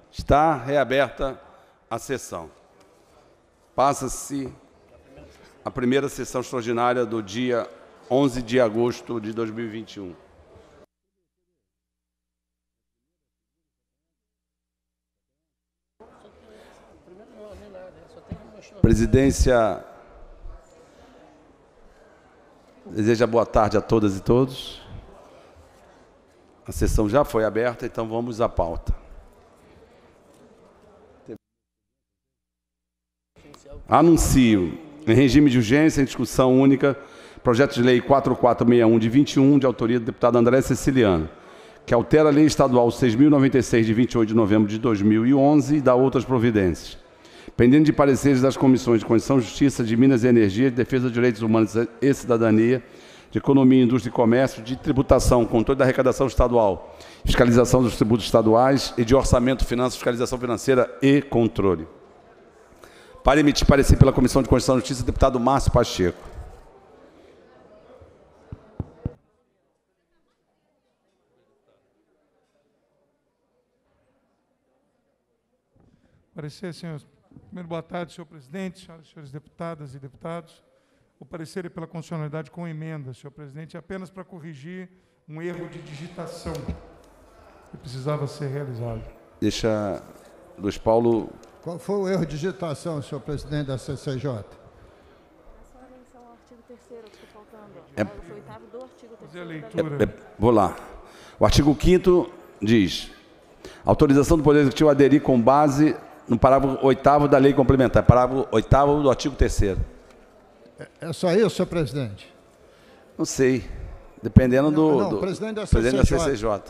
Está reaberta a sessão. Passa-se a primeira sessão extraordinária do dia 11 de agosto de 2021. Presidência deseja boa tarde a todas e todos. A sessão já foi aberta, então vamos à pauta. Anuncio, em regime de urgência, em discussão única, projeto de lei 4461 de 21, de autoria do deputado André Ceciliano, que altera a lei estadual 6.096 de 28 de novembro de 2011 e dá outras providências. Pendente de pareceres das comissões de Constituição, Justiça, de Minas e Energia, de Defesa dos Direitos Humanos e Cidadania, de Economia, Indústria e Comércio, de Tributação, Controle da Arrecadação Estadual, Fiscalização dos Tributos Estaduais e de Orçamento, Finanças, Fiscalização Financeira e Controle. Para emitir parecer pela Comissão de Constituição e Justiça, deputado Márcio Pacheco. Parecer, senhores. Primeiro, boa tarde, senhor presidente, senhoras e senhores deputadas e deputados. O parecer é pela constitucionalidade com emenda, senhor presidente, apenas para corrigir um erro de digitação que precisava ser realizado. Deixa Luiz Paulo. Qual foi o erro de digitação, senhor presidente da CCJ? Fazer a leitura. Vou lá. O artigo 5º diz: autorização do Poder Executivo a aderir com base no parágrafo 8º da Lei Complementar. Parágrafo 8º do artigo 3º. É só isso, senhor presidente? Não sei. Dependendo do presidente da CCJ.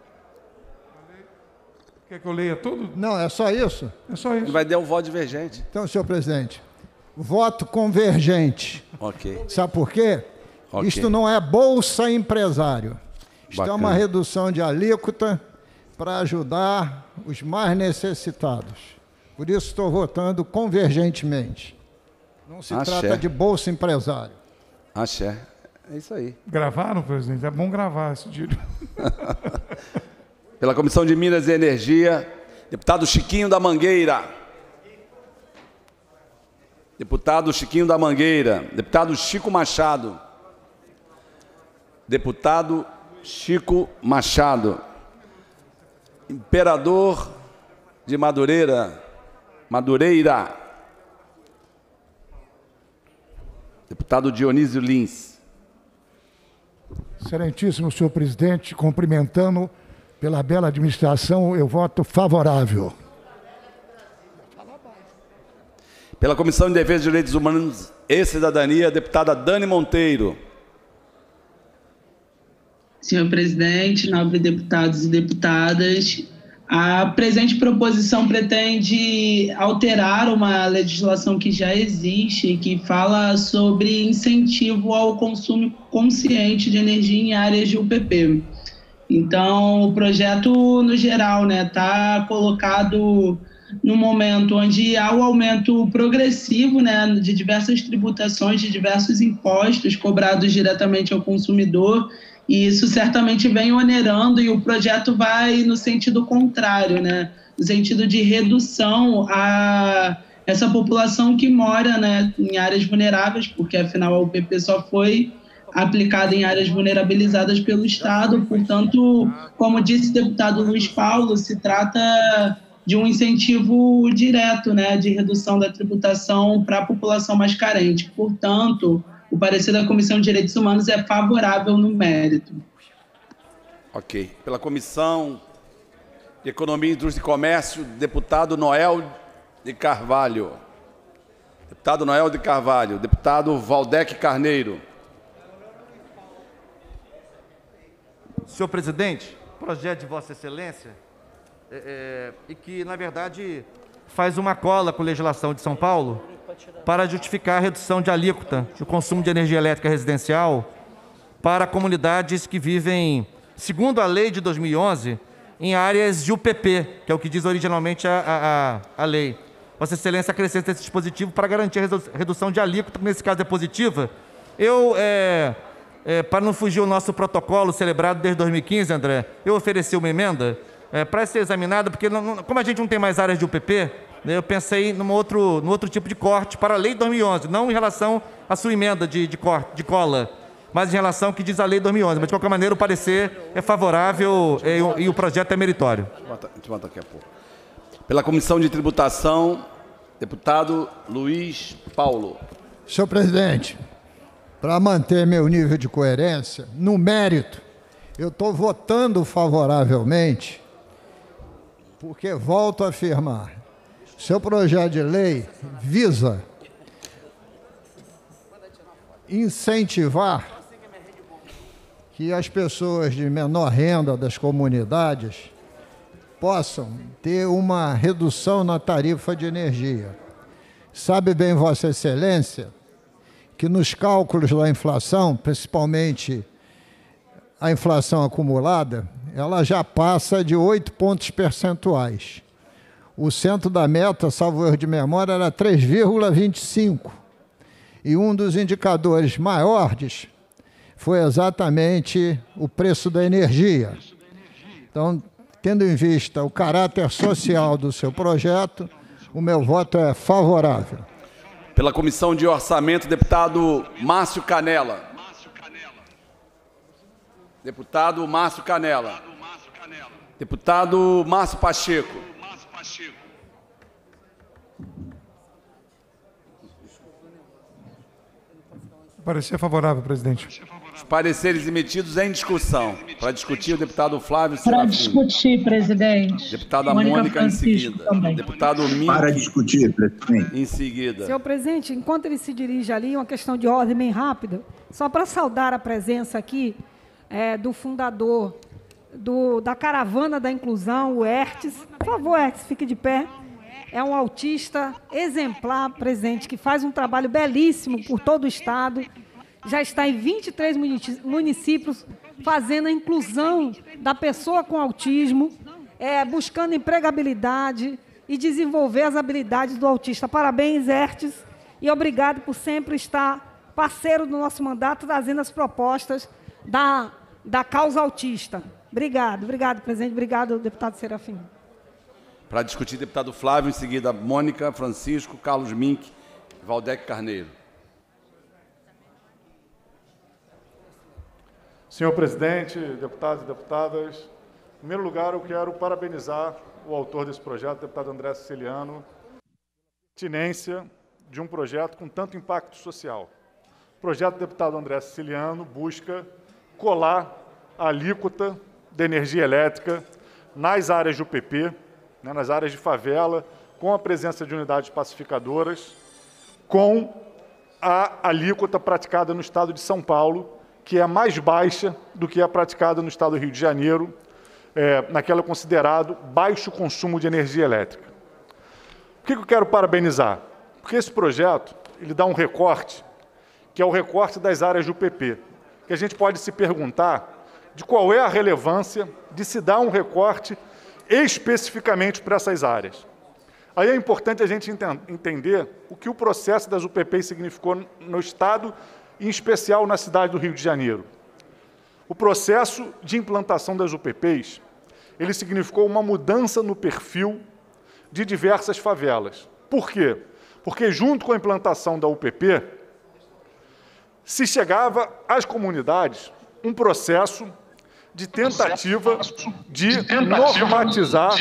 Quer que eu leia tudo? Não, é só isso? É só isso. Vai dar um voto divergente. Então, senhor presidente, voto convergente. Ok. Sabe por quê? Ok. Isto não é bolsa empresário. Isto é uma Bacana. redução de alíquota para ajudar os mais necessitados. Por isso estou votando convergentemente. Não se Axé. trata de bolsa empresário. Axé. É isso aí. Gravaram, presidente? É bom gravar esse dia. Pela Comissão de Minas e Energia, deputado Chiquinho da Mangueira. Deputado Chiquinho da Mangueira. Deputado Chico Machado. Deputado Chico Machado. Imperador de Madureira. Deputado Dionísio Lins. Excelentíssimo senhor presidente, cumprimentando pela bela administração, eu voto favorável. Pela Comissão de Defesa dos Direitos Humanos e Cidadania, deputada Dani Monteiro. Senhor presidente, nobres deputados e deputadas, a presente proposição pretende alterar uma legislação que já existe, que fala sobre incentivo ao consumo consciente de energia em áreas de UPP. Então, o projeto, no geral, está colocado no momento onde há o aumento progressivo, de diversas tributações, de diversos impostos cobrados diretamente ao consumidor, e isso certamente vem onerando, e o projeto vai no sentido contrário, no sentido de redução a essa população que mora em áreas vulneráveis, porque afinal a UPP só foi aplicada em áreas vulnerabilizadas pelo Estado. Portanto, como disse o deputado Luiz Paulo, se trata de um incentivo direto, de redução da tributação para a população mais carente. Portanto, o parecer da Comissão de Direitos Humanos é favorável no mérito. Ok. Pela Comissão de Economia, Indústria e Comércio, deputado Noel de Carvalho. Deputado Noel de Carvalho. Deputado Valdec Carneiro. Senhor presidente, projeto de Vossa Excelência, e que, na verdade, faz uma cola com a legislação de São Paulo para justificar a redução de alíquota do consumo de energia elétrica residencial para comunidades que vivem, segundo a lei de 2011, em áreas de UPP, que é o que diz originalmente a lei. Vossa Excelência acrescenta esse dispositivo para garantir a redução de alíquota, que nesse caso é positiva. Para não fugir o nosso protocolo celebrado desde 2015, André, eu ofereci uma emenda para ser examinada, porque como a gente não tem mais áreas de UPP, né, eu pensei no outro tipo de corte para a lei de 2011, não em relação à sua emenda de cola, mas em relação ao que diz a lei de 2011. Mas, de qualquer maneira, o parecer é favorável e o projeto é meritório. A gente volta daqui a pouco. Pela Comissão de Tributação, deputado Luiz Paulo. Senhor presidente, para manter meu nível de coerência, no mérito, eu estou votando favoravelmente, porque, volto a afirmar, seu projeto de lei visa incentivar que as pessoas de menor renda das comunidades possam ter uma redução na tarifa de energia. Sabe bem, Vossa Excelência, que nos cálculos da inflação, principalmente a inflação acumulada, ela já passa de 8 pontos percentuais. O centro da meta, salvo erro de memória, era 3,25. E um dos indicadores maiores foi exatamente o preço da energia. Então, tendo em vista o caráter social do seu projeto, o meu voto é favorável. Pela Comissão de Orçamento, deputado Márcio Canela. Deputado Márcio Canela. Deputado Márcio Pacheco. Parecer favorável, presidente. Os pareceres emitidos em discussão. Para discutir, o deputado Flávio Para Serafim. discutir, presidente. Deputada Mônica em Francisco seguida. também. Deputado Mink Para discutir, presidente. em seguida. Senhor presidente, enquanto ele se dirige ali, uma questão de ordem bem rápida, só para saudar a presença aqui do fundador da Caravana da Inclusão, o Hertes. Por favor, Hertes, fique de pé. É um autista exemplar, presidente, que faz um trabalho belíssimo por todo o Estado. Já está em 23 municípios fazendo a inclusão da pessoa com autismo, buscando empregabilidade e desenvolver as habilidades do autista. Parabéns, Hertes, e obrigado por sempre estar parceiro do nosso mandato, trazendo as propostas da causa autista. Obrigado, presidente. Obrigado, deputado Serafim. Para discutir, deputado Flávio, em seguida, Mônica, Francisco, Carlos Mink, Valdec Carneiro. Senhor presidente, deputados e deputadas, em primeiro lugar, eu quero parabenizar o autor desse projeto, deputado André Siciliano, pertinência de um projeto com tanto impacto social. O projeto do deputado André Siciliano busca colar a alíquota da energia elétrica nas áreas de UPP, nas áreas de favela, com a presença de unidades pacificadoras, com a alíquota praticada no estado de São Paulo, que é mais baixa do que a praticada no estado do Rio de Janeiro, naquela considerado baixo consumo de energia elétrica. Por que eu quero parabenizar? Porque esse projeto ele dá um recorte, que é o recorte das áreas de UPP, que a gente pode se perguntar de qual é a relevância de se dar um recorte especificamente para essas áreas. Aí é importante a gente entender o que o processo das UPPs significou no Estado, em especial na cidade do Rio de Janeiro. O processo de implantação das UPPs, ele significou uma mudança no perfil de diversas favelas. Por quê? Porque junto com a implantação da UPP, se chegava às comunidades um processo de tentativa de normatizar...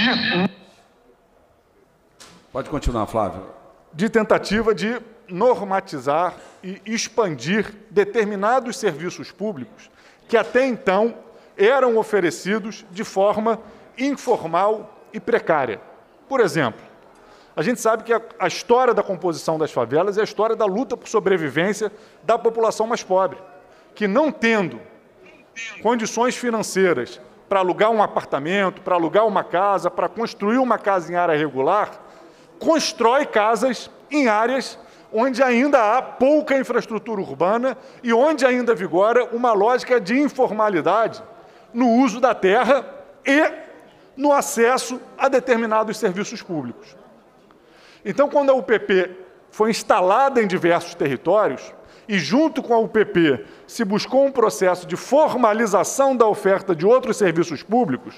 Pode continuar, Flávio. De tentativa de normatizar e expandir determinados serviços públicos que até então eram oferecidos de forma informal e precária. Por exemplo, a gente sabe que a história da composição das favelas é a história da luta por sobrevivência da população mais pobre, que não tendo condições financeiras para alugar um apartamento, para alugar uma casa, para construir uma casa em área regular, constrói casas em áreas onde ainda há pouca infraestrutura urbana e onde ainda vigora uma lógica de informalidade no uso da terra e no acesso a determinados serviços públicos. Então, quando a UPP foi instalada em diversos territórios, e junto com a UPP se buscou um processo de formalização da oferta de outros serviços públicos,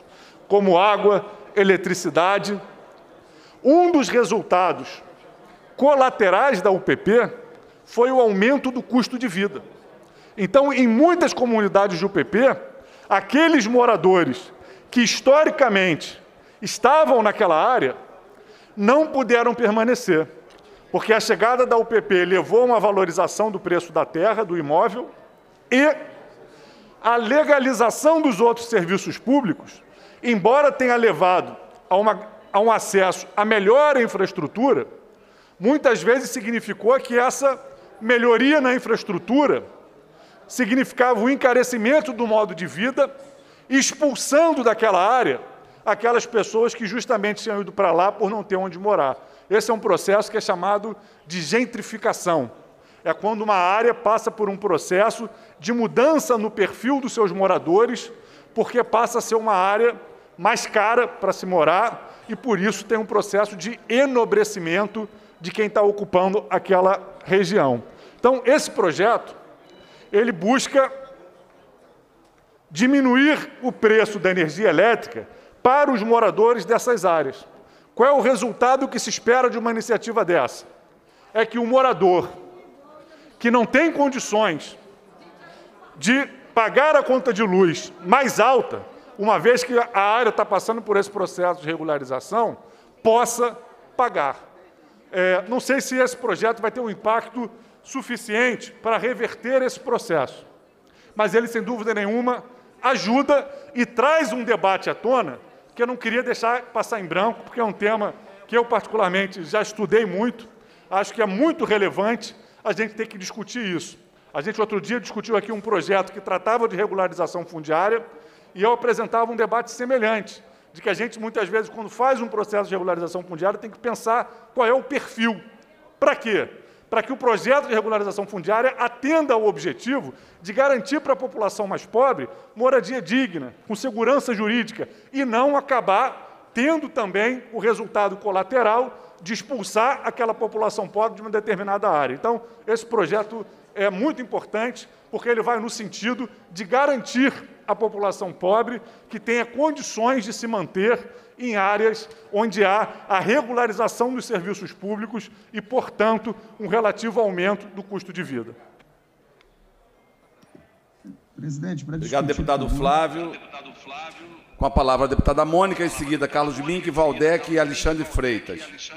como água, eletricidade. Um dos resultados colaterais da UPP foi o aumento do custo de vida. Então, em muitas comunidades de UPP, aqueles moradores que historicamente estavam naquela área não puderam permanecer, porque a chegada da UPP levou a uma valorização do preço da terra, do imóvel, e a legalização dos outros serviços públicos, embora tenha levado a um acesso a melhor infraestrutura, muitas vezes significou que essa melhoria na infraestrutura significava o encarecimento do modo de vida, expulsando daquela área aquelas pessoas que justamente tinham ido para lá por não ter onde morar. Esse é um processo que é chamado de gentrificação. É quando uma área passa por um processo de mudança no perfil dos seus moradores, porque passa a ser uma área mais cara para se morar e, por isso, tem um processo de enobrecimento de quem está ocupando aquela região. Então, esse projeto, ele busca diminuir o preço da energia elétrica para os moradores dessas áreas. Qual é o resultado que se espera de uma iniciativa dessa? É que o morador que não tem condições de pagar a conta de luz mais alta, uma vez que a área está passando por esse processo de regularização, possa pagar. Não sei se esse projeto vai ter um impacto suficiente para reverter esse processo, mas ele, sem dúvida nenhuma, ajuda e traz um debate à tona que eu não queria deixar passar em branco, porque é um tema que eu, particularmente, já estudei muito, acho que é muito relevante a gente ter que discutir isso. A gente, outro dia, discutiu aqui um projeto que tratava de regularização fundiária e eu apresentava um debate semelhante, de que a gente, muitas vezes, quando faz um processo de regularização fundiária, tem que pensar qual é o perfil. Para quê? Para que o projeto de regularização fundiária atenda ao objetivo de garantir para a população mais pobre moradia digna, com segurança jurídica, e não acabar tendo também o resultado colateral de expulsar aquela população pobre de uma determinada área. Então, esse projeto é muito importante, porque ele vai no sentido de garantir à população pobre que tenha condições de se manter em áreas onde há a regularização dos serviços públicos e, portanto, um relativo aumento do custo de vida. Presidente, para obrigado, deputado Flávio. Com a palavra a deputada Mônica, em seguida Carlos Mink, Valdec e Alexandre Freitas.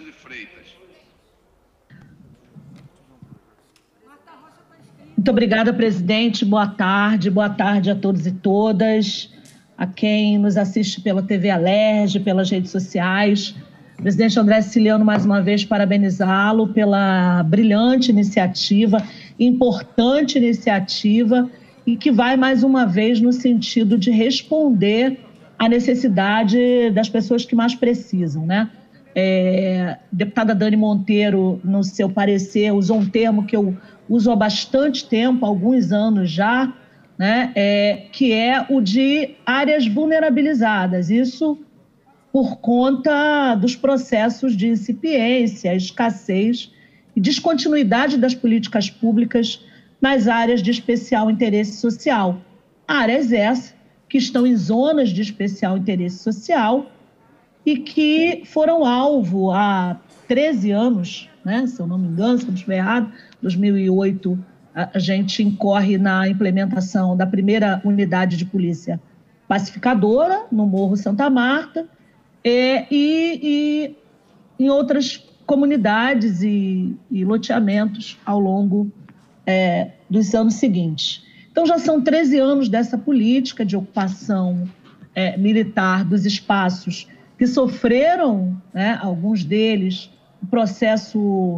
Muito obrigada, presidente. Boa tarde a todos e todas, a quem nos assiste pela TV Alerj, pelas redes sociais. Presidente André Siciliano, mais uma vez, parabenizá-lo pela brilhante iniciativa, importante iniciativa, e que vai, mais uma vez, no sentido de responder à necessidade das pessoas que mais precisam, né? Deputada Dani Monteiro, no seu parecer, usou um termo que eu uso há bastante tempo, há alguns anos já, né? Que é o de áreas vulnerabilizadas. Isso por conta dos processos de incipiência, escassez e descontinuidade das políticas públicas nas áreas de especial interesse social. Áreas essas que estão em zonas de especial interesse social e que foram alvo há 13 anos, né? Se eu não me engano, se eu não estiver errado, 2008, a gente incorre na implementação da primeira unidade de polícia pacificadora, no Morro Santa Marta, e em outras comunidades e loteamentos ao longo dos anos seguintes. Então, já são 13 anos dessa política de ocupação militar dos espaços que sofreram, né, alguns deles, um processo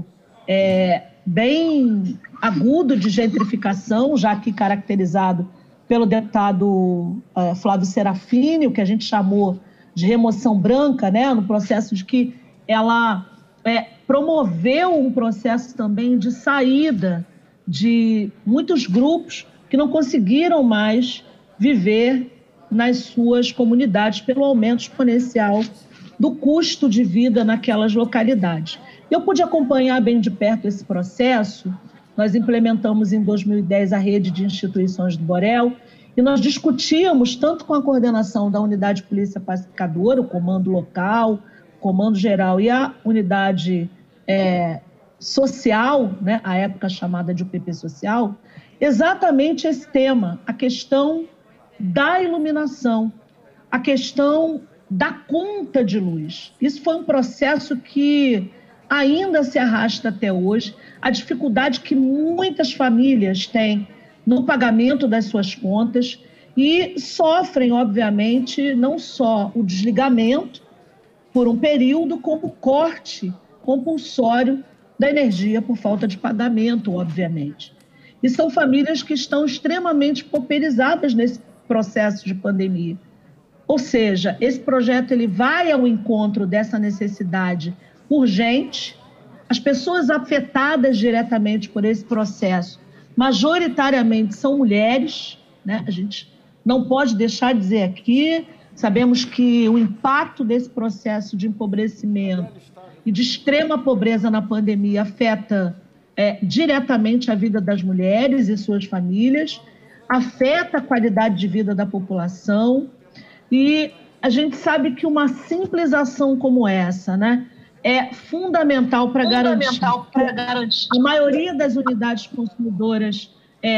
bem agudo de gentrificação, já que caracterizado pelo deputado Flávio Serafini, o que a gente chamou de remoção branca, né, no processo de que ela promoveu um processo também de saída de muitos grupos que não conseguiram mais viver nas suas comunidades pelo aumento exponencial do custo de vida naquelas localidades. Eu pude acompanhar bem de perto esse processo. Nós implementamos em 2010 a rede de instituições do Borel e nós discutíamos tanto com a coordenação da Unidade de Polícia Pacificadora, o Comando Local, o Comando Geral e a Unidade Social, né, à época chamada de UPP Social, exatamente esse tema, a questão da iluminação, a questão da conta de luz. Isso foi um processo que ainda se arrasta até hoje, a dificuldade que muitas famílias têm no pagamento das suas contas e sofrem, obviamente, não só o desligamento por um período, como o corte compulsório da energia por falta de pagamento, obviamente. E são famílias que estão extremamente pauperizadas nesse processo de pandemia. Ou seja, esse projeto ele vai ao encontro dessa necessidade urgente. As pessoas afetadas diretamente por esse processo, majoritariamente são mulheres, né? A gente não pode deixar de dizer aqui, sabemos que o impacto desse processo de empobrecimento e de extrema pobreza na pandemia afeta diretamente a vida das mulheres e suas famílias, afeta a qualidade de vida da população, e a gente sabe que uma simples ação como essa, né, é fundamental para garantir a maioria das unidades consumidoras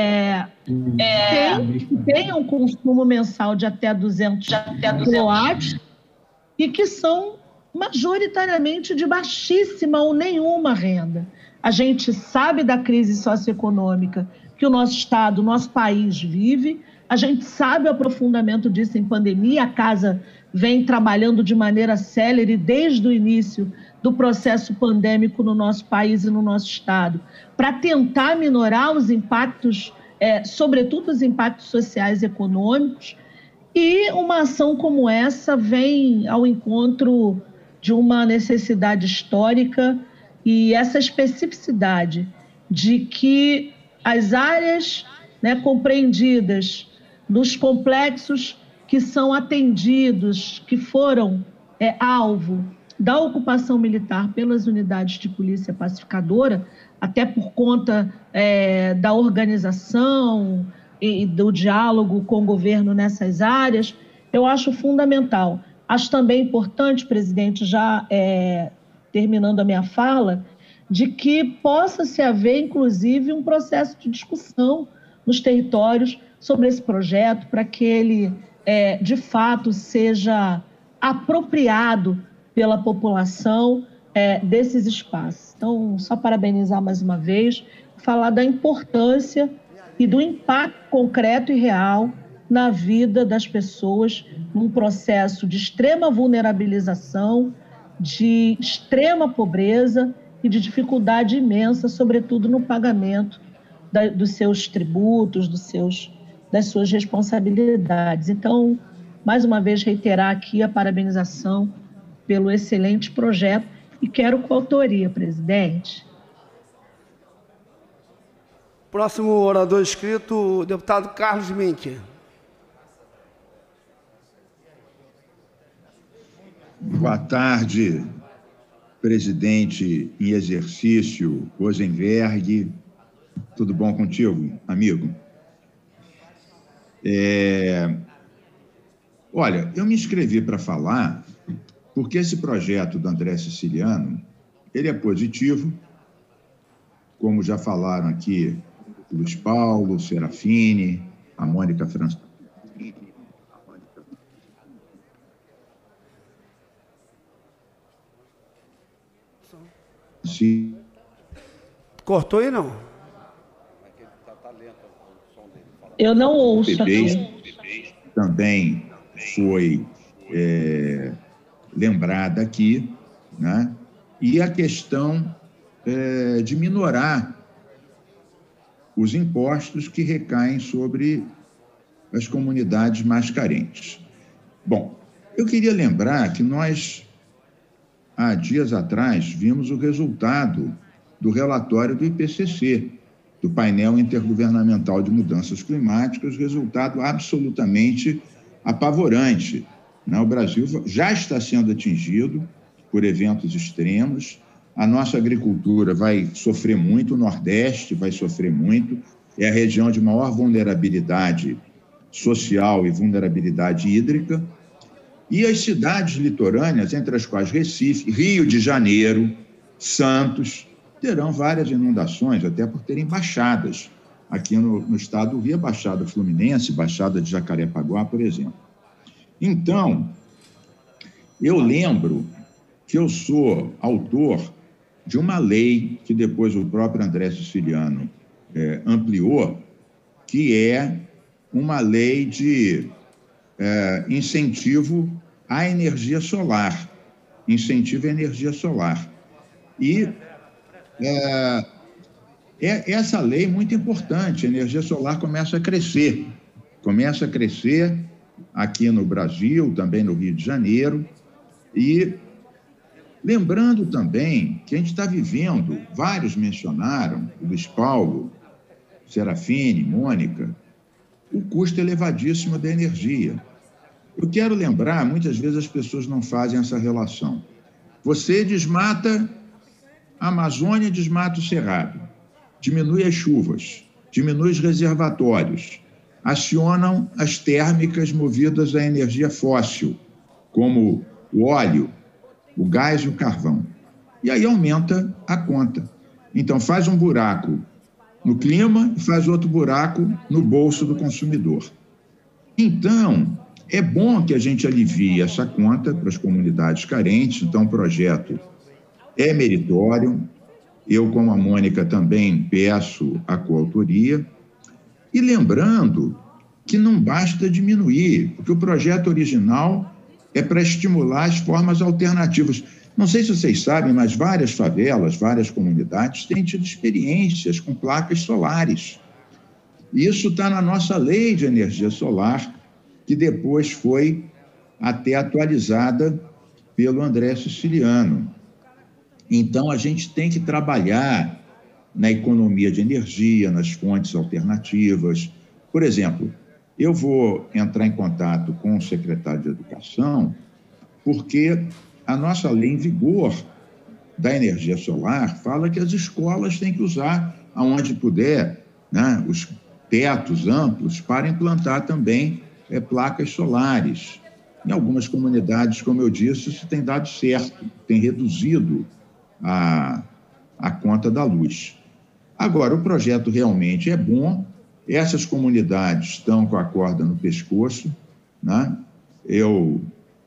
tenham um consumo mensal de até 200 kW e que são majoritariamente de baixíssima ou nenhuma renda. A gente sabe da crise socioeconômica que o nosso Estado, o nosso país vive, a gente sabe o aprofundamento disso em pandemia, a Casa vem trabalhando de maneira célere desde o início do processo pandêmico no nosso país e no nosso Estado, para tentar minorar os impactos, sobretudo os impactos sociais e econômicos, e uma ação como essa vem ao encontro de uma necessidade histórica e essa especificidade de que as áreas, né, compreendidas nos complexos que são atendidos, que foram alvo da ocupação militar pelas unidades de polícia pacificadora, até por conta da organização e do diálogo com o governo nessas áreas, eu acho fundamental. Acho também importante, presidente, já terminando a minha fala, de que possa se haver, inclusive, um processo de discussão nos territórios sobre esse projeto, para que ele, de fato, seja apropriado pela população desses espaços. Então, só parabenizar mais uma vez, falar da importância e do impacto concreto e real na vida das pessoas num processo de extrema vulnerabilização, de extrema pobreza e de dificuldade imensa, sobretudo no pagamento dos seus tributos, das suas responsabilidades. Então, mais uma vez, reiterar aqui a parabenização pelo excelente projeto e quero coautoria, presidente. Próximo orador inscrito, o deputado Carlos Mink. Boa tarde, presidente em exercício Rosenberg. Tudo bom contigo, amigo? Olha, eu me inscrevi para falar porque esse projeto do André Siciliano, ele é positivo, como já falaram aqui o Luiz Paulo, Serafini, a Mônica França. Cortou aí, não? Eu não ouço aqui. Também foi lembrada aqui, né? E a questão de minorar os impostos que recaem sobre as comunidades mais carentes. Bom, eu queria lembrar que nós, há dias atrás, vimos o resultado do relatório do IPCC, do Painel Intergovernamental de Mudanças Climáticas, resultado absolutamente apavorante, né? O Brasil já está sendo atingido por eventos extremos, a nossa agricultura vai sofrer muito, o Nordeste vai sofrer muito, é a região de maior vulnerabilidade social e vulnerabilidade hídrica, e as cidades litorâneas, entre as quais Recife, Rio de Janeiro, Santos, terão várias inundações, até por terem baixadas. Aqui no estado do Rio, a Baixada Fluminense, Baixada de Jacarepaguá, por exemplo. Então, eu lembro que eu sou autor de uma lei que depois o próprio André Siciliano ampliou, que é uma lei de incentivo à energia solar. Incentivo à energia solar. E essa lei é muito importante. A energia solar começa a crescer. Começa a crescer aqui no Brasil, também no Rio de Janeiro. E lembrando também que a gente está vivendo, vários mencionaram, o Luiz Paulo, Serafine, Mônica, o custo elevadíssimo da energia. Eu quero lembrar, muitas vezes as pessoas não fazem essa relação. Você desmata a Amazônia, desmata o Cerrado, diminui as chuvas, diminui os reservatórios, acionam as térmicas movidas à energia fóssil, como o óleo, o gás e o carvão. E aí aumenta a conta. Então, faz um buraco no clima e faz outro buraco no bolso do consumidor. Então, é bom que a gente alivie essa conta para as comunidades carentes. Então, o projeto é meritório. Eu, como a Mônica, também peço a coautoria. E lembrando que não basta diminuir, porque o projeto original é para estimular as formas alternativas. Não sei se vocês sabem, mas várias favelas, várias comunidades têm tido experiências com placas solares. Isso está na nossa lei de energia solar, que depois foi até atualizada pelo André Siciliano. Então, a gente tem que trabalhar na economia de energia, nas fontes alternativas. Por exemplo, eu vou entrar em contato com o secretário de Educação, porque a nossa lei em vigor da energia solar fala que as escolas têm que usar, aonde puder, né, os tetos amplos para implantar também placas solares. Em algumas comunidades, como eu disse, isso tem dado certo, tem reduzido a conta da luz. Agora, o projeto realmente é bom, essas comunidades estão com a corda no pescoço, né? Eu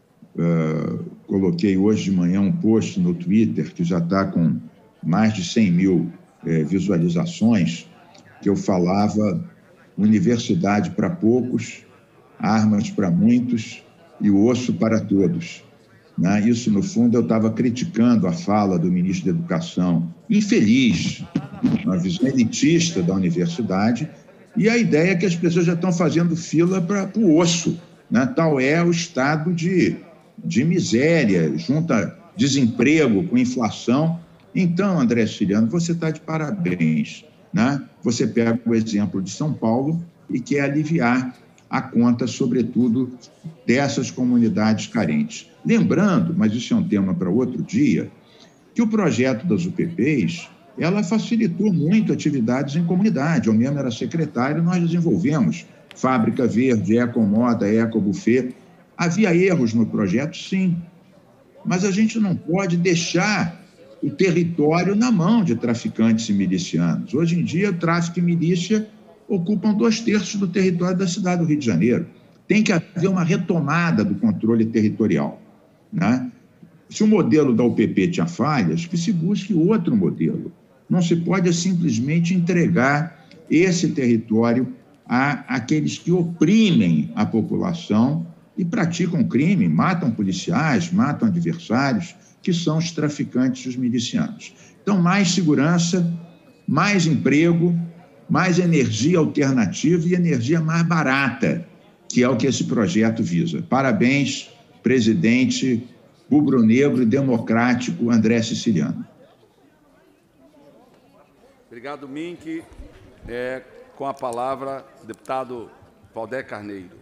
coloquei hoje de manhã um post no Twitter, que já está com mais de 100 mil visualizações, que eu falava universidade para poucos, armas para muitos e o osso para todos. Né? Isso, no fundo, eu estava criticando a fala do ministro da Educação, infeliz, uma visão elitista da universidade, e a ideia é que as pessoas já estão fazendo fila para o osso. Né? Tal é o estado de miséria, junta desemprego com inflação. Então, André Siciliano, você está de parabéns. Né? Você pega o exemplo de São Paulo e quer aliviar a conta, sobretudo, dessas comunidades carentes. Lembrando, mas isso é um tema para outro dia, que o projeto das UPPs, ela facilitou muito atividades em comunidade. Eu mesmo era secretário, nós desenvolvemos Fábrica Verde, Ecomoda, Ecobuffet. Havia erros no projeto, sim, mas a gente não pode deixar o território na mão de traficantes e milicianos. Hoje em dia, o tráfico e milícia ocupam 2/3 do território da cidade do Rio de Janeiro. Tem que haver uma retomada do controle territorial. Né? Se o modelo da UPP tinha falhas, que se busque outro modelo. Não se pode simplesmente entregar esse território àqueles que oprimem a população e praticam crime, matam policiais, matam adversários, que são os traficantes e os milicianos. Então, mais segurança, mais emprego, mais energia alternativa e energia mais barata, que é o que esse projeto visa. Parabéns, presidente rubro-negro e democrático André Siciliano. Obrigado, Mink. Com a palavra, o deputado Valder Carneiro.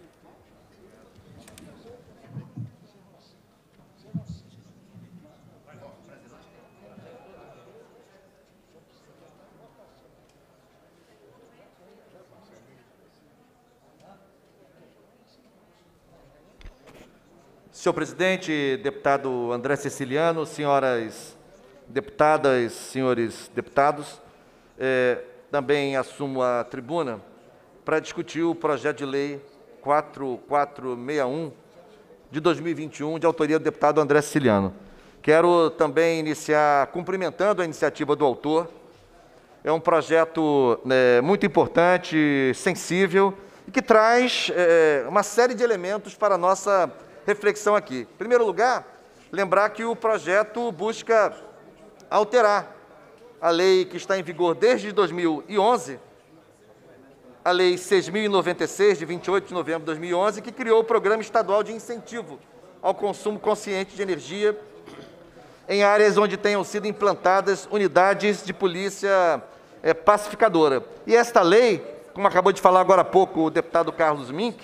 Senhor presidente, deputado André Ceciliano, senhoras deputadas, senhores deputados, também assumo a tribuna para discutir o projeto de lei 4461 de 2021, de autoria do deputado André Ceciliano. Quero também iniciar cumprimentando a iniciativa do autor. É um projeto muito importante, sensível, e que traz uma série de elementos para a nossa reflexão aqui. Em primeiro lugar, lembrar que o projeto busca alterar a lei que está em vigor desde 2011, a Lei 6.096, de 28 de novembro de 2011, que criou o Programa Estadual de Incentivo ao Consumo Consciente de Energia em áreas onde tenham sido implantadas unidades de polícia pacificadora. E esta lei, como acabou de falar agora há pouco o deputado Carlos Mink,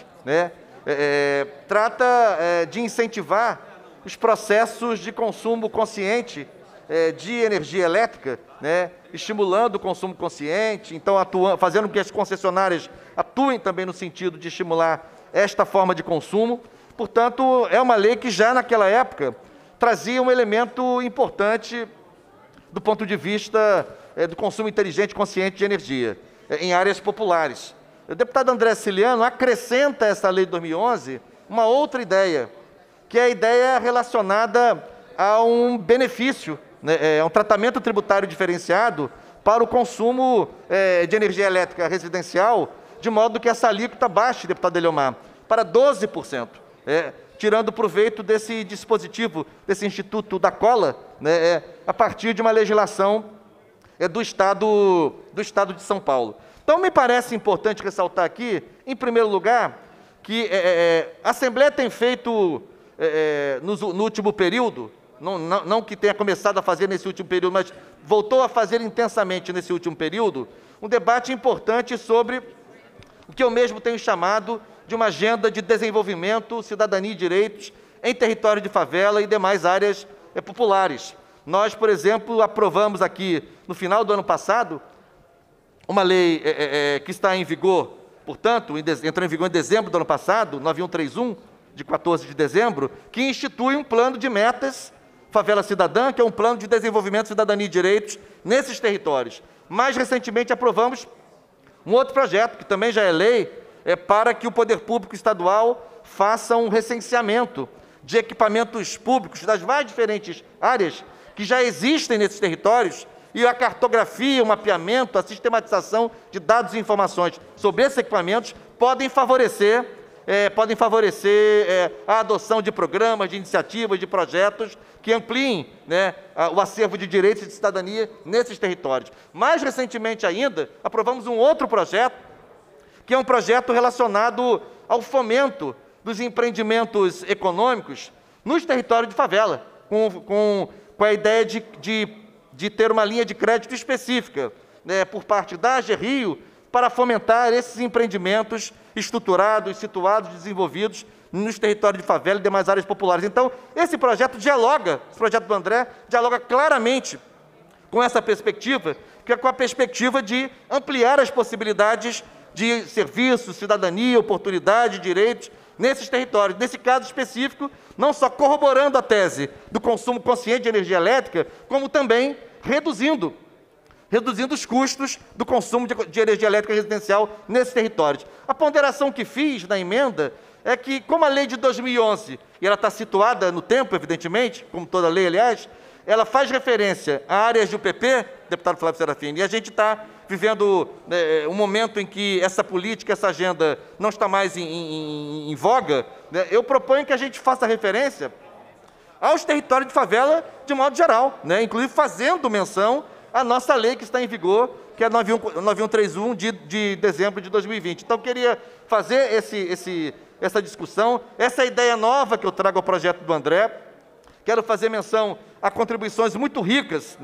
trata de incentivar os processos de consumo consciente de energia elétrica, estimulando o consumo consciente, então fazendo com que as concessionárias atuem também no sentido de estimular esta forma de consumo. Portanto, é uma lei que já naquela época trazia um elemento importante do ponto de vista do consumo inteligente e consciente de energia em áreas populares. O deputado André Ceciliano acrescenta a essa lei de 2011 uma outra ideia, que é a ideia relacionada a um benefício, um tratamento tributário diferenciado para o consumo de energia elétrica residencial, de modo que essa alíquota baixe, deputado Eliomar, para 12%, tirando proveito desse dispositivo, desse Instituto da Cola, a partir de uma legislação do Estado de São Paulo. Então, me parece importante ressaltar aqui, em primeiro lugar, que a Assembleia tem feito, no último período, não que tenha começado a fazer nesse último período, mas voltou a fazer intensamente nesse último período, um debate importante sobre o que eu mesmo tenho chamado de uma agenda de desenvolvimento, cidadania e direitos em território de favela e demais áreas populares. Nós, por exemplo, aprovamos aqui, no final do ano passado, uma lei que está em vigor, portanto, entrou em vigor em dezembro do ano passado, 9131, de 14 de dezembro, que institui um plano de metas Favela Cidadã, que é um plano de desenvolvimento, cidadania e direitos nesses territórios. Mais recentemente, aprovamos um outro projeto, que também já é lei, para que o poder público estadual faça um recenseamento de equipamentos públicos das mais diferentes áreas que já existem nesses territórios, e a cartografia, o mapeamento, a sistematização de dados e informações sobre esses equipamentos podem favorecer a adoção de programas, de iniciativas, de projetos que ampliem o acervo de direitos e de cidadania nesses territórios. Mais recentemente ainda, aprovamos um outro projeto, que é um projeto relacionado ao fomento dos empreendimentos econômicos nos territórios de favela, com a ideia de ter uma linha de crédito específica por parte da AGRIO para fomentar esses empreendimentos estruturados, situados, desenvolvidos nos territórios de favela e demais áreas populares. Então, esse projeto do André, dialoga claramente com essa perspectiva, que é com a perspectiva de ampliar as possibilidades de serviços, cidadania, oportunidade, direitos nesses territórios. Nesse caso específico, não só corroborando a tese do consumo consciente de energia elétrica, como também reduzindo os custos do consumo de energia elétrica residencial nesses territórios. A ponderação que fiz na emenda é que, como a lei de 2011, e ela está situada no tempo, evidentemente, como toda lei, aliás, ela faz referência a áreas de UPP, deputado Flávio Serafini, e a gente está vivendo um momento em que essa política, essa agenda não está mais em voga, eu proponho que a gente faça referência aos territórios de favela de modo geral, inclusive fazendo menção à nossa lei que está em vigor, que é a 9131 de dezembro de 2020. Então, eu queria fazer essa discussão, essa ideia nova que eu trago ao projeto do André. Quero fazer menção a contribuições muito ricas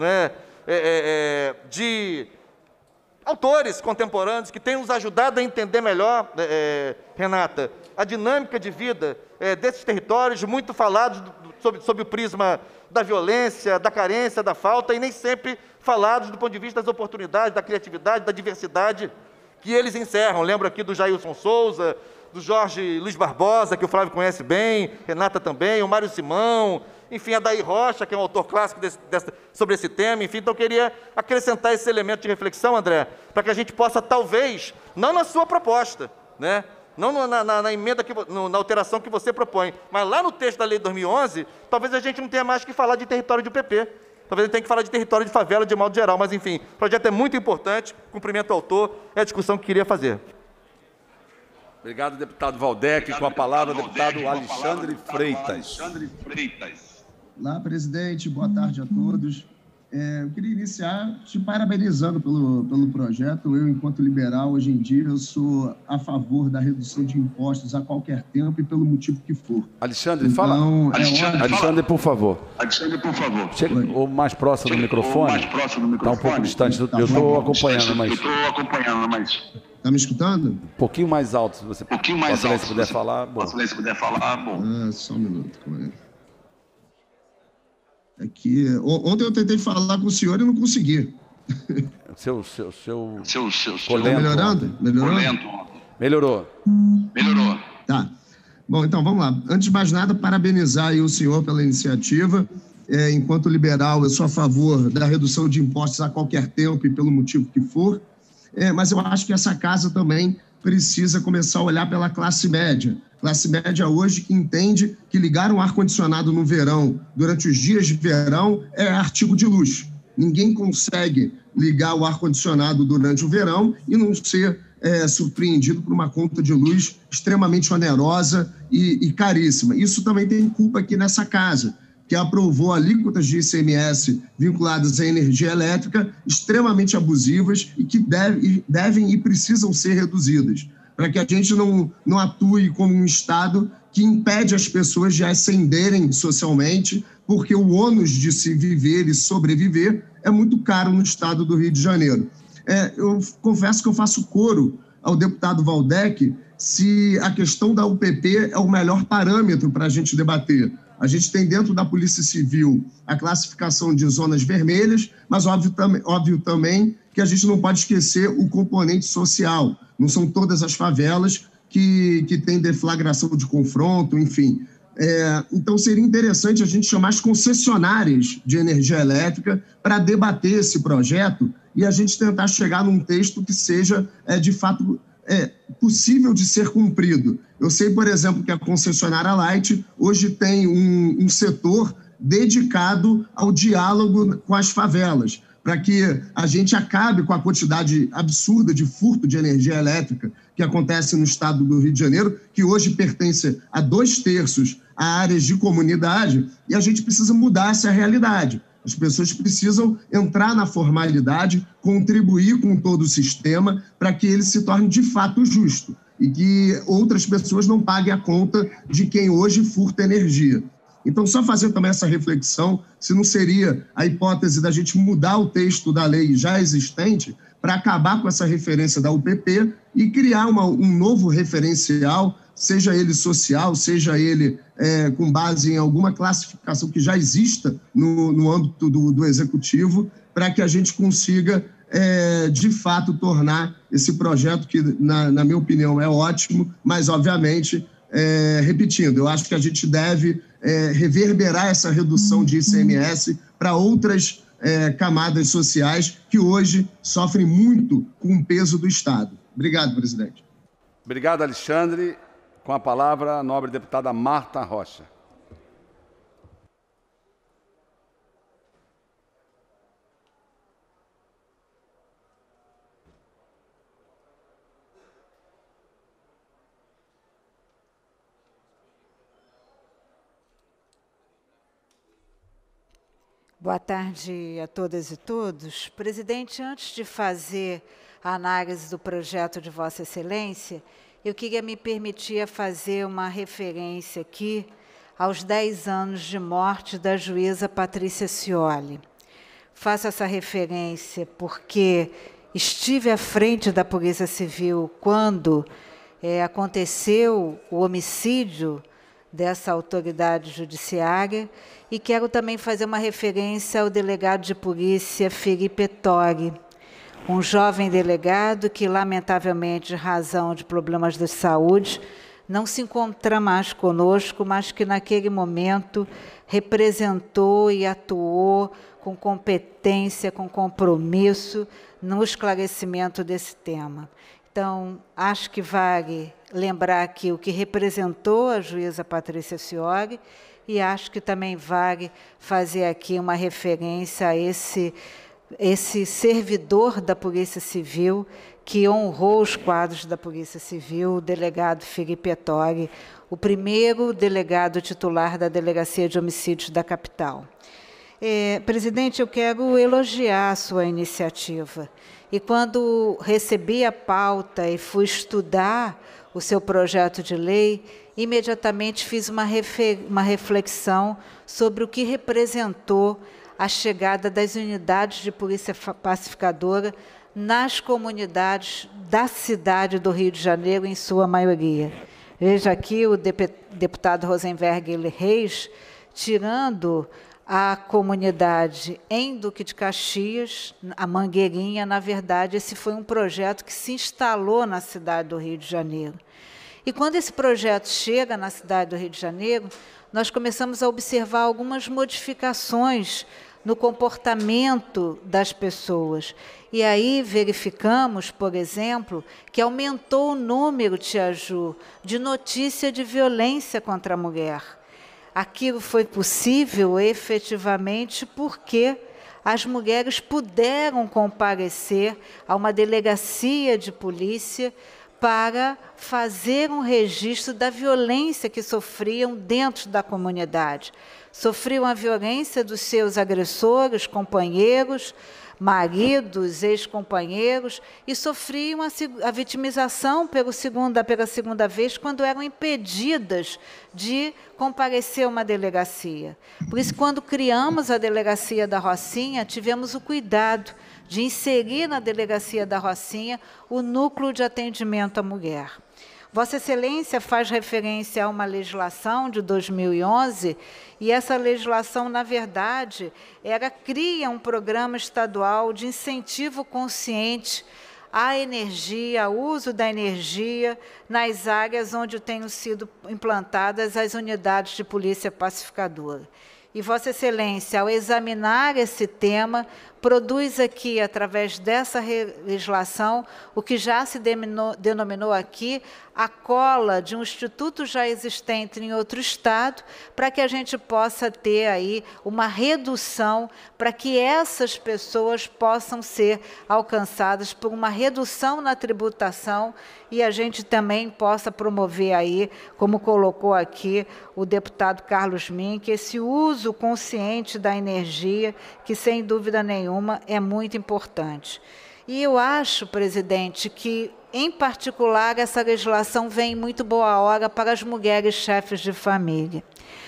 de autores contemporâneos que têm nos ajudado a entender melhor, Renata, a dinâmica de vida desses territórios, muito falados sob o prisma da violência, da carência, da falta, e nem sempre falados do ponto de vista das oportunidades, da criatividade, da diversidade que eles encerram. Lembro aqui do Jailson Souza, do Jorge Luiz Barbosa, que o Flávio conhece bem, Renata também, o Mário Simão, enfim, a Daí Rocha, que é um autor clássico sobre esse tema, enfim. Então, eu queria acrescentar esse elemento de reflexão, André, para que a gente possa, talvez, não na sua proposta, né? Não na emenda, na alteração que você propõe, mas lá no texto da Lei de 2011, talvez a gente não tenha mais que falar de território de UPP. Talvez a gente tenha que falar de território de favela de modo geral, mas, enfim, o projeto é muito importante, cumprimento o autor, é a discussão que queria fazer. Obrigado, deputado Valdec. Com a palavra, deputado Alexandre Freitas. Olá, presidente, boa tarde a todos. Eu queria iniciar te parabenizando pelo projeto. Eu, enquanto liberal, hoje em dia, eu sou a favor da redução de impostos a qualquer tempo e pelo motivo que for. Alexandre, fala. Alexandre, por favor. Chega o mais próximo do microfone. Está um pouco distante. Eu estou acompanhando, mas... Está me escutando? Um pouquinho mais alto, se você se puder falar. Bom. Só um minuto. Aqui, ontem eu tentei falar com o senhor e não consegui. Seu Tá melhorando? Melhorou. Tá. Bom, então vamos lá. Antes de mais nada, parabenizar aí o senhor pela iniciativa. Enquanto liberal, eu sou a favor da redução de impostos a qualquer tempo e pelo motivo que for. Mas eu acho que essa casa também precisa começar a olhar pela classe média. Classe média hoje que entende que ligar um ar-condicionado no verão, durante os dias de verão, é artigo de luxo. Ninguém consegue ligar o ar-condicionado durante o verão e não ser surpreendido por uma conta de luz extremamente onerosa e caríssima. Isso também tem culpa aqui nessa casa, que aprovou alíquotas de ICMS vinculadas à energia elétrica extremamente abusivas e que devem e precisam ser reduzidas, para que a gente não atue como um Estado que impede as pessoas de ascenderem socialmente, porque o ônus de se viver e sobreviver é muito caro no Estado do Rio de Janeiro. Eu confesso que eu faço coro ao deputado Valdec se a questão da UPP é o melhor parâmetro para a gente debater. A gente tem dentro da Polícia Civil a classificação de zonas vermelhas, mas óbvio também que a gente não pode esquecer o componente social. Não são todas as favelas que têm deflagração de confronto, enfim. Então, seria interessante a gente chamar as concessionárias de energia elétrica para debater esse projeto e a gente tentar chegar num texto que seja, de fato, possível de ser cumprido. Eu sei, por exemplo, que a concessionária Light hoje tem um setor dedicado ao diálogo com as favelas, para que a gente acabe com a quantidade absurda de furto de energia elétrica que acontece no estado do Rio de Janeiro, que hoje pertence a 2/3 a áreas de comunidade, e a gente precisa mudar essa realidade. As pessoas precisam entrar na formalidade, contribuir com todo o sistema para que ele se torne de fato justo e que outras pessoas não paguem a conta de quem hoje furta energia. Então, só fazer também essa reflexão, se não seria a hipótese da gente mudar o texto da lei já existente para acabar com essa referência da UPP e criar um novo referencial, seja ele social, seja ele com base em alguma classificação que já exista no âmbito do Executivo, para que a gente consiga, de fato, tornar esse projeto, que, na minha opinião, é ótimo, mas, obviamente, repetindo, eu acho que a gente deve reverberar essa redução de ICMS para outras camadas sociais que hoje sofrem muito com o peso do Estado. Obrigado, presidente. Obrigado, Alexandre. Com a palavra, a nobre deputada Marta Rocha. Boa tarde a todas e todos. Presidente, antes de fazer a análise do projeto de Vossa Excelência, eu queria me permitir fazer uma referência aqui aos 10 anos de morte da juíza Patrícia Scioli. Faço essa referência porque estive à frente da Polícia Civil quando aconteceu o homicídio dessa autoridade judiciária e quero também fazer uma referência ao delegado de polícia Felipe Ettore, um jovem delegado que, lamentavelmente, em razão de problemas de saúde, não se encontra mais conosco, mas que naquele momento representou e atuou com competência, com compromisso no esclarecimento desse tema. Então, acho que vale lembrar aqui o que representou a juíza Patrícia Fiore e acho que também vale fazer aqui uma referência a esse servidor da Polícia Civil que honrou os quadros da Polícia Civil, o delegado Felipe Ettore, o primeiro delegado titular da Delegacia de Homicídios da capital. Presidente, eu quero elogiar a sua iniciativa. E quando recebi a pauta e fui estudar o seu projeto de lei, imediatamente fiz uma reflexão sobre o que representou a chegada das unidades de polícia pacificadora nas comunidades da cidade do Rio de Janeiro, em sua maioria. Veja aqui o deputado Rosenberg Reis, tirando a comunidade em Duque de Caxias, a Mangueirinha. Na verdade, esse foi um projeto que se instalou na cidade do Rio de Janeiro. E quando esse projeto chega na cidade do Rio de Janeiro, nós começamos a observar algumas modificações no comportamento das pessoas. E aí verificamos, por exemplo, que aumentou o número, Tia Ju, de notícia de violência contra a mulher. Aquilo foi possível, efetivamente, porque as mulheres puderam comparecer a uma delegacia de polícia para fazer um registro da violência que sofriam dentro da comunidade. Sofriam a violência dos seus agressores, companheiros, maridos, ex-companheiros, e sofriam a vitimização pela segunda vez, quando eram impedidas de comparecer a uma delegacia. Por isso, quando criamos a Delegacia da Rocinha, tivemos o cuidado de inserir na Delegacia da Rocinha o núcleo de atendimento à mulher. Vossa Excelência faz referência a uma legislação de 2011, e essa legislação, na verdade, cria um programa estadual de incentivo consciente à energia, ao uso da energia nas áreas onde tenham sido implantadas as unidades de polícia pacificadora. E Vossa Excelência, ao examinar esse tema, produz aqui, através dessa legislação, o que já se denominou aqui a cola de um instituto já existente em outro estado, para que a gente possa ter aí uma redução, para que essas pessoas possam ser alcançadas por uma redução na tributação, e a gente também possa promover aí, como colocou aqui o deputado Carlos Mink, esse uso consciente da energia, que, sem dúvida nenhuma, é muito importante. E eu acho, presidente, que, em particular, essa legislação vem em muito boa hora para as mulheres chefes de família.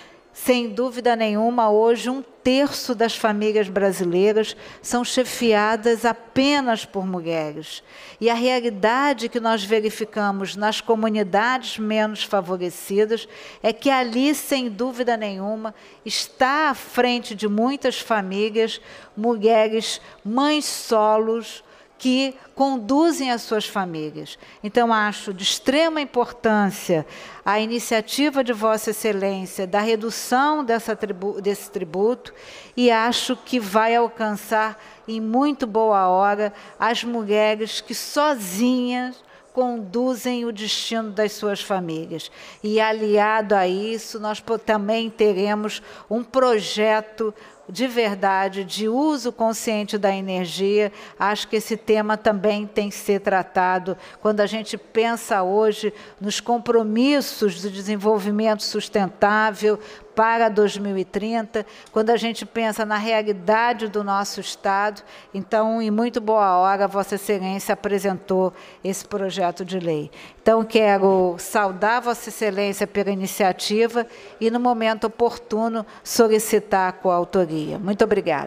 Sem dúvida nenhuma, hoje, 1/3 das famílias brasileiras são chefiadas apenas por mulheres. E a realidade que nós verificamos nas comunidades menos favorecidas é que ali, sem dúvida nenhuma, está à frente de muitas famílias, mulheres, mães solos, que conduzem as suas famílias. Então, acho de extrema importância a iniciativa de Vossa Excelência da redução desse tributo, e acho que vai alcançar, em muito boa hora, as mulheres que sozinhas conduzem o destino das suas famílias. E, aliado a isso, nós também teremos um projeto de verdade, de uso consciente da energia. Acho que esse tema também tem que ser tratado quando a gente pensa hoje nos compromissos do desenvolvimento sustentável para 2030, quando a gente pensa na realidade do nosso Estado. Então, em muito boa hora, Vossa Excelência apresentou esse projeto de lei. Então, quero saudar Vossa Excelência pela iniciativa e, no momento oportuno, solicitar a coautoria. Muito obrigada.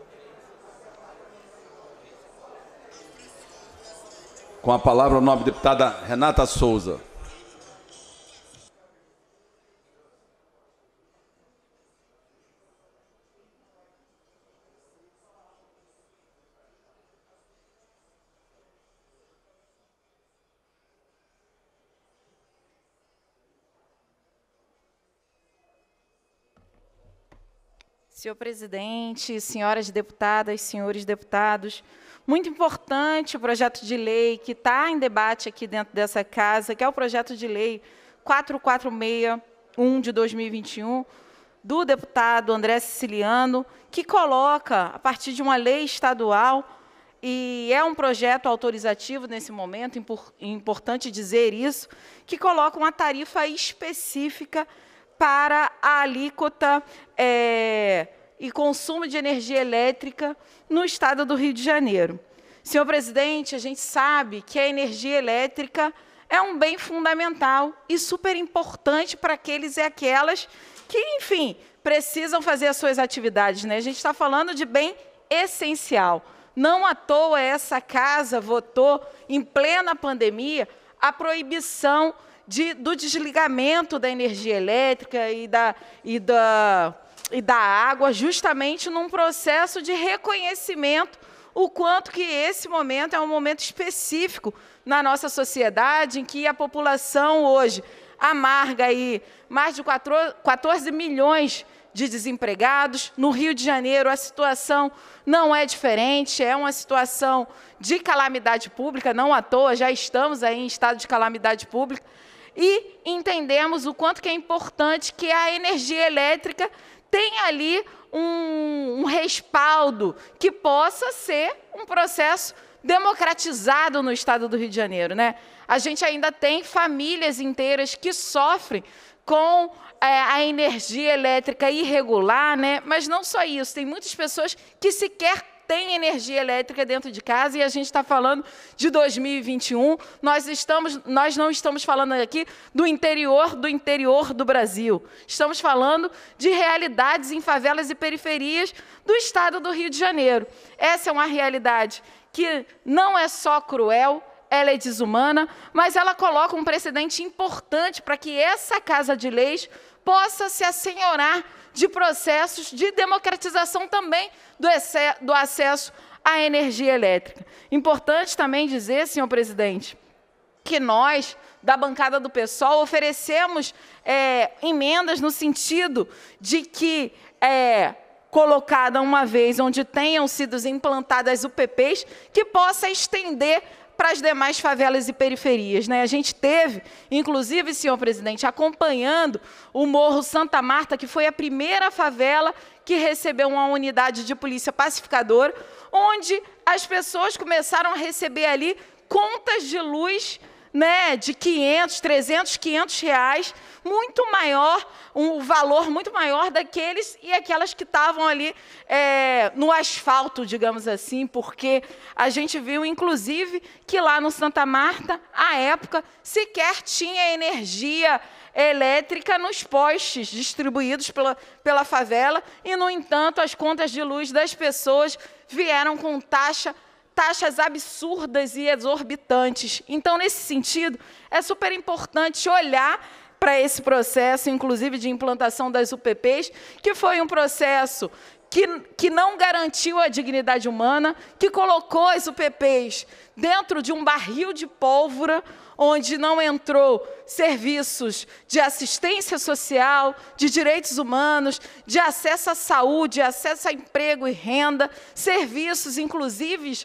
Com a palavra, a nobre deputada Renata Souza. Senhor presidente, senhoras deputadas, senhores deputados, muito importante o projeto de lei que está em debate aqui dentro dessa casa, que é o projeto de lei 4461 de 2021, do deputado André Siciliano, que coloca, a partir de uma lei estadual, e é um projeto autorizativo nesse momento, importante dizer isso, que coloca uma tarifa específica para a alíquota e consumo de energia elétrica no estado do Rio de Janeiro. Senhor presidente, a gente sabe que a energia elétrica é um bem fundamental e super importante para aqueles e aquelas que, enfim, precisam fazer as suas atividades, né? A gente está falando de bem essencial. Não à toa essa casa votou, em plena pandemia, a proibição do desligamento da energia elétrica e da água, justamente num processo de reconhecimento o quanto que esse momento é um momento específico na nossa sociedade, em que a população hoje amarga aí mais de 14 milhões de desempregados. No Rio de Janeiro, a situação não é diferente, é uma situação de calamidade pública, não à toa, já estamos aí em estado de calamidade pública, e entendemos o quanto que é importante que a energia elétrica tenha ali um respaldo que possa ser um processo democratizado no estado do Rio de Janeiro, né? A gente ainda tem famílias inteiras que sofrem com a energia elétrica irregular, né? Mas não só isso, tem muitas pessoas que sequer têm energia elétrica dentro de casa, e a gente está falando de 2021, nós não estamos falando aqui do interior do Brasil, estamos falando de realidades em favelas e periferias do estado do Rio de Janeiro. Essa é uma realidade que não é só cruel, ela é desumana, mas ela coloca um precedente importante para que essa Casa de Leis possa se assenhorar de processos de democratização também do acesso à energia elétrica. Importante também dizer, senhor presidente, que nós, da bancada do PSOL, oferecemos emendas no sentido de que, colocada uma vez onde tenham sido implantadas UPPs, que possa estender para as demais favelas e periferias, né? A gente teve, inclusive, senhor presidente, acompanhando o Morro Santa Marta, que foi a primeira favela que recebeu uma unidade de polícia pacificadora, onde as pessoas começaram a receber ali contas de luz, né, de 500, 300, 500 reais, muito maior, um valor muito maior daqueles e aquelas que estavam ali no asfalto, digamos assim, porque a gente viu, inclusive, que lá no Santa Marta, à época, sequer tinha energia elétrica nos postes distribuídos pela favela e, no entanto, as contas de luz das pessoas vieram com taxas absurdas e exorbitantes. Então, nesse sentido, é super importante olhar para esse processo, inclusive de implantação das UPPs, que foi um processo que não garantiu a dignidade humana, que colocou as UPPs dentro de um barril de pólvora, onde não entrou serviços de assistência social, de direitos humanos, de acesso à saúde, acesso a emprego e renda, serviços, inclusive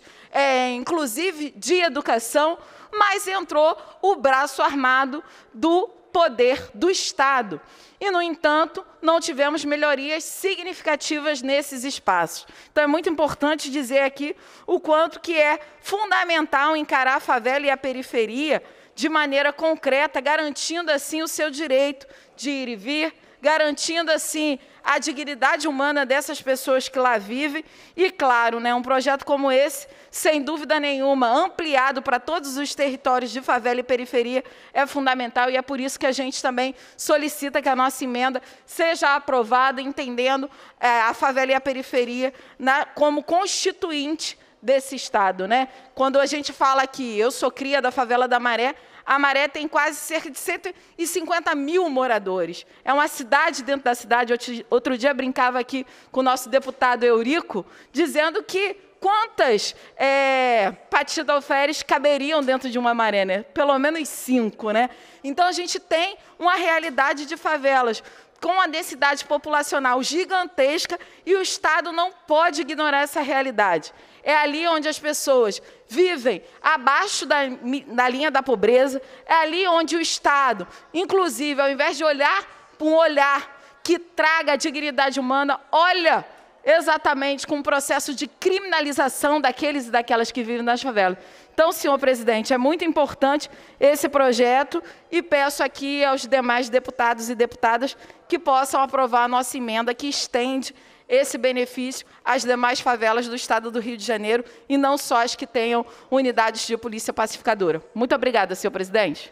de educação, mas entrou o braço armado do poder do Estado. E, no entanto, não tivemos melhorias significativas nesses espaços. Então, é muito importante dizer aqui o quanto que é fundamental encarar a favela e a periferia de maneira concreta, garantindo, assim, o seu direito de ir e vir, garantindo, assim, a dignidade humana dessas pessoas que lá vivem. E, claro, né, um projeto como esse, sem dúvida nenhuma, ampliado para todos os territórios de favela e periferia, é fundamental, e é por isso que a gente também solicita que a nossa emenda seja aprovada, entendendo a favela e a periferia como constituinte desse Estado, né? Quando a gente fala que eu sou cria da favela da Maré, a Maré tem quase cerca de 150 mil moradores. É uma cidade dentro da cidade. Outro dia brincava aqui com o nosso deputado Eurico, dizendo que quantas Patida Alferes caberiam dentro de uma Maré, né? Pelo menos 5, né? Então, a gente tem uma realidade de favelas com uma densidade populacional gigantesca, e o Estado não pode ignorar essa realidade. É ali onde as pessoas vivem abaixo da linha da pobreza, é ali onde o Estado, inclusive, ao invés de olhar com um olhar que traga a dignidade humana, olha exatamente com um processo de criminalização daqueles e daquelas que vivem nas favelas. Então, senhor presidente, é muito importante esse projeto e peço aqui aos demais deputados e deputadas que possam aprovar a nossa emenda que estende esse benefício às demais favelas do Estado do Rio de Janeiro e não só as que tenham unidades de polícia pacificadora. Muito obrigada, senhor presidente.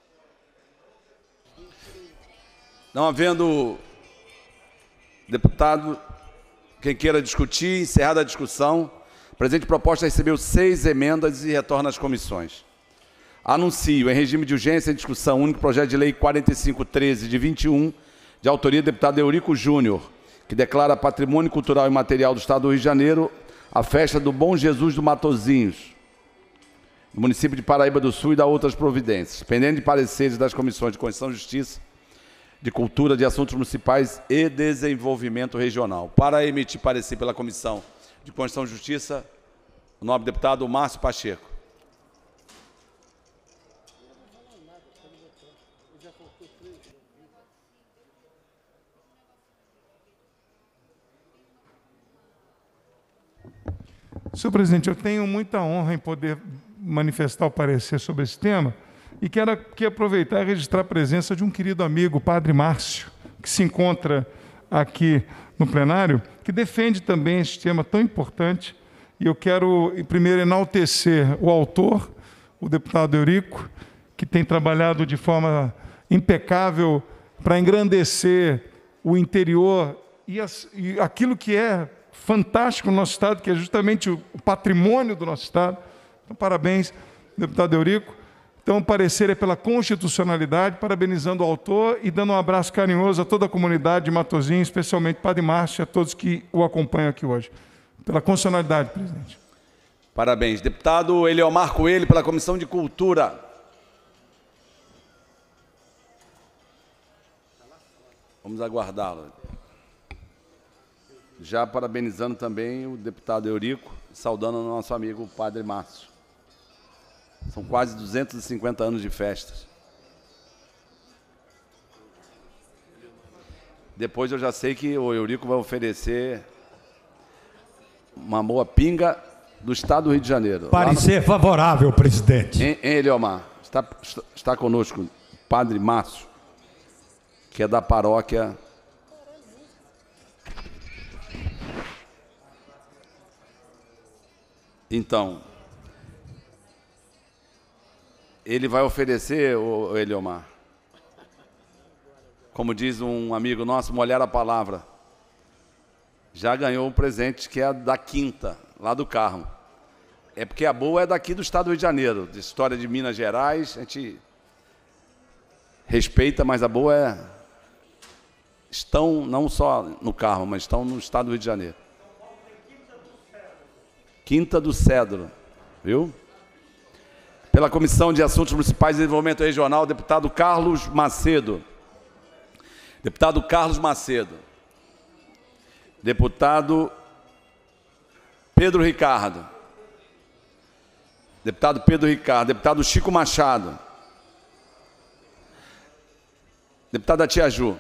Não havendo deputado, quem queira discutir, encerrada a discussão, a presente proposta recebeu 6 emendas e retorna às comissões. Anuncio, em regime de urgência, em discussão única, projeto de lei 4513 de 21, de autoria do deputado Eurico Júnior, que declara patrimônio cultural e material do Estado do Rio de Janeiro a festa do Bom Jesus do Matozinhos, no município de Paraíba do Sul, e da outras providências, pendendo de pareceres das comissões de Constituição e Justiça, de Cultura, de Assuntos Municipais e Desenvolvimento Regional. Para emitir parecer pela Comissão de Constituição e Justiça, o nobre deputado Márcio Pacheco. Senhor presidente, eu tenho muita honra em poder manifestar o parecer sobre esse tema e quero aqui aproveitar e registrar a presença de um querido amigo, o padre Márcio, que se encontra aqui no plenário, que defende também esse tema tão importante. E eu quero, primeiro, enaltecer o autor, o deputado Eurico, que tem trabalhado de forma impecável para engrandecer o interior e aquilo que é fantástico no nosso Estado, que é justamente o patrimônio do nosso Estado. Então, parabéns, deputado Eurico. Então, o parecer é pela constitucionalidade, parabenizando o autor e dando um abraço carinhoso a toda a comunidade de Matozinhos, especialmente Padre Márcio e a todos que o acompanham aqui hoje. Pela constitucionalidade, presidente. Parabéns. Deputado Eliomar Coelho, pela Comissão de Cultura. Vamos aguardá-lo. Já parabenizando também o deputado Eurico, saudando o nosso amigo Padre Márcio. São quase 250 anos de festas. Depois eu já sei que o Eurico vai oferecer uma boa pinga do Estado do Rio de Janeiro. Parecer favorável, presidente. Em Eliomar, está conosco o Padre Márcio, que é da paróquia Então, ele vai oferecer, o Eliomar, como diz um amigo nosso, molhar a palavra. Já ganhou um presente que é da Quinta, lá do Carmo. É porque a boa é daqui do Estado do Rio de Janeiro, de história de Minas Gerais, a gente respeita, mas a boa é... Estão não só no Carmo, mas estão no Estado do Rio de Janeiro. Quinta do Cedro, viu? Pela Comissão de Assuntos Municipais e Desenvolvimento Regional, deputado Carlos Macedo. Deputado Carlos Macedo. Deputado Pedro Ricardo. Deputado Pedro Ricardo. Deputado Chico Machado. Deputada Tia Ju.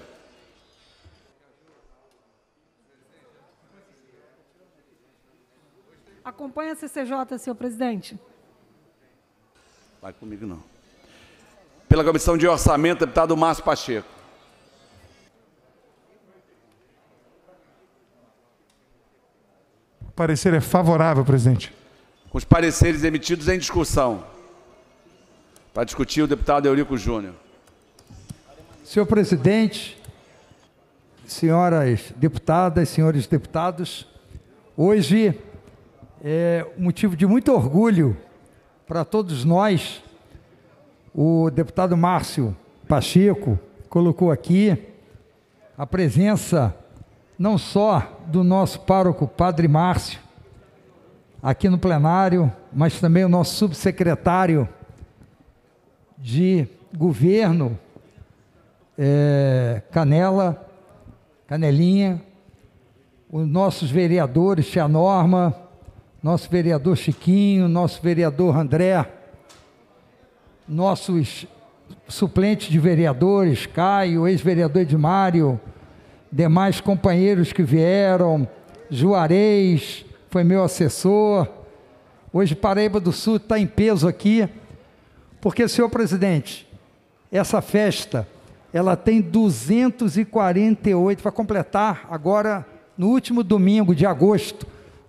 Acompanha a CCJ, senhor presidente. Vai comigo, não. Pela Comissão de Orçamento, deputado Márcio Pacheco. O parecer é favorável, presidente. Com os pareceres emitidos em discussão. Para discutir, o deputado Eurico Júnior. Senhor presidente, senhoras deputadas, senhores deputados, hoje é motivo de muito orgulho para todos nós. O deputado Márcio Pacheco colocou aqui a presença não só do nosso pároco Padre Márcio aqui no plenário, mas também o nosso subsecretário de governo, Canela, Canelinha, os nossos vereadores, Tia Norma, nosso vereador Chiquinho, nosso vereador André, nossos suplentes de vereadores, Caio, ex-vereador Edmário, demais companheiros que vieram, Juarez, foi meu assessor. Hoje Paraíba do Sul está em peso aqui, porque, senhor presidente, essa festa, ela tem 248, vai completar agora, no último domingo de agosto,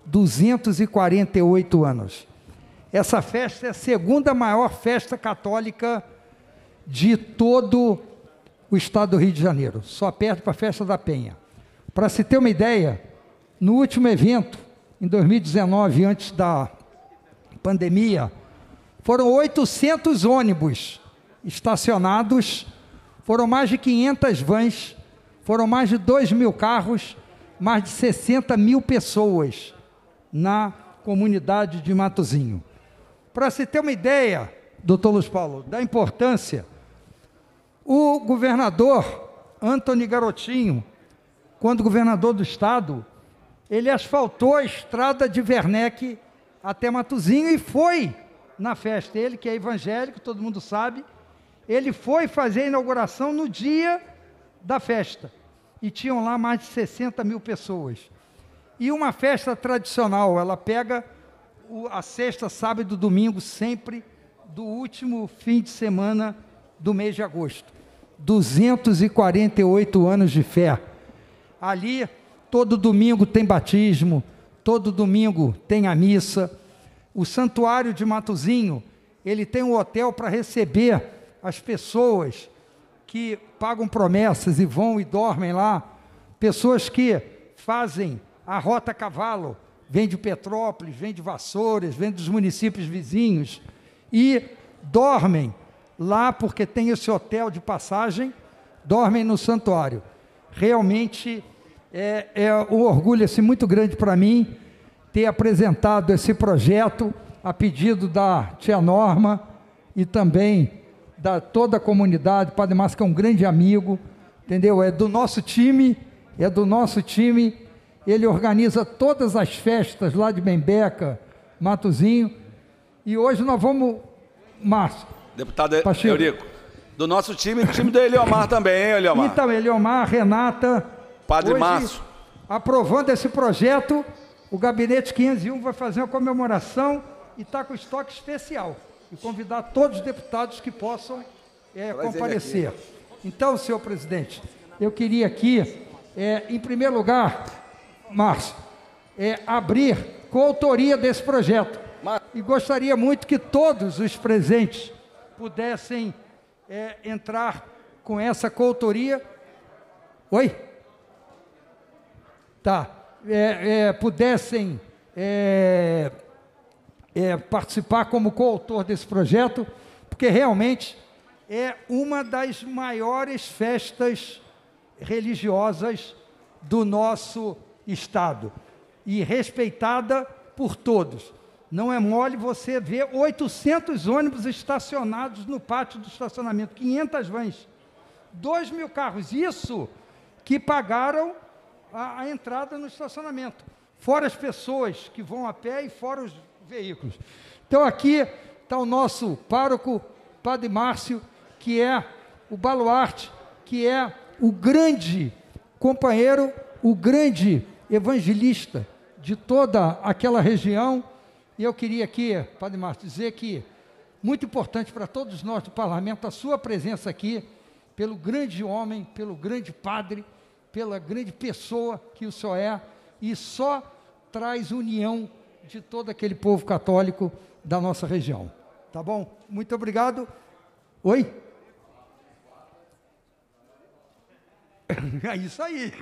248 anos. Essa festa é a segunda maior festa católica de todo o estado do Rio de Janeiro, só perde para a Festa da Penha. Para se ter uma ideia, no último evento, em 2019, antes da pandemia, foram 800 ônibus estacionados, foram mais de 500 vans, foram mais de 2.000 carros, mais de 60 mil pessoas na comunidade de Matozinho. Para se ter uma ideia, doutor Luiz Paulo, da importância, o governador Antony Garotinho, quando governador do estado, ele asfaltou a estrada de Werneck até Matozinho e foi na festa. Ele, que é evangélico, todo mundo sabe, ele foi fazer a inauguração no dia da festa. E tinham lá mais de 60 mil pessoas. E uma festa tradicional, ela pega a sexta, sábado e domingo, sempre do último fim de semana do mês de agosto. 248 anos de fé. Ali, todo domingo tem batismo, todo domingo tem a missa. O Santuário de Matozinho, ele tem um hotel para receber as pessoas que pagam promessas e vão e dormem lá, pessoas que fazem a rota a cavalo, vêm de Petrópolis, vêm de Vassouras, vêm dos municípios vizinhos, e dormem lá porque tem esse hotel de passagem, dormem no santuário. Realmente é um orgulho assim, muito grande para mim ter apresentado esse projeto a pedido da tia Norma e também da toda a comunidade. O Padre Márcio, que é um grande amigo, entendeu? É do nosso time, ele organiza todas as festas lá de Bembeca, Matozinho, e hoje nós vamos, Márcio. Deputado Eurico, do nosso time, do time do Eliomar também, hein, Eliomar? Então, Eliomar, Renata, Padre hoje, Márcio. Aprovando esse projeto, o Gabinete 501 vai fazer uma comemoração e está com estoque especial. E convidar todos os deputados que possam comparecer. Então, senhor presidente, eu queria aqui, em primeiro lugar, Márcio, abrir coautoria desse projeto. E gostaria muito que todos os presentes pudessem entrar com essa coautoria. Oi? Tá. Pudessem participar como coautor desse projeto, porque realmente é uma das maiores festas religiosas do nosso estado e respeitada por todos. Não é mole você ver 800 ônibus estacionados no pátio do estacionamento, 500 vans, 2.000 carros, isso que pagaram a entrada no estacionamento, fora as pessoas que vão a pé e fora os veículos. Então aqui está o nosso pároco, Padre Márcio, que é o baluarte, que é o grande companheiro, o grande evangelista de toda aquela região. E eu queria aqui, Padre Márcio, dizer que muito importante para todos nós do parlamento a sua presença aqui, pelo grande homem, pelo grande padre, pela grande pessoa que o senhor é, e só traz união de todo aquele povo católico da nossa região. Tá bom? Muito obrigado. Oi? É isso aí.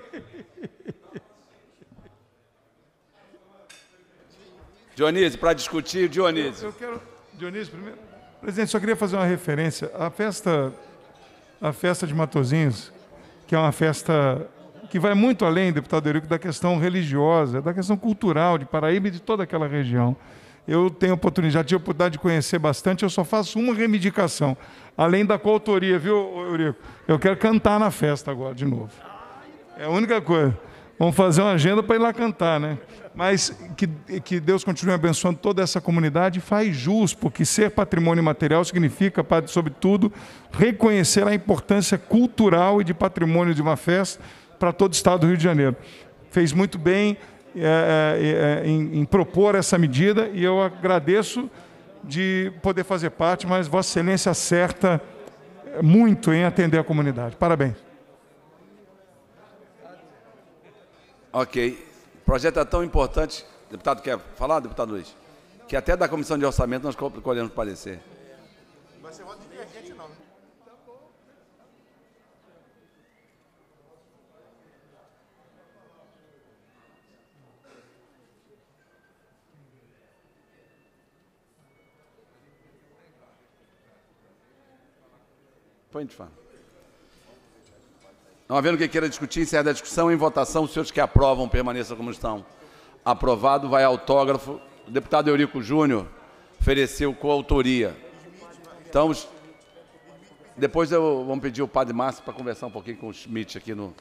Dionísio, para discutir, Dionísio. Eu quero, Dionísio, primeiro. Presidente, só queria fazer uma referência. A festa de Matozinhos, que é uma festa que vai muito além, deputado Eurico, da questão religiosa, da questão cultural de Paraíba e de toda aquela região. Eu tenho já tive a oportunidade de conhecer bastante, eu só faço uma reivindicação, além da coautoria, viu, Eurico? Eu quero cantar na festa agora, de novo. É a única coisa. Vamos fazer uma agenda para ir lá cantar, né? Mas que Deus continue abençoando toda essa comunidade e faz jus, porque ser patrimônio material significa, sobretudo, reconhecer a importância cultural e de patrimônio de uma festa para todo o estado do Rio de Janeiro. Fez muito bem em propor essa medida e eu agradeço de poder fazer parte, mas Vossa Excelência acerta muito em atender a comunidade. Parabéns. Ok. O projeto é tão importante, deputado quer falar, deputado Luiz? Que até da Comissão de Orçamento nós colhemos parecer. Vai ser voto divergente, não, né? Põe de fato. Não havendo quem queira discutir, encerra a discussão. Em votação, os senhores que aprovam permaneçam como estão. Aprovado, vai autógrafo. O deputado Eurico Júnior ofereceu coautoria. Então, depois vamos pedir o padre Márcio para conversar um pouquinho com o Schmidt aqui no...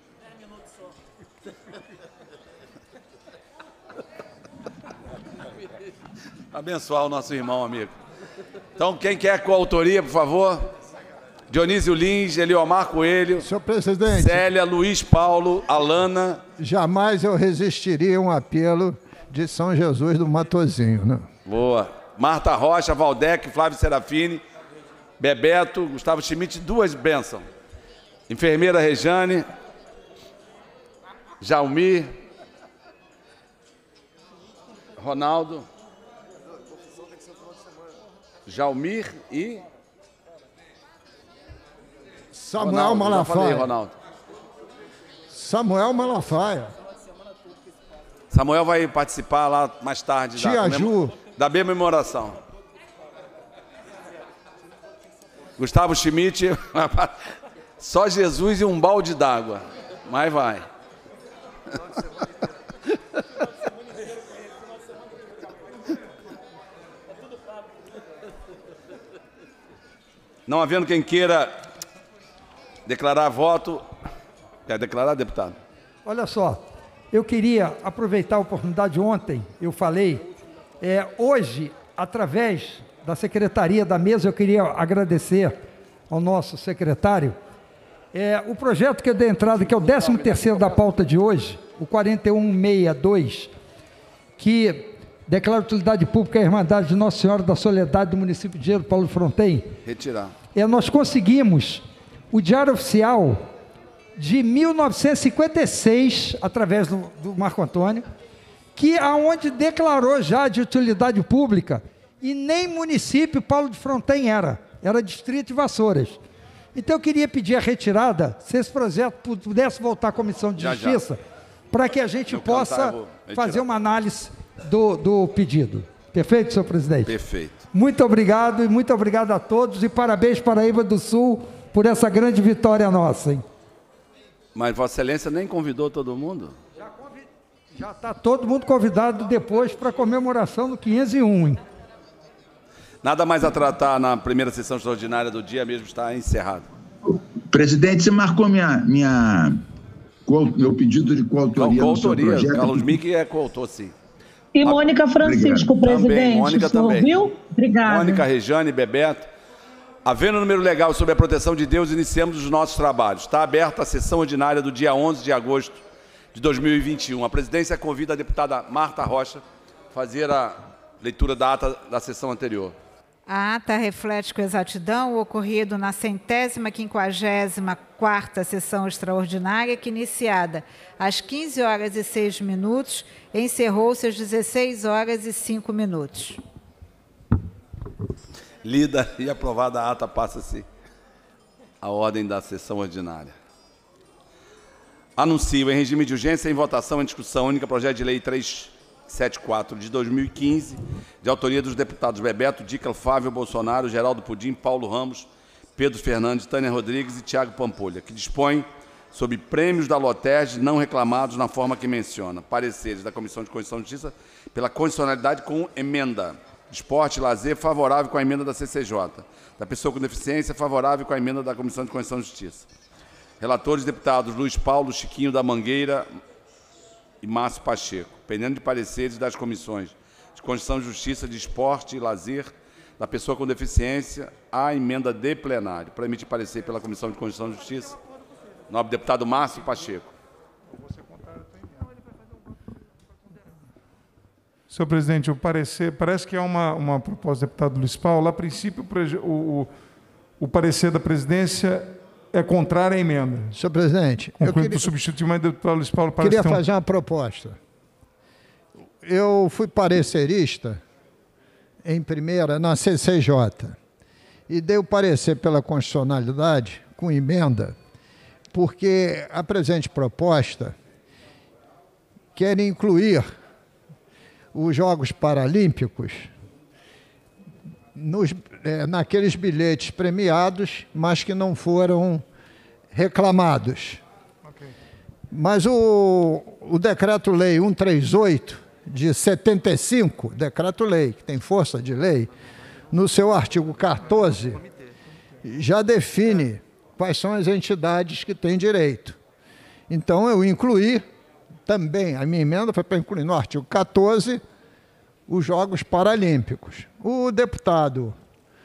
Abençoar o nosso irmão, amigo. Então, quem quer coautoria, por favor... Dionísio Lins, Eliomar Coelho, senhor presidente, Célia, Luiz Paulo, Alana. Jamais eu resistiria a um apelo de São Jesus do Matozinho, né? Boa. Marta Rocha, Valdec, Flávio Serafini, Bebeto, Gustavo Schmidt, duas bênçãos. Enfermeira Rejane, Jaumir, Ronaldo, Jaumir e... Samuel Malafaia. Falei, Ronaldo. Samuel Malafaia. Samuel vai participar lá mais tarde da comemoração. Gustavo Schmidt, só Jesus e um balde d'água. Mas vai. Não havendo quem queira declarar voto. Quer declarar, deputado? Olha só, eu queria aproveitar a oportunidade. Ontem eu falei, hoje, através da secretaria da mesa, eu queria agradecer ao nosso secretário, o projeto que eu dei entrada, que é o 13º da pauta de hoje, o 4162, que declara utilidade pública a Irmandade de Nossa Senhora da Soledade do município de Engenheiro Paulo Fronten. Retirar. Nós conseguimos o Diário Oficial de 1956, através do Marco Antônio, que aonde declarou já de utilidade pública, e nem município Paulo de Fronten era distrito de Vassouras. Então eu queria pedir a retirada, se esse projeto pudesse voltar à Comissão de Justiça, para que a gente possa fazer uma análise do pedido. Perfeito, senhor presidente? Perfeito. Muito obrigado, e muito obrigado a todos, e parabéns para a Paraíba do Sul por essa grande vitória nossa, hein? Mas Vossa Excelência nem convidou todo mundo? Já está todo mundo convidado depois para a comemoração do 501, hein? Nada mais a tratar na primeira sessão extraordinária do dia, mesmo está encerrado. Presidente, você marcou meu pedido de coautoria. Coautoria, Carlos Mick é coautor, sim. E Mônica Francisco, obrigado. presidente, também, Mônica também. Ouviu? Obrigada. Mônica, Rejane, Bebeto. Havendo número legal sobre a proteção de Deus, iniciamos os nossos trabalhos. Está aberta a sessão ordinária do dia 11 de agosto de 2021. A presidência convida a deputada Marta Rocha a fazer a leitura da ata da sessão anterior. A ata reflete com exatidão o ocorrido na 154ª sessão extraordinária, que, iniciada às 15h06, encerrou-se às 16h05. Lida e aprovada a ata, passa-se a ordem da sessão ordinária. Anuncio em regime de urgência, em votação, em discussão única, projeto de lei 374 de 2015, de autoria dos deputados Bebeto, Dica, Flávio Bolsonaro, Geraldo Pudim, Paulo Ramos, Pedro Fernandes, Tânia Rodrigues e Tiago Pampolha, que dispõe sobre prêmios da Loterd não reclamados na forma que menciona. Pareceres da Comissão de Constituição e Justiça pela condicionalidade com emenda. Esporte e lazer, favorável com a emenda da CCJ. Da pessoa com deficiência, favorável com a emenda da Comissão de Constituição e Justiça. Relatores, deputados Luiz Paulo, Chiquinho da Mangueira e Márcio Pacheco. Pendendo de pareceres das comissões de Constituição, Justiça, de Esporte e Lazer, da pessoa com deficiência, a emenda de plenário. Para emitir parecer pela Comissão de Constituição e Justiça, nobre deputado Márcio Pacheco. Senhor presidente, o parecer, parece que é uma proposta do deputado Luiz Paulo. A princípio, o parecer da presidência é contrário à emenda. Senhor presidente, eu queria substituir, mas o deputado Luiz Paulo parece queria fazer uma proposta. Eu fui parecerista em primeira na CCJ e dei o parecer pela constitucionalidade com emenda, porque a presente proposta quer incluir os Jogos Paralímpicos naqueles bilhetes premiados, mas que não foram reclamados. Okay. Mas o Decreto-Lei 138, de 75, Decreto-Lei, que tem força de lei, no seu artigo 14, já define quais são as entidades que têm direito. Então, eu incluí também, a minha emenda foi para incluir no artigo 14, os Jogos Paralímpicos. O deputado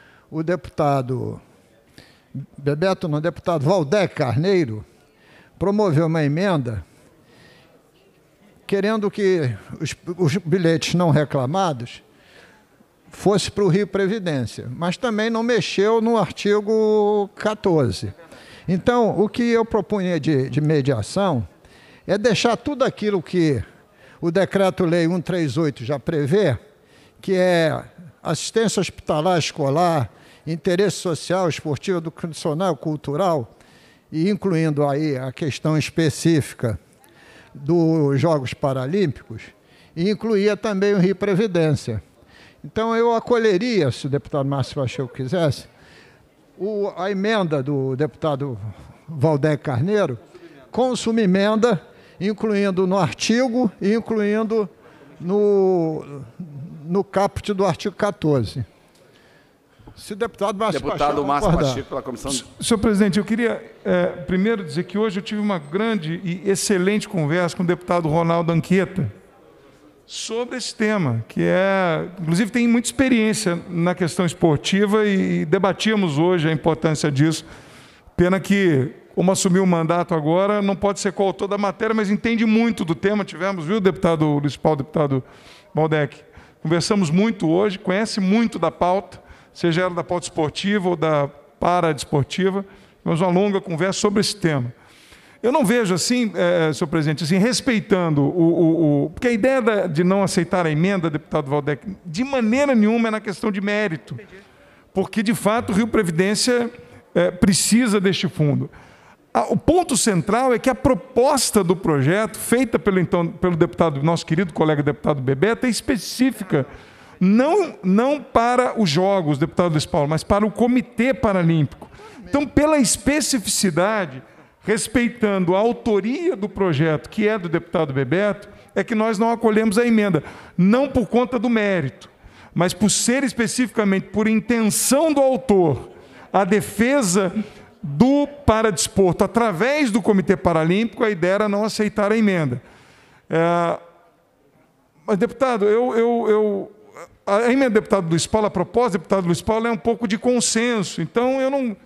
Valdec Carneiro promoveu uma emenda querendo que os bilhetes não reclamados fossem para o Rio Previdência, mas também não mexeu no artigo 14. Então, o que eu propunha de mediação é deixar tudo aquilo que o Decreto-Lei 138 já prevê, que é assistência hospitalar escolar, interesse social, esportivo, educacional, cultural, e incluindo aí a questão específica dos Jogos Paralímpicos, e incluía também o Rio Previdência. Então, eu acolheria, se o deputado Márcio Pacheco quisesse, a emenda do deputado Valdec Carneiro, com subemenda, incluindo no artigo e incluindo no caput do artigo 14. Se o deputado Márcio Pacheco pela comissão. Senhor presidente, eu queria primeiro dizer que hoje eu tive uma grande e excelente conversa com o deputado Ronaldo Anchieta sobre esse tema, que inclusive tem muita experiência na questão esportiva e debatíamos hoje a importância disso. Pena que, como assumiu o mandato agora, não pode ser coautor da matéria, mas entende muito do tema. Tivemos, viu, deputado Luiz Paulo, deputado Valdec? Conversamos muito hoje, conhece muito da pauta, seja ela da pauta esportiva ou da paradesportiva. Tivemos uma longa conversa sobre esse tema. Eu não vejo assim, senhor presidente, assim, respeitando porque a ideia de não aceitar a emenda, deputado Valdec, de maneira nenhuma é na questão de mérito, porque, de fato, o Rio Previdência precisa deste fundo. O ponto central é que a proposta do projeto, feita pelo deputado, nosso querido colega deputado Bebeto, é específica, não para os Jogos, deputado Luiz Paulo, mas para o Comitê Paralímpico. Então, pela especificidade, respeitando a autoria do projeto, que é do deputado Bebeto, é que nós não acolhemos a emenda, não por conta do mérito, mas por ser especificamente por intenção do autor, a defesa do paradesporto através do Comitê Paralímpico, a ideia era não aceitar a emenda. Mas, deputado, a emenda do deputado Luiz Paulo, a proposta do deputado Luiz Paulo é um pouco de consenso, então eu não...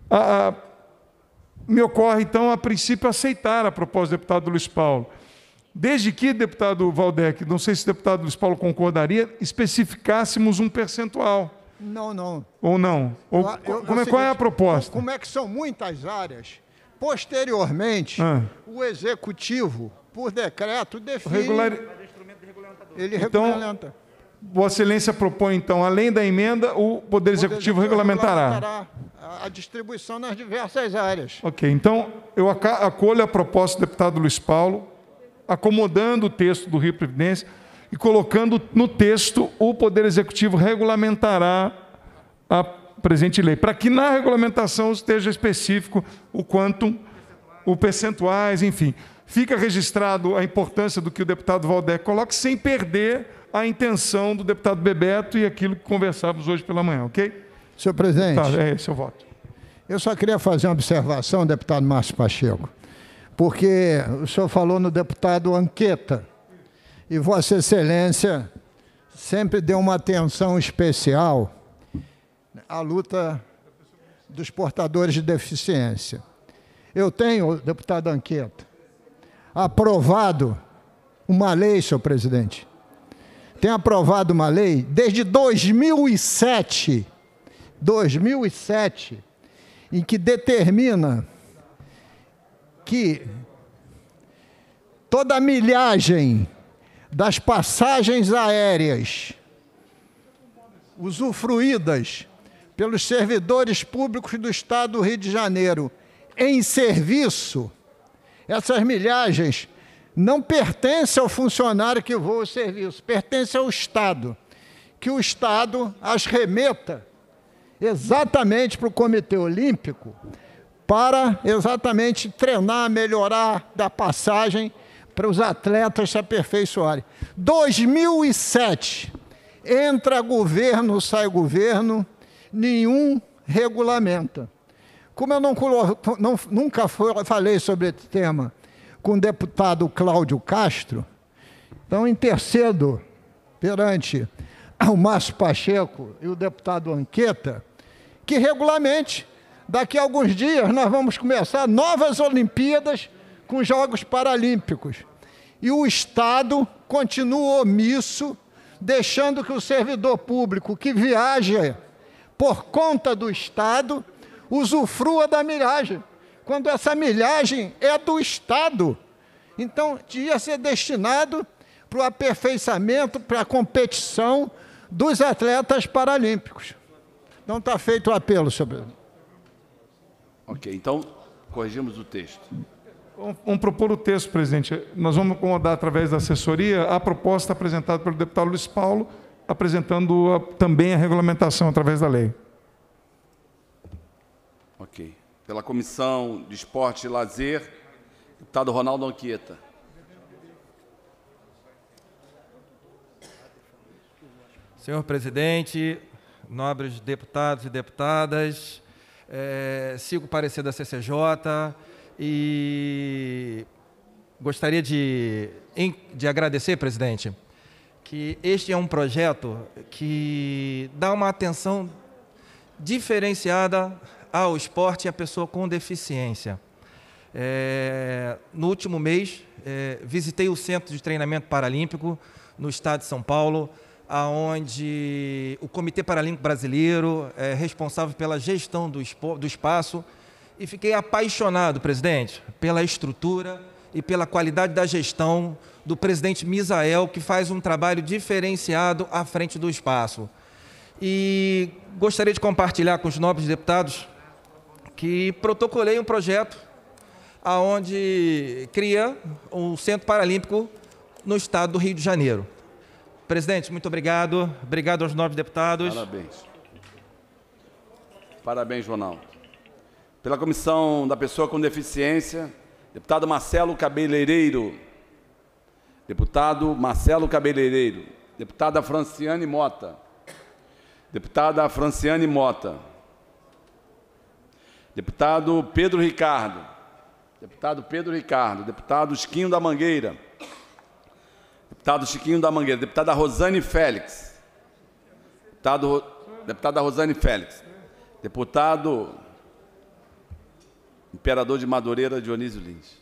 me ocorre, então, a princípio, aceitar a proposta do deputado Luiz Paulo. Desde que, deputado Valdec, não sei se o deputado Luiz Paulo concordaria, especificássemos um percentual. Não. Ou não? Qual é a proposta? Como é que são muitas áreas, posteriormente, o Executivo, por decreto, define... Ele regulamenta. Vossa Excelência propõe, então, além da emenda, o Poder Executivo regulamentará a distribuição nas diversas áreas. Ok, então, eu acolho a proposta do deputado Luiz Paulo, acomodando o texto do Rio Previdência e colocando no texto o Poder Executivo regulamentará a presente lei, para que na regulamentação esteja específico o quantum, o percentuais, enfim. Fica registrado a importância do que o deputado Valdec coloca, sem perder a intenção do deputado Bebeto e aquilo que conversávamos hoje pela manhã, ok? Senhor presidente, Tá, esse é o voto. Eu só queria fazer uma observação, deputado Márcio Pacheco, porque o senhor falou no deputado Anqueta, e Vossa Excelência sempre deu uma atenção especial à luta dos portadores de deficiência. Eu tenho, deputado Anqueta, aprovado uma lei, senhor presidente. Tenho aprovado uma lei desde 2007, em que determina que toda a milhagem das passagens aéreas usufruídas pelos servidores públicos do Estado do Rio de Janeiro em serviço, essas milhagens não pertencem ao funcionário que voa o serviço, pertencem ao Estado, que o Estado as remeta exatamente para o Comitê Olímpico, para exatamente treinar, melhorar da passagem para os atletas se aperfeiçoarem. 2007, entra governo, sai governo, nenhum regulamenta. Como eu nunca falei sobre esse tema com o deputado Cláudio Castro, então intercedo perante o Márcio Pacheco e o deputado Anqueta, que regulamente, daqui a alguns dias, nós vamos começar novas Olimpíadas com Jogos Paralímpicos. E o Estado continua omisso, deixando que o servidor público que viaja por conta do Estado usufrua da milhagem, quando essa milhagem é do Estado. Então, devia ser destinado para o aperfeiçoamento, para a competição dos atletas paralímpicos. Então, está feito o apelo, senhor presidente. Ok, então, corrigimos o texto. Vamos propor o texto, presidente. Nós vamos acomodar, através da assessoria, a proposta apresentada pelo deputado Luiz Paulo, apresentando também a regulamentação através da lei. Ok. Pela Comissão de Esporte e Lazer, deputado Ronaldo Anqueta. Senhor presidente, nobres deputados e deputadas, sigo o parecer da CCJ e gostaria de agradecer, presidente, que este é um projeto que dá uma atenção diferenciada ao esporte e à pessoa com deficiência. No último mês, visitei o Centro de Treinamento Paralímpico no estado de São Paulo, onde o Comitê Paralímpico Brasileiro é responsável pela gestão do espaço, e fiquei apaixonado, presidente, pela estrutura e pela qualidade da gestão do presidente Misael, que faz um trabalho diferenciado à frente do espaço. E gostaria de compartilhar com os nobres deputados que protocolei um projeto onde cria um Centro Paralímpico no estado do Rio de Janeiro. Presidente, muito obrigado. Obrigado aos nobres deputados. Parabéns. Parabéns, Ronaldo. Pela Comissão da Pessoa com Deficiência, deputado Marcelo Cabeleireiro. Deputado Marcelo Cabeleireiro. Deputada Franciane Mota. Deputada Franciane Mota. Deputado Pedro Ricardo. Deputado Pedro Ricardo. Deputado Chiquinho da Mangueira. Deputado Chiquinho da Mangueira. Deputada Rosane Félix. Deputada Rosane Félix. Deputado Imperador de Madureira, Dionísio Lins.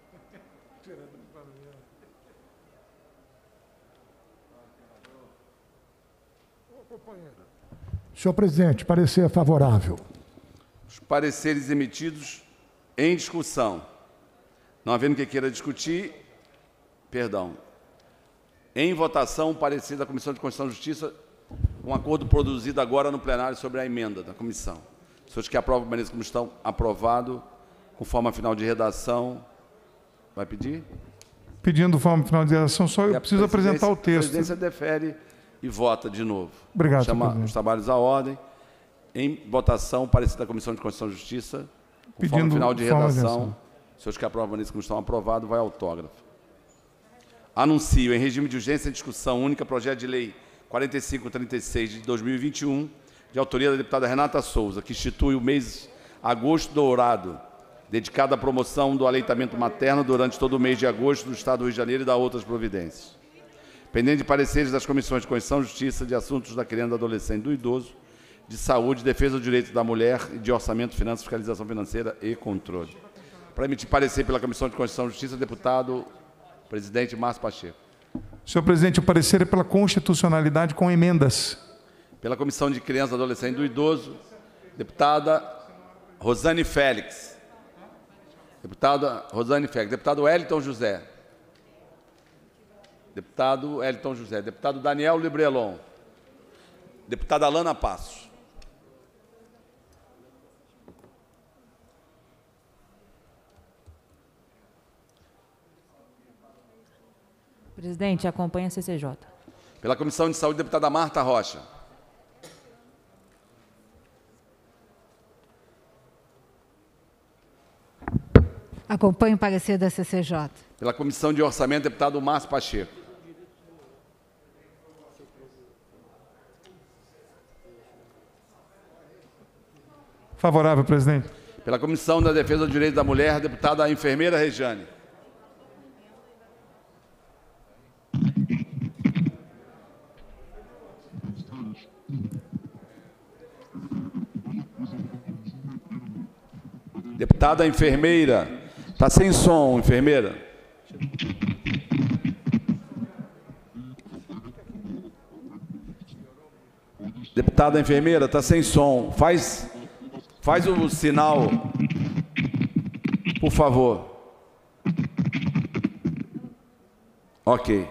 Senhor presidente, parecer favorável. Os pareceres emitidos em discussão. Não havendo quem queira discutir, perdão. Em votação, o parecer da Comissão de Constituição e Justiça, um acordo produzido agora no plenário sobre a emenda da comissão. Os senhores que aprovam permaneçam como estão, aprovado, com forma final de redação. Vai pedir? Pedindo forma final de redação, só eu preciso apresentar o texto. A presidência defere e vota de novo. Obrigado, chama os trabalhos à ordem. Em votação, parecer da Comissão de Constituição e Justiça, com forma final de redação. Os senhores que aprovam permaneçam como estão, aprovado, vai autógrafo. Anuncio, em regime de urgência, em discussão única, projeto de lei 4536 de 2021, de autoria da deputada Renata Souza, que institui o mês Agosto Dourado, dedicada à promoção do aleitamento materno durante todo o mês de agosto do Estado do Rio de Janeiro e da outras providências. Pendente de pareceres das comissões de Constituição, Justiça, de Assuntos da Criança, do Adolescente e do Idoso, de Saúde, Defesa dos Direitos da Mulher e de Orçamento, Finanças, Fiscalização Financeira e Controle. Para emitir parecer pela Comissão de Constituição e Justiça, deputado presidente Márcio Pacheco. Senhor presidente, o parecer é pela constitucionalidade com emendas. Pela Comissão de Criança, Adolescente e do Idoso, deputada Rosane Félix. Deputada Rosane Félix. Deputado Wellington José. Deputado Wellington José. Deputado Daniel Librelon. Deputada Alana Passos. Presidente, acompanha a CCJ. Pela Comissão de Saúde, deputada Marta Rocha. Acompanho o parecer da CCJ. Pela Comissão de Orçamento, deputado Márcio Pacheco. Favorável, presidente. Pela Comissão da Defesa dos Direitos da Mulher, deputada enfermeira Rejane. Deputada enfermeira. Está sem som, enfermeira. Deputada enfermeira, está sem som. Faz o sinal, por favor. Ok.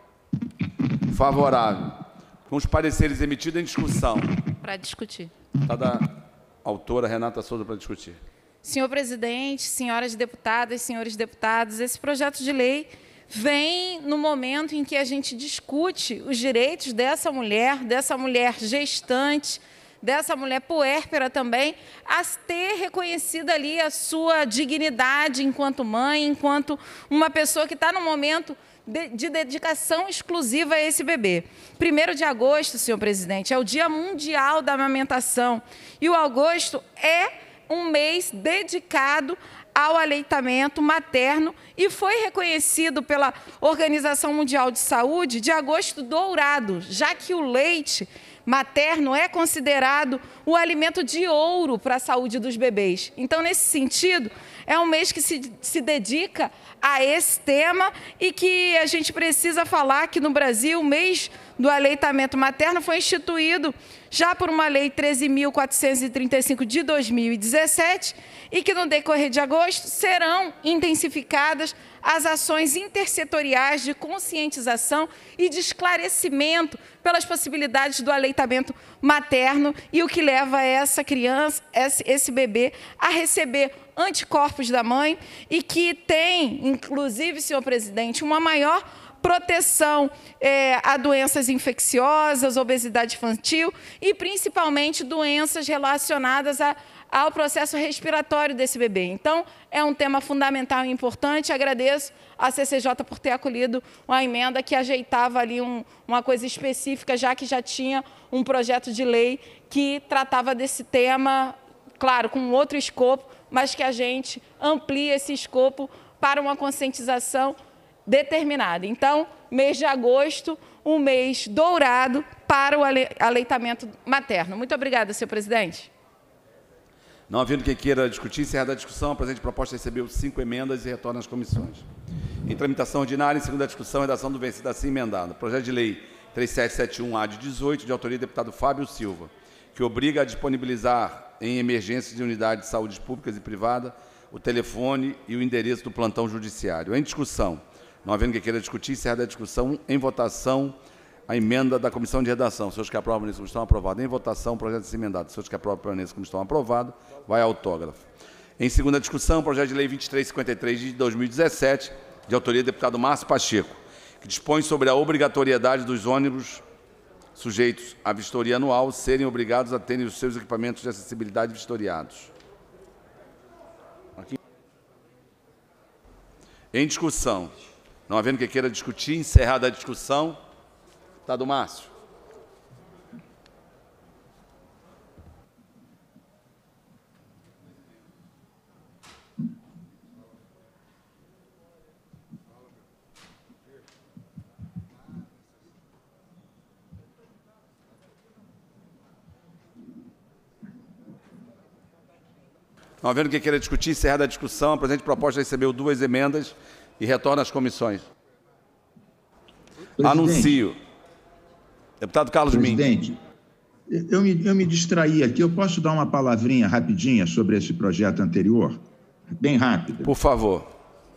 Favorável. Com os pareceres emitidos em discussão. Para discutir. Está da autora Renata Souza para discutir. Senhor presidente, senhoras deputadas, senhores deputados, esse projeto de lei vem no momento em que a gente discute os direitos dessa mulher gestante, dessa mulher puérpera também, a ter reconhecida ali a sua dignidade enquanto mãe, enquanto uma pessoa que está no momento de dedicação exclusiva a esse bebê. 1º de agosto, senhor presidente, é o Dia Mundial da Amamentação. E o agosto é um mês dedicado ao aleitamento materno e foi reconhecido pela Organização Mundial de Saúde de agosto dourado, já que o leite materno é considerado o alimento de ouro para a saúde dos bebês. Então, nesse sentido, é um mês que se dedica a esse tema e que a gente precisa falar que no Brasil o mês do aleitamento materno foi instituído já por uma lei 13.435 de 2017 e que no decorrer de agosto serão intensificadas as ações intersetoriais de conscientização e de esclarecimento pelas possibilidades do aleitamento materno e o que leva essa criança, esse bebê, a receber anticorpos da mãe e que tem, inclusive, senhor presidente, uma maior proteção a doenças infecciosas, obesidade infantil e, principalmente, doenças relacionadas ao processo respiratório desse bebê. Então, é um tema fundamental e importante. Agradeço à CCJ por ter acolhido uma emenda que ajeitava ali uma coisa específica, já que já tinha um projeto de lei que tratava desse tema, claro, com outro escopo, mas que a gente amplia esse escopo para uma conscientização determinada. Então, mês de agosto, um mês dourado para o aleitamento materno. Muito obrigada, senhor presidente. Não havendo quem queira discutir, encerrada a discussão, a presente proposta recebeu 5 emendas e retorna às comissões. Em tramitação ordinária, em segunda discussão, redação do vencido assim emendado. Projeto de lei 3771-A de 18, de autoria do deputado Fábio Silva, que obriga a disponibilizar em emergências de unidades de saúde públicas e privada o telefone e o endereço do plantão judiciário. Em discussão, não havendo quem queira discutir, encerrada a discussão, em votação, a emenda da Comissão de Redação. Os senhores que aprovam permaneçam como estão aprovados. Em votação, o projeto de emendado. Os senhores que aprovam permaneçam como estão aprovados. Vai autógrafo. Em segunda discussão, o projeto de lei 2353 de 2017, de autoria do deputado Márcio Pacheco, que dispõe sobre a obrigatoriedade dos ônibus sujeitos à vistoria anual serem obrigados a terem os seus equipamentos de acessibilidade vistoriados. Aqui. Em discussão. Não havendo quem queira discutir, encerrada a discussão. Deputado Márcio. Não havendo quem queira discutir, encerrada a discussão, a presente proposta recebeu 2 emendas e retorna às comissões. Presidente, anuncio. Deputado Carlos Mink. Presidente, eu me distraí aqui. Eu posso dar uma palavrinha rapidinha sobre esse projeto anterior? Bem rápido. Por favor.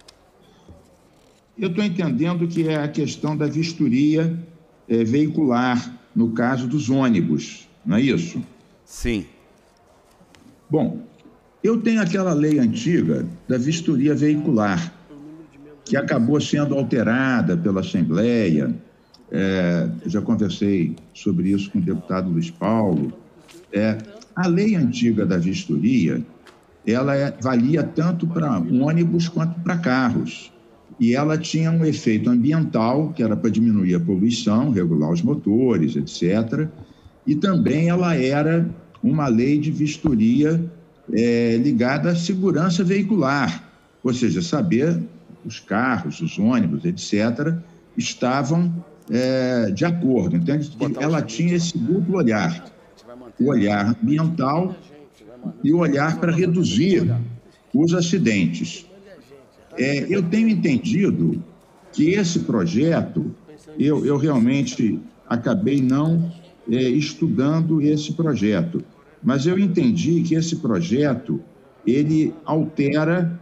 Eu estou entendendo que é a questão da vistoria veicular, no caso dos ônibus, não é isso? Sim. Bom, eu tenho aquela lei antiga da vistoria veicular, que acabou sendo alterada pela Assembleia. Eu já conversei sobre isso com o deputado Luiz Paulo. A lei antiga da vistoria, ela valia tanto para ônibus quanto para carros. E ela tinha um efeito ambiental, que era para diminuir a poluição, regular os motores, etc. E também ela era uma lei de vistoria ligada à segurança veicular, ou seja, saber os carros, os ônibus, etc., estavam de acordo. Então, ela tinha esse duplo olhar, o olhar ambiental e o olhar para reduzir os acidentes. Eu tenho entendido que esse projeto, eu realmente acabei não estudando esse projeto, mas eu entendi que esse projeto, ele altera,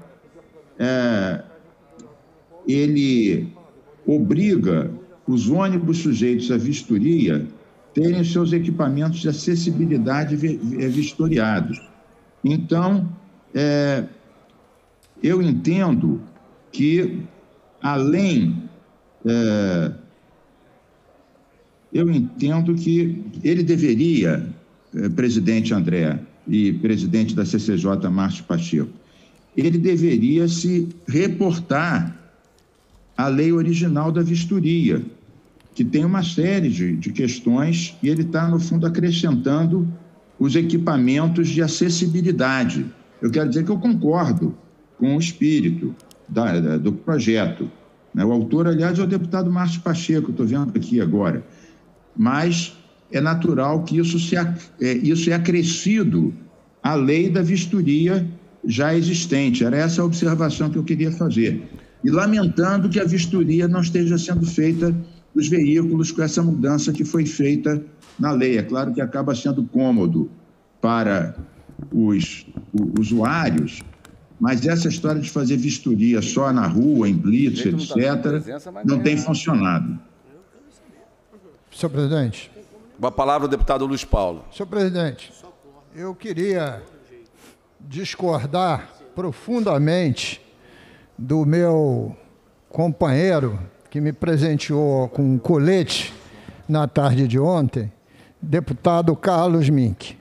ele obriga os ônibus sujeitos à vistoria terem os seus equipamentos de acessibilidade vistoriados. Então, eu entendo que, além... eu entendo que ele deveria, presidente André e presidente da CCJ, Márcio Pacheco, ele deveria se reportar à lei original da vistoria, que tem uma série de questões, e ele está, no fundo, acrescentando os equipamentos de acessibilidade. Eu quero dizer que eu concordo com o espírito do projeto. O autor, aliás, é o deputado Márcio Pacheco, estou vendo aqui agora. Mas é natural que isso é acrescido à lei da vistoria já existente. Era essa a observação que eu queria fazer. E lamentando que a vistoria não esteja sendo feita dos veículos com essa mudança que foi feita na lei. É claro que acaba sendo cômodo para os usuários, mas essa história de fazer vistoria só na rua, em blitz, etc., não tem funcionado. Senhor presidente. Com a palavra o deputado Luiz Paulo. Senhor presidente, eu queria discordar profundamente do meu companheiro que me presenteou com um colete na tarde de ontem, deputado Carlos Mink.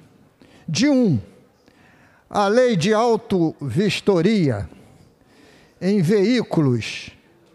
A lei de autovistoria em veículos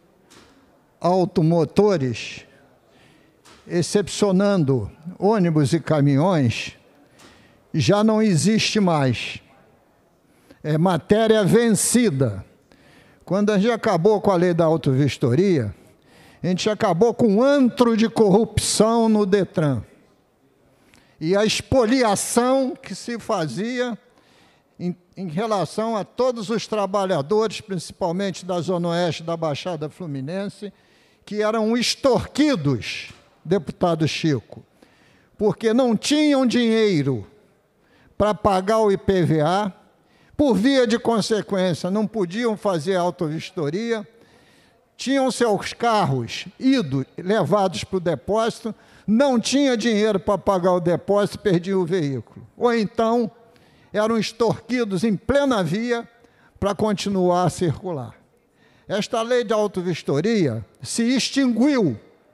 automotores, excepcionando ônibus e caminhões, já não existe mais. É matéria vencida. Quando a gente acabou com a lei da autovistoria, a gente acabou com um antro de corrupção no Detran. E a expoliação que se fazia em relação a todos os trabalhadores, principalmente da Zona Oeste da Baixada Fluminense, que eram extorquidos, deputado Chico, porque não tinham dinheiro para pagar o IPVA, por via de consequência, não podiam fazer autovistoria, tinham seus carros levados para o depósito, não tinha dinheiro para pagar o depósito, perdiam o veículo. Ou então, eram extorquidos em plena via para continuar a circular. Esta lei de autovistoria se extinguiu.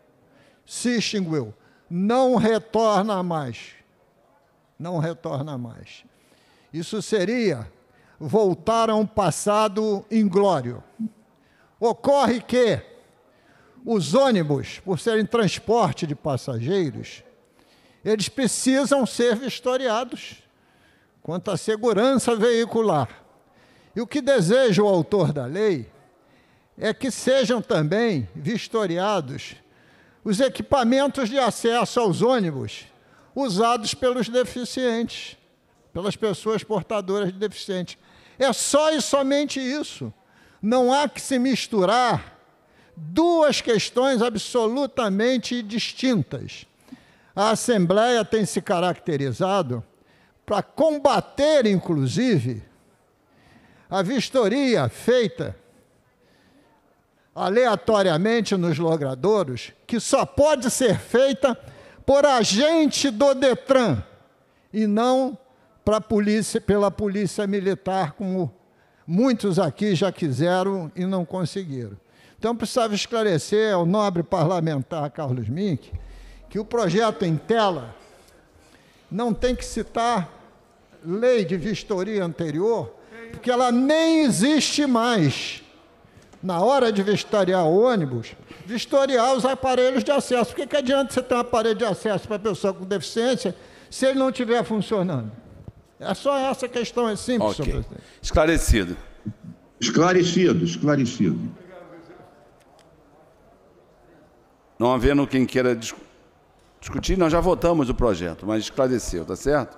Não retorna mais. Não retorna mais. Isso seria voltar a um passado inglório. Ocorre que os ônibus, por serem transporte de passageiros, eles precisam ser vistoriados quanto à segurança veicular. E o que deseja o autor da lei é que sejam também vistoriados os equipamentos de acesso aos ônibus usados pelos deficientes, pelas pessoas portadoras de deficientes. É só e somente isso. Não há que se misturar duas questões absolutamente distintas. A Assembleia tem se caracterizado para combater, inclusive, a vistoria feita aleatoriamente nos logradouros, que só pode ser feita por agente do DETRAN e não pela Polícia Militar, como muitos aqui já quiseram e não conseguiram. Então, precisava esclarecer ao nobre parlamentar Carlos Mink que o projeto em tela não tem que citar lei de vistoria anterior, porque ela nem existe mais. Na hora de vistoriar o ônibus, vistoriar os aparelhos de acesso. Por que adianta você ter um aparelho de acesso para a pessoa com deficiência se ele não estiver funcionando? É só essa questão, é simples, senhor presidente. Esclarecido. Esclarecido. Não havendo quem queira discutir, nós já votamos o projeto, mas esclareceu, tá certo?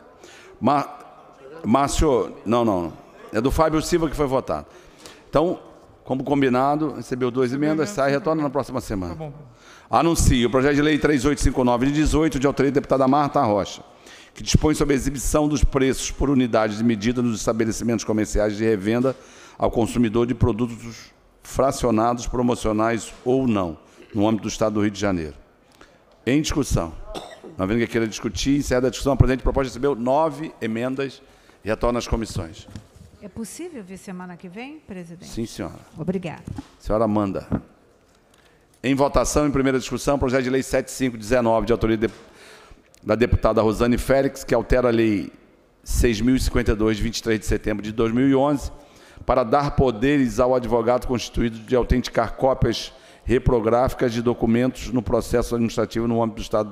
Márcio, não. É do Fábio Silva que foi votado. Então, como combinado, recebeu 2 emendas, sai e retorna na próxima semana. Tá bom. Anuncio o projeto de lei 3859 de 18, de autoria da deputada Marta Rocha, que dispõe sobre a exibição dos preços por unidade de medida nos estabelecimentos comerciais de revenda ao consumidor de produtos fracionados, promocionais ou não, no âmbito do Estado do Rio de Janeiro. Em discussão. Não havendo quem queira discutir, encerra a discussão. A presente proposta recebeu 9 emendas e retorna às comissões. É possível ver semana que vem, presidente? Sim, senhora. Obrigada. Senhora manda. Em votação, em primeira discussão, projeto de lei 7519, de autoria da deputada Rosane Félix, que altera a lei 6.052, de 23 de setembro de 2011, para dar poderes ao advogado constituído de autenticar cópias reprográficas de documentos no processo administrativo no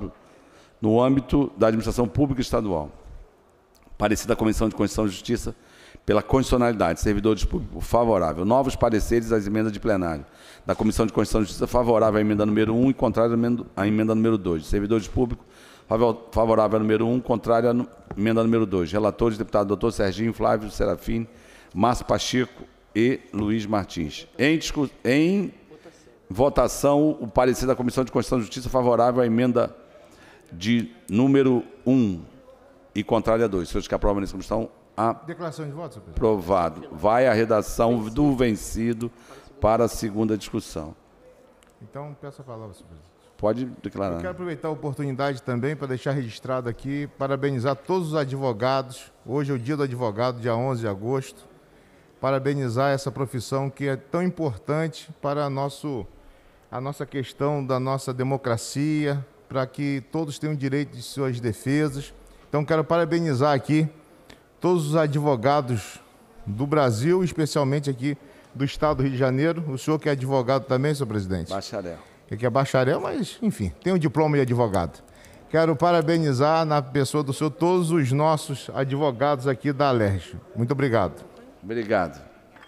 âmbito da administração pública estadual. Parecer da Comissão de Constituição e Justiça pela constitucionalidade, servidores públicos favorável. Novos pareceres às emendas de plenário. Da Comissão de Constituição e Justiça favorável à emenda número 1 e contrária à emenda número 2. Servidores públicos favorável à número 1, contrária à emenda número 2. Relatores, deputado doutor Serginho, Flávio Serafim, Márcio Pacheco e Luiz Martins. Em votação, o parecer da Comissão de Constituição e Justiça favorável à emenda de número 1 e contrária a 2. Senhores que aprovam nessa comissão, declaração de voto, senhor presidente. aprovado. Vai a redação do vencido para a segunda discussão. Então, peço a palavra, senhor presidente. Pode declarar. Eu quero aproveitar a oportunidade também para deixar registrado aqui, parabenizar todos os advogados. Hoje é o dia do advogado, dia 11 de agosto. Parabenizar essa profissão que é tão importante para a nossa questão da nossa democracia, para que todos tenham direito de suas defesas. Então, quero parabenizar aqui todos os advogados do Brasil, especialmente aqui do Estado do Rio de Janeiro. O senhor que é advogado também, senhor presidente? Bacharel. Que é bacharel, mas, enfim, tem um diploma de advogado. Quero parabenizar, na pessoa do senhor, todos os nossos advogados aqui da Alerj. Muito obrigado. Obrigado.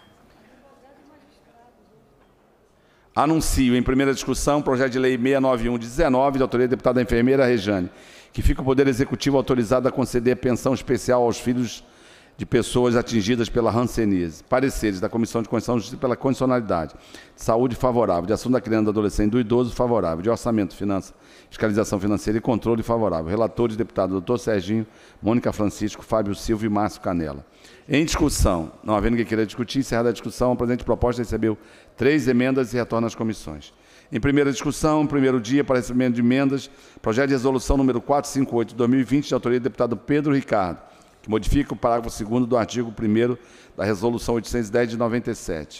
Anuncio em primeira discussão o projeto de lei 691 de 19, de autoria da deputada enfermeira Rejane, que fica o Poder Executivo autorizado a conceder pensão especial aos filhos de pessoas atingidas pela hanseníase. Pareceres da Comissão de Constituição e Justiça pela condicionalidade. De saúde favorável. De assunto da criança, do adolescente e do idoso favorável. De orçamento, finança, fiscalização financeira e controle favorável. Relatores, deputados doutor Serginho, Mônica Francisco, Fábio Silva e Márcio Canela. Em discussão, não havendo quem queira discutir, encerrada a discussão, a presente proposta recebeu 3 emendas e retorna às comissões. Em primeira discussão, no primeiro dia, para recebimento de emendas, projeto de resolução número 458 de 2020, de autoria do deputado Pedro Ricardo, que modifica o parágrafo 2º do artigo 1º da resolução 810 de 97.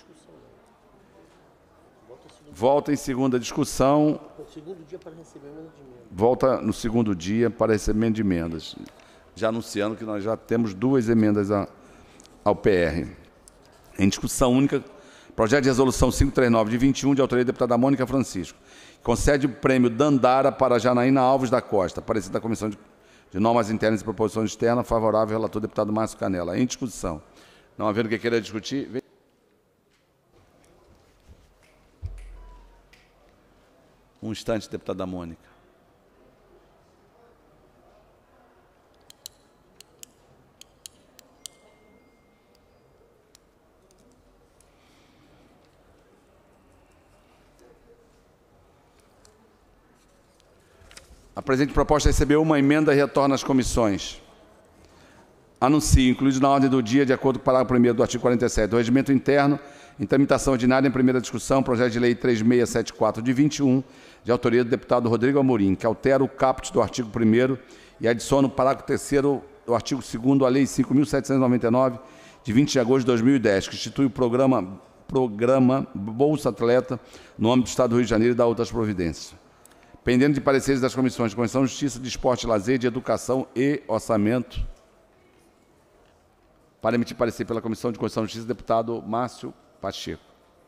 Volta em segunda discussão. Volta no segundo dia para recebimento de emendas. Já anunciando que nós já temos 2 emendas ao PR. Em discussão única, projeto de resolução 539 de 21, de autoria da deputada Mônica Francisco, que concede o prêmio Dandara para Janaína Alves da Costa, parecer da Comissão de Normas Internas e Proposições Externas, favorável ao relator deputado Márcio Canela. Em discussão. Não havendo quem queira discutir. Um instante, deputada Mônica. A presente proposta recebeu uma emenda e retorna às comissões. Anuncio, incluído na ordem do dia, de acordo com o parágrafo 1º do artigo 47 do Regimento Interno, em tramitação ordinária em primeira discussão, projeto de lei 3674 de 21, de autoria do deputado Rodrigo Amorim, que altera o caput do artigo 1º e adiciona o parágrafo 3º do artigo 2º à lei 5.799, de 20 de agosto de 2010, que institui o programa Bolsa Atleta no âmbito do Estado do Rio de Janeiro e dá outras providências. Pendendo de pareceres das comissões de Comissão de Justiça, de Esporte e Lazer, de Educação e Orçamento. Para emitir parecer pela Comissão de Constituição e Justiça, deputado Márcio Pacheco.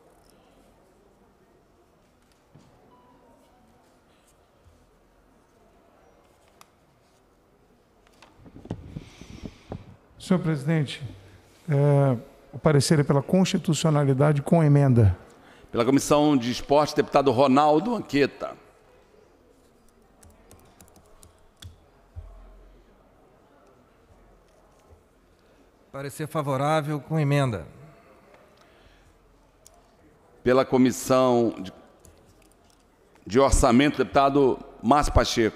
Senhor presidente, o parecer é pela constitucionalidade com emenda. Pela Comissão de Esporte, deputado Ronaldo Anqueta. Parecer favorável com emenda. Pela Comissão de Orçamento, deputado Márcio Pacheco.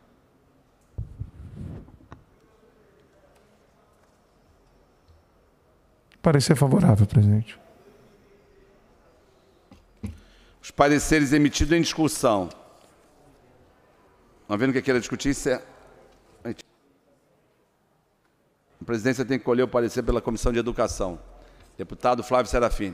Parecer favorável, presidente. Os pareceres emitidos em discussão. Não havendo que queira discutir, a presidência tem que colher o parecer pela Comissão de Educação. Deputado Flávio Serafini.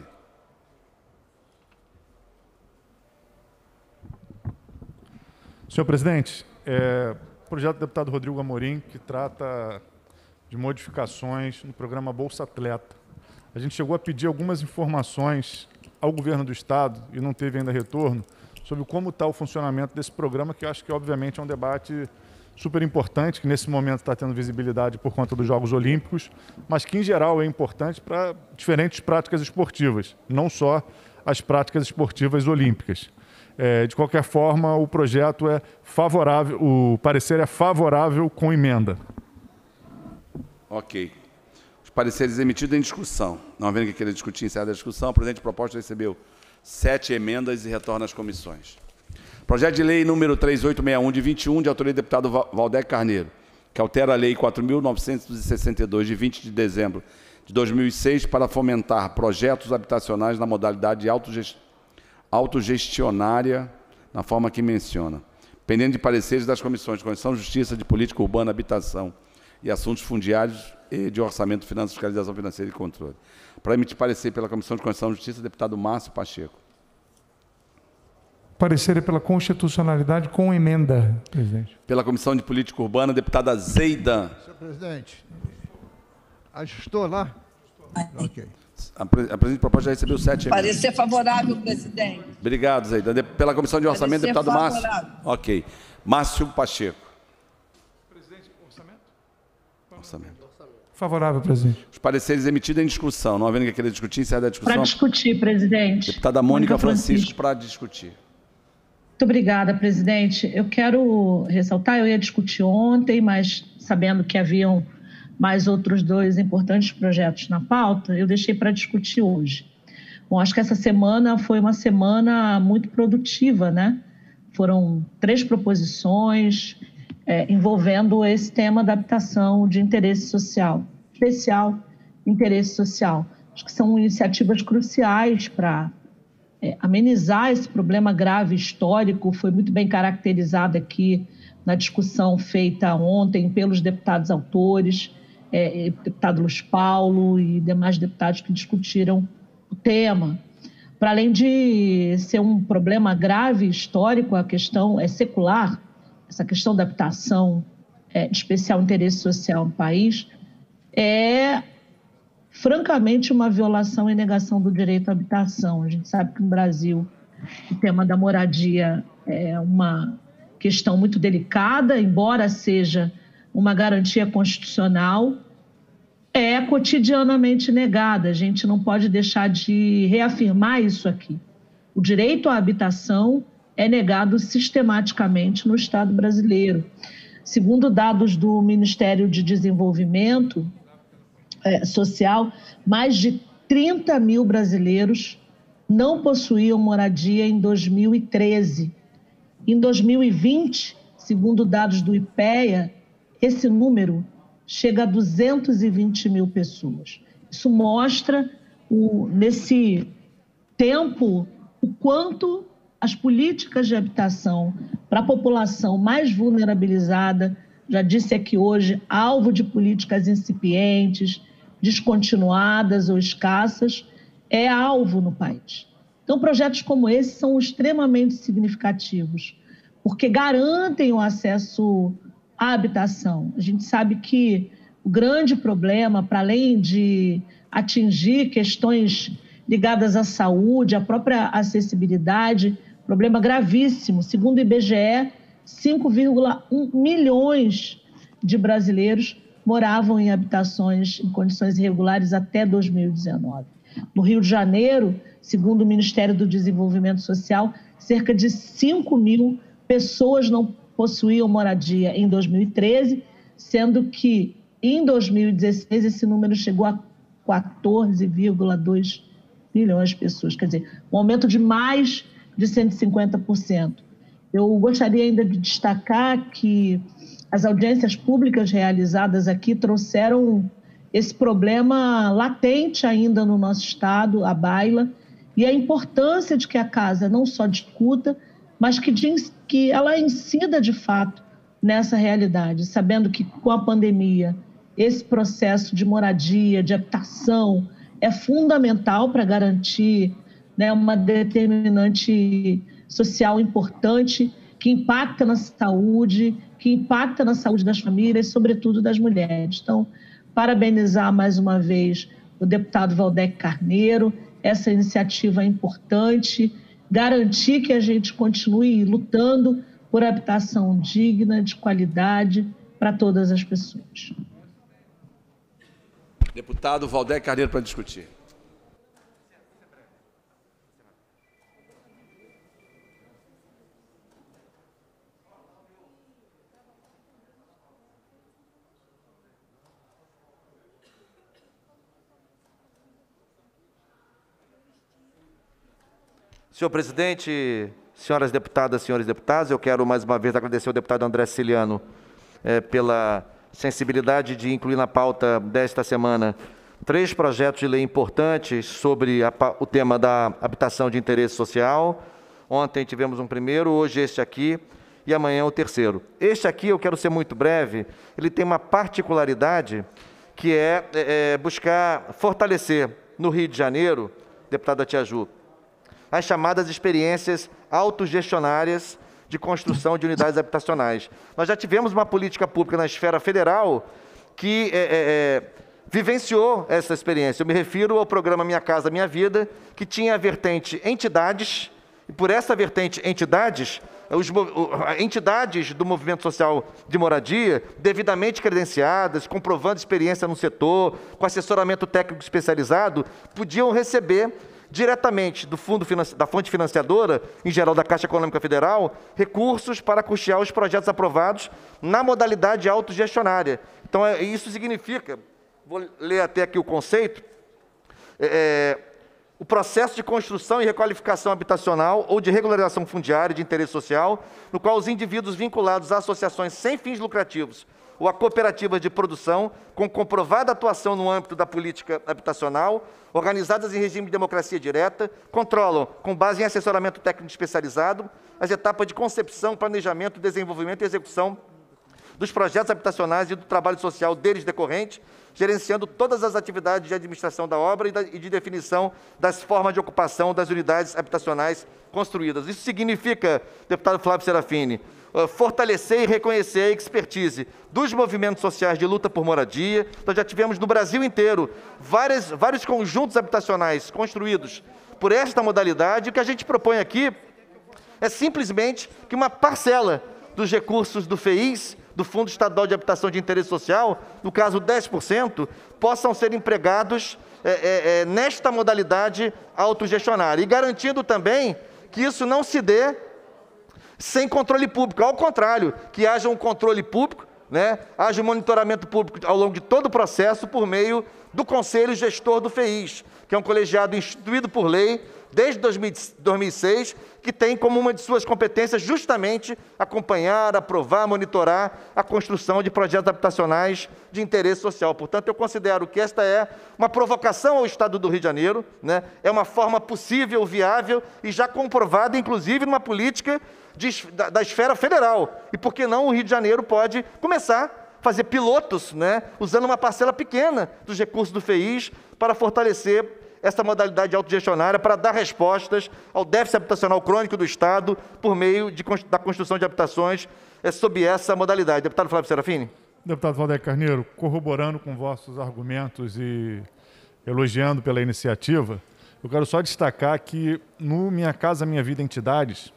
Senhor presidente, projeto do deputado Rodrigo Amorim, que trata de modificações no programa Bolsa Atleta. A gente chegou a pedir algumas informações ao governo do Estado, e não teve ainda retorno, sobre como está o funcionamento desse programa, que eu acho que, obviamente, é um debate super importante, que nesse momento está tendo visibilidade por conta dos Jogos Olímpicos, mas que, em geral, é importante para diferentes práticas esportivas, não só as práticas esportivas olímpicas. De qualquer forma, o projeto é favorável, o parecer é favorável com emenda. Ok. Os pareceres emitidos em discussão. Não havendo que queira discutir, encerrada a discussão, a presente proposta recebeu 7 emendas e retorna às comissões. Projeto de lei número 3861, de 21, de autoria do deputado Valdec Carneiro, que altera a lei 4.962, de 20 de dezembro de 2006, para fomentar projetos habitacionais na modalidade de autogestionária, na forma que menciona. Pendendo de pareceres das comissões de Constituição, Justiça, de Política Urbana, Habitação e Assuntos Fundiários e de Orçamento, Finanças, Fiscalização Financeira e Controle. Para emitir parecer pela Comissão de Constituição e Justiça, deputado Márcio Pacheco. Parecer é pela constitucionalidade com emenda, presidente. Pela Comissão de Política Urbana, deputada Zeidan. Senhor presidente, ajustou lá? Ok. A presente proposta já recebeu 7 emendas. Parecer favorável, presidente. Obrigado, Zeidan. Pela Comissão de Orçamento, Parecer deputado Márcio. favorável. Ok. Márcio Pacheco. Presidente, orçamento? Orçamento. Favorável, presidente. Os pareceres emitidos em discussão. Não havendo que queira discutir, encerra a discussão. Para discutir, presidente. Deputada Mônica Francisco, para discutir. Muito obrigada, presidente. Eu quero ressaltar, eu ia discutir ontem, mas sabendo que haviam mais outros 2 importantes projetos na pauta, eu deixei para discutir hoje. Bom, acho que essa semana foi uma semana muito produtiva, né? Foram 3 proposições envolvendo esse tema da habitação de interesse social, especial interesse social. Acho que são iniciativas cruciais para amenizar esse problema grave histórico. Foi muito bem caracterizado aqui na discussão feita ontem pelos deputados autores, deputado Luiz Paulo e demais deputados que discutiram o tema. Para além de ser um problema grave histórico, a questão é secular, essa questão da habitação de especial interesse social no país, é francamente uma violação e negação do direito à habitação. A gente sabe que no Brasil o tema da moradia é uma questão muito delicada, embora seja uma garantia constitucional, é cotidianamente negada. A gente não pode deixar de reafirmar isso aqui. O direito à habitação é negado sistematicamente no Estado brasileiro. Segundo dados do Ministério de Desenvolvimento Social, mais de 30 mil brasileiros não possuíam moradia em 2013. Em 2020, segundo dados do IPEA, esse número chega a 220 mil pessoas. Isso mostra, nesse tempo, o quanto as políticas de habitação para a população mais vulnerabilizada, já disse aqui hoje, alvo de políticas incipientes, descontinuadas ou escassas, é alvo no país. Então, projetos como esse são extremamente significativos, porque garantem o acesso à habitação. A gente sabe que o grande problema, para além de atingir questões ligadas à saúde, à própria acessibilidade, problema gravíssimo. Segundo o IBGE, 5,1 milhões de brasileiros moravam em habitações em condições irregulares até 2019. No Rio de Janeiro, segundo o Ministério do Desenvolvimento Social, cerca de 5 mil pessoas não possuíam moradia em 2013, sendo que em 2016 esse número chegou a 14,2 milhões de pessoas, quer dizer, um aumento de mais de 150%. Eu gostaria ainda de destacar que as audiências públicas realizadas aqui trouxeram esse problema latente ainda no nosso Estado, à baila, e a importância de que a casa não só discuta, mas que ela incida de fato nessa realidade, sabendo que com a pandemia esse processo de moradia, de habitação, é fundamental para garantir, né, uma determinante social importante que impacta na saúde, que impacta na saúde das famílias, sobretudo das mulheres. Então, parabenizar mais uma vez o deputado Valdec Carneiro, essa iniciativa é importante, garantir que a gente continue lutando por habitação digna, de qualidade, para todas as pessoas. Deputado Valdec Carneiro para discutir. Senhor presidente, senhoras deputadas, senhores deputados, eu quero mais uma vez agradecer ao deputado André Siciliano pela sensibilidade de incluir na pauta desta semana 3 projetos de lei importantes sobre o tema da habitação de interesse social. Ontem tivemos um primeiro, hoje este aqui e amanhã o terceiro. Este aqui, eu quero ser muito breve, ele tem uma particularidade que é buscar fortalecer no Rio de Janeiro, deputada Tia Ju, as chamadas experiências autogestionárias de construção de unidades habitacionais. Nós já tivemos uma política pública na esfera federal que vivenciou essa experiência. Eu me refiro ao programa Minha Casa Minha Vida, que tinha a vertente entidades, e por essa vertente entidades, entidades do movimento social de moradia, devidamente credenciadas, comprovando experiência no setor, com assessoramento técnico especializado, podiam receber diretamente da fonte financiadora, em geral da Caixa Econômica Federal, recursos para custear os projetos aprovados na modalidade autogestionária. Então, isso significa, vou ler até aqui o conceito, o processo de construção e requalificação habitacional ou de regularização fundiária de interesse social, no qual os indivíduos vinculados a associações sem fins lucrativos ou a cooperativas de produção, com comprovada atuação no âmbito da política habitacional, organizadas em regime de democracia direta, controlam, com base em assessoramento técnico especializado, as etapas de concepção, planejamento, desenvolvimento e execução dos projetos habitacionais e do trabalho social deles decorrente, gerenciando todas as atividades de administração da obra e de definição das formas de ocupação das unidades habitacionais construídas. Isso significa, deputado Flávio Serafini, fortalecer e reconhecer a expertise dos movimentos sociais de luta por moradia. Nós já tivemos no Brasil inteiro vários conjuntos habitacionais construídos por esta modalidade. O que a gente propõe aqui é simplesmente que uma parcela dos recursos do FEIS, do Fundo Estadual de Habitação de Interesse Social, no caso 10%, possam ser empregados nesta modalidade autogestionária. E garantindo também que isso não se dê sem controle público, ao contrário, que haja um controle público, né, haja um monitoramento público ao longo de todo o processo por meio do Conselho Gestor do FEIS, que é um colegiado instituído por lei desde 2006, que tem como uma de suas competências justamente acompanhar, aprovar, monitorar a construção de projetos habitacionais de interesse social. Portanto, eu considero que esta é uma provocação ao Estado do Rio de Janeiro, né? É uma forma possível, viável e já comprovada, inclusive, numa política da esfera federal. E por que não o Rio de Janeiro pode começar a fazer pilotos, né, usando uma parcela pequena dos recursos do FEIS para fortalecer essa modalidade autogestionária, para dar respostas ao déficit habitacional crônico do Estado por meio da construção de habitações sob essa modalidade. Deputado Flávio Serafini. Deputado Valdeir Carneiro, corroborando com vossos argumentos e elogiando pela iniciativa, eu quero só destacar que no Minha Casa Minha Vida Entidades,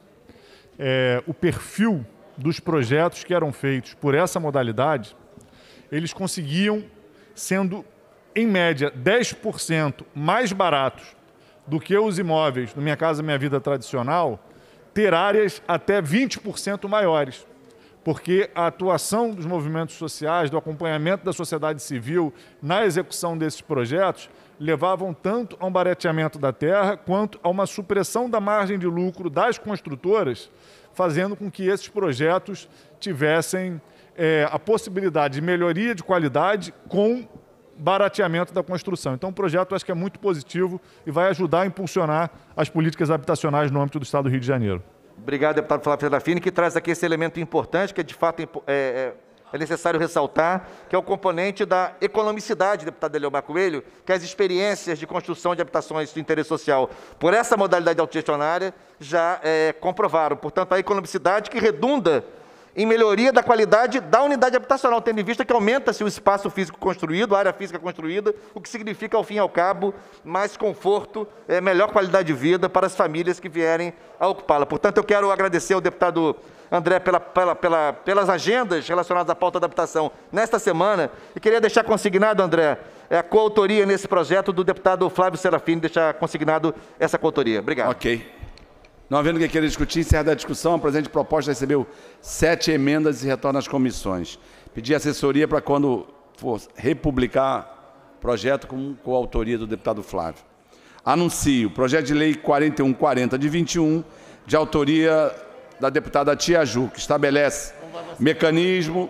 o perfil dos projetos que eram feitos por essa modalidade, eles conseguiam, sendo, em média, 10% mais baratos do que os imóveis do Minha Casa Minha Vida tradicional, ter áreas até 20% maiores. Porque a atuação dos movimentos sociais, do acompanhamento da sociedade civil na execução desses projetos, levavam tanto a um barateamento da terra, quanto a uma supressão da margem de lucro das construtoras, fazendo com que esses projetos tivessem a possibilidade de melhoria de qualidade com barateamento da construção. Então, o projeto, eu acho que é muito positivo e vai ajudar a impulsionar as políticas habitacionais no âmbito do Estado do Rio de Janeiro. Obrigado, deputado Flávio Serafini, que traz aqui esse elemento importante, que de fato é necessário ressaltar, que é o componente da economicidade, deputado Eliomar Coelho, que as experiências de construção de habitações de interesse social por essa modalidade autogestionária já comprovaram. Portanto, a economicidade que redunda em melhoria da qualidade da unidade habitacional, tendo em vista que aumenta-se o espaço físico construído, a área física construída, o que significa, ao fim e ao cabo, mais conforto, melhor qualidade de vida para as famílias que vierem a ocupá-la. Portanto, eu quero agradecer ao deputado André pelas agendas relacionadas à pauta da habitação nesta semana, e queria deixar consignado, André, a coautoria nesse projeto do deputado Flávio Serafini, deixar consignado essa coautoria. Obrigado. Ok. Não havendo quem queira discutir, encerrada a discussão, a presente proposta recebeu 7 emendas e retorna às comissões. Pedi assessoria para quando for republicar o projeto com coautoria do deputado Flávio. Anuncio projeto de lei 4140 de 21, de autoria da deputada Tia Ju, que estabelece mecanismo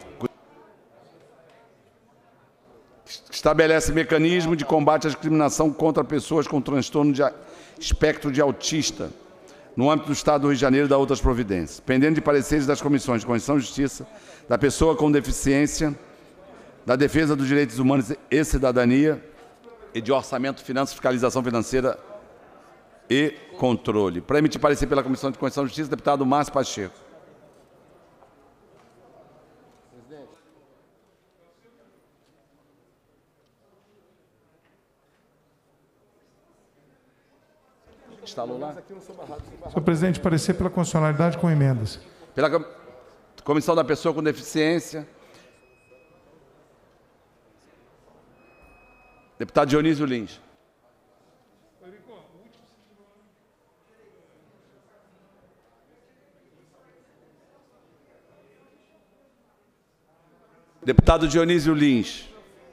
de combate à discriminação contra pessoas com transtorno de espectro de autista, no âmbito do Estado do Rio de Janeiro e da outras providências, pendendo de pareceres das comissões de Constituição e Justiça, da pessoa com deficiência, da defesa dos direitos humanos e cidadania e de orçamento, finanças, fiscalização financeira e controle. Para emitir parecer pela Comissão de Constituição e Justiça, deputado Márcio Pacheco. Instalou lá? Senhor presidente, parecer pela constitucionalidade com emendas. Pela Comissão da Pessoa com Deficiência. Deputado Dionísio Lins. Deputado Dionísio Lins.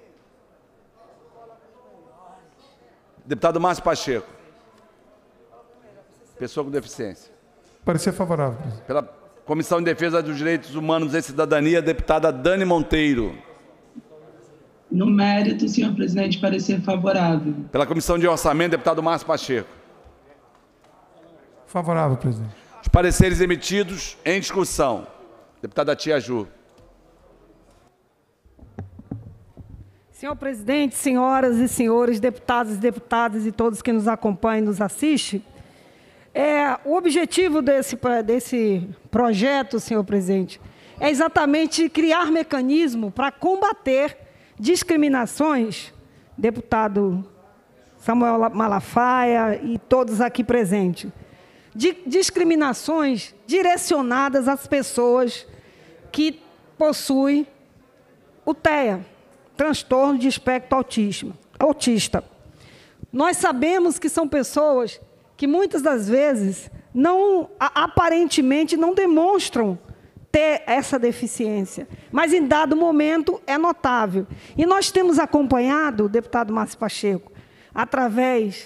Deputado Márcio Pacheco. Pessoa com deficiência. Parecer favorável, presidente. Pela Comissão de Defesa dos Direitos Humanos e Cidadania, deputada Dani Monteiro. No mérito, senhor presidente, parecer favorável. Pela Comissão de Orçamento, deputado Márcio Pacheco. Favorável, presidente. Os pareceres emitidos em discussão. Deputada Tia Ju. Senhor presidente, senhoras e senhores, deputados e deputadas e todos que nos acompanham e nos assistem, o objetivo desse projeto, senhor presidente, é exatamente criar mecanismo para combater discriminações, deputado Samuel Malafaia e todos aqui presentes, discriminações direcionadas às pessoas que possuem o TEA, transtorno de espectro autista. Nós sabemos que são pessoas que muitas das vezes aparentemente não demonstram ter essa deficiência, mas em dado momento é notável. E nós temos acompanhado, deputado Márcio Pacheco, através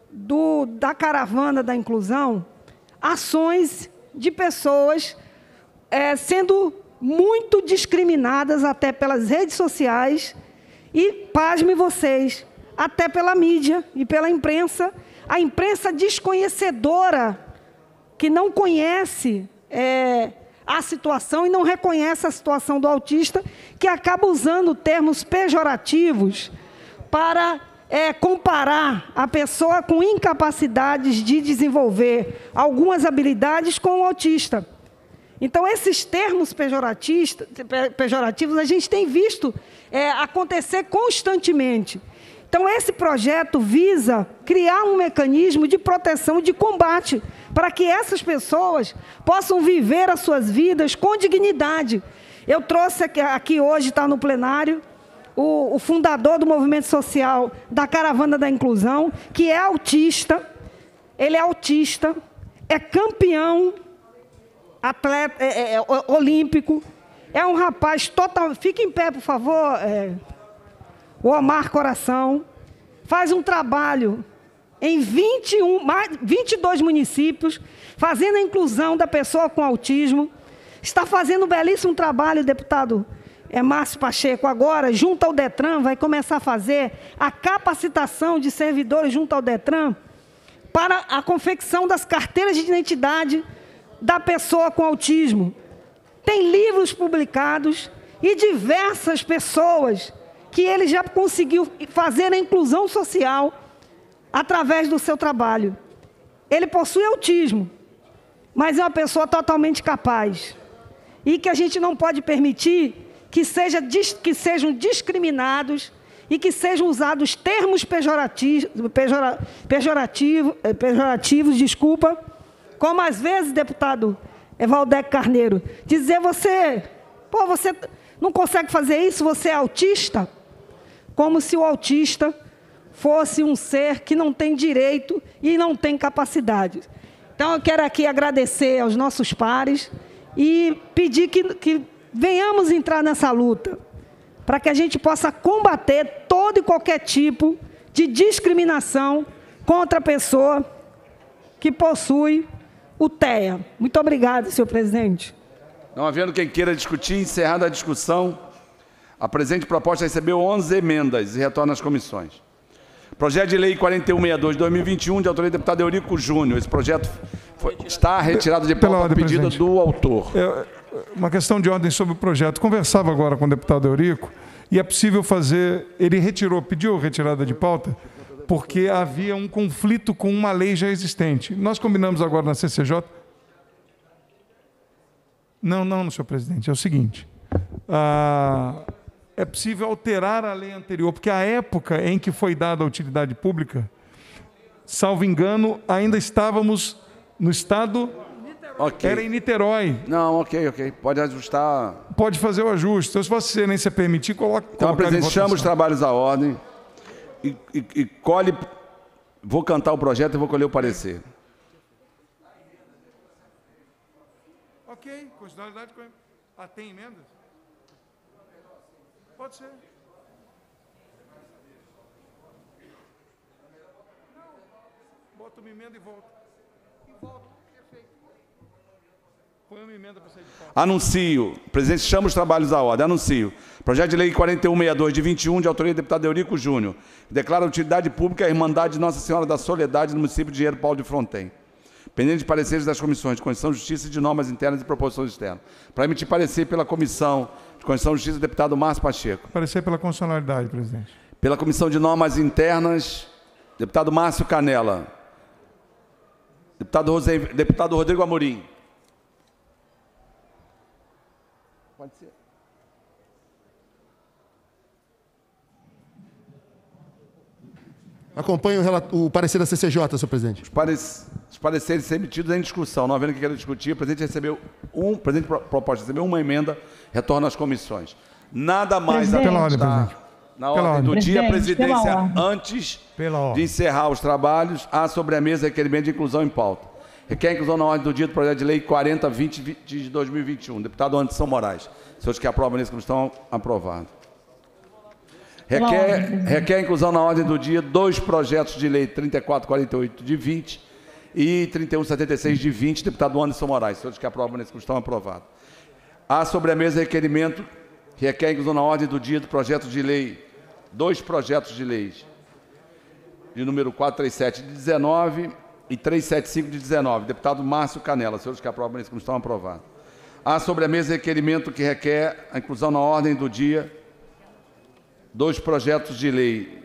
da caravana da inclusão ações de pessoas sendo muito discriminadas até pelas redes sociais e, pasmem vocês, até pela mídia e pela imprensa, a imprensa desconhecedora, que não conhece a situação e não reconhece a situação do autista, que acaba usando termos pejorativos para comparar a pessoa com incapacidades de desenvolver algumas habilidades com o autista. Então, esses termos pejorativos a gente tem visto acontecer constantemente. Então, esse projeto visa criar um mecanismo de proteção e de combate para que essas pessoas possam viver as suas vidas com dignidade. Eu trouxe aqui hoje, está no plenário, o fundador do movimento social da Caravana da Inclusão, que é autista, ele é autista, é campeão atleta olímpico, é um rapaz total... Fique em pé, por favor, o Omar Coração, faz um trabalho em 22 municípios, fazendo a inclusão da pessoa com autismo, está fazendo um belíssimo trabalho, deputado Márcio Pacheco, agora, junto ao DETRAN, vai começar a fazer a capacitação de servidores junto ao DETRAN para a confecção das carteiras de identidade da pessoa com autismo. Tem livros publicados e diversas pessoas que ele já conseguiu fazer a inclusão social através do seu trabalho. Ele possui autismo, mas é uma pessoa totalmente capaz. E que a gente não pode permitir que sejam discriminados e que sejam usados termos pejorativos, desculpa, como às vezes, deputado Valdec Carneiro, dizer você não consegue fazer isso, você é autista, como se o autista fosse um ser que não tem direito e não tem capacidade. Então, eu quero aqui agradecer aos nossos pares e pedir que venhamos entrar nessa luta, para que a gente possa combater todo e qualquer tipo de discriminação contra a pessoa que possui o TEA. Muito obrigada, senhor presidente. Não havendo quem queira discutir, encerrada a discussão, a presente proposta recebeu 11 emendas e retorna às comissões. Projeto de Lei 4162/2021, de autoria do deputado Eurico Júnior. Esse projeto está retirado de pauta a pedido do autor. Uma questão de ordem sobre o projeto. Conversava agora com o deputado Eurico e é possível fazer... Ele pediu retirada de pauta porque havia um conflito com uma lei já existente. Nós combinamos agora na CCJ... Não, senhor presidente, é o seguinte... é possível alterar a lei anterior, porque a época em que foi dada a utilidade pública, salvo engano, ainda estávamos no estado... Okay. Era em Niterói. Não, ok. Pode ajustar. Pode fazer o ajuste. Então, se Vossa Excelência permitir, coloque... Então, presidente, chama os trabalhos à ordem e colhe... Vou cantar o projeto e vou colher o parecer. Ok. Constitucionalidade... tem emendas? Pode ser. Bota uma emenda e volta. Põe uma emenda para sair de pauta. Anuncio. O presidente chama os trabalhos à ordem. Anuncio. Projeto de Lei 4162/21, de autoria do deputado Eurico Júnior, que declara utilidade pública a Irmandade de Nossa Senhora da Soledade no município de Engenheiro Paulo de Fronten. Pendente de pareceres das comissões de Constituição, Justiça e de Normas Internas e Proposições Externas. Para emitir parecer pela Comissão de Constituição e Justiça, deputado Márcio Pacheco. Parecer pela constitucionalidade, presidente. Pela Comissão de Normas Internas, deputado Márcio Canela. Deputado Rodrigo Amorim. Pode ser. Acompanho o parecer da CCJ, senhor presidente. Os pareceres serem emitidos em discussão. Não havendo que queira discutir, o presidente recebeu proposta recebeu uma emenda, retorna às comissões. Nada mais a constar na ordem do dia, a presidência, antes de encerrar os trabalhos, há sobre a mesa requerimento de inclusão em pauta. Requer a inclusão na ordem do dia do projeto de lei 4020 de 2021. Deputado Anderson Moraes. Senhores que aprovam nesse como estão, aprovado. Requer a inclusão na ordem do dia 2 projetos de lei 3448 de 20 e 3176 de 20, deputado Anderson Moraes. Senhores que aprovam nesse estão aprovados. Há sobre a mesa requerimento que requer a inclusão na ordem do dia do projeto de lei, 2 projetos de leis, de número 437 de 19 e 375 de 19. Deputado Márcio Canela. Senhores que aprovam nesse estão aprovados. Há sobre a mesa requerimento que requer a inclusão na ordem do dia 2 projetos de lei,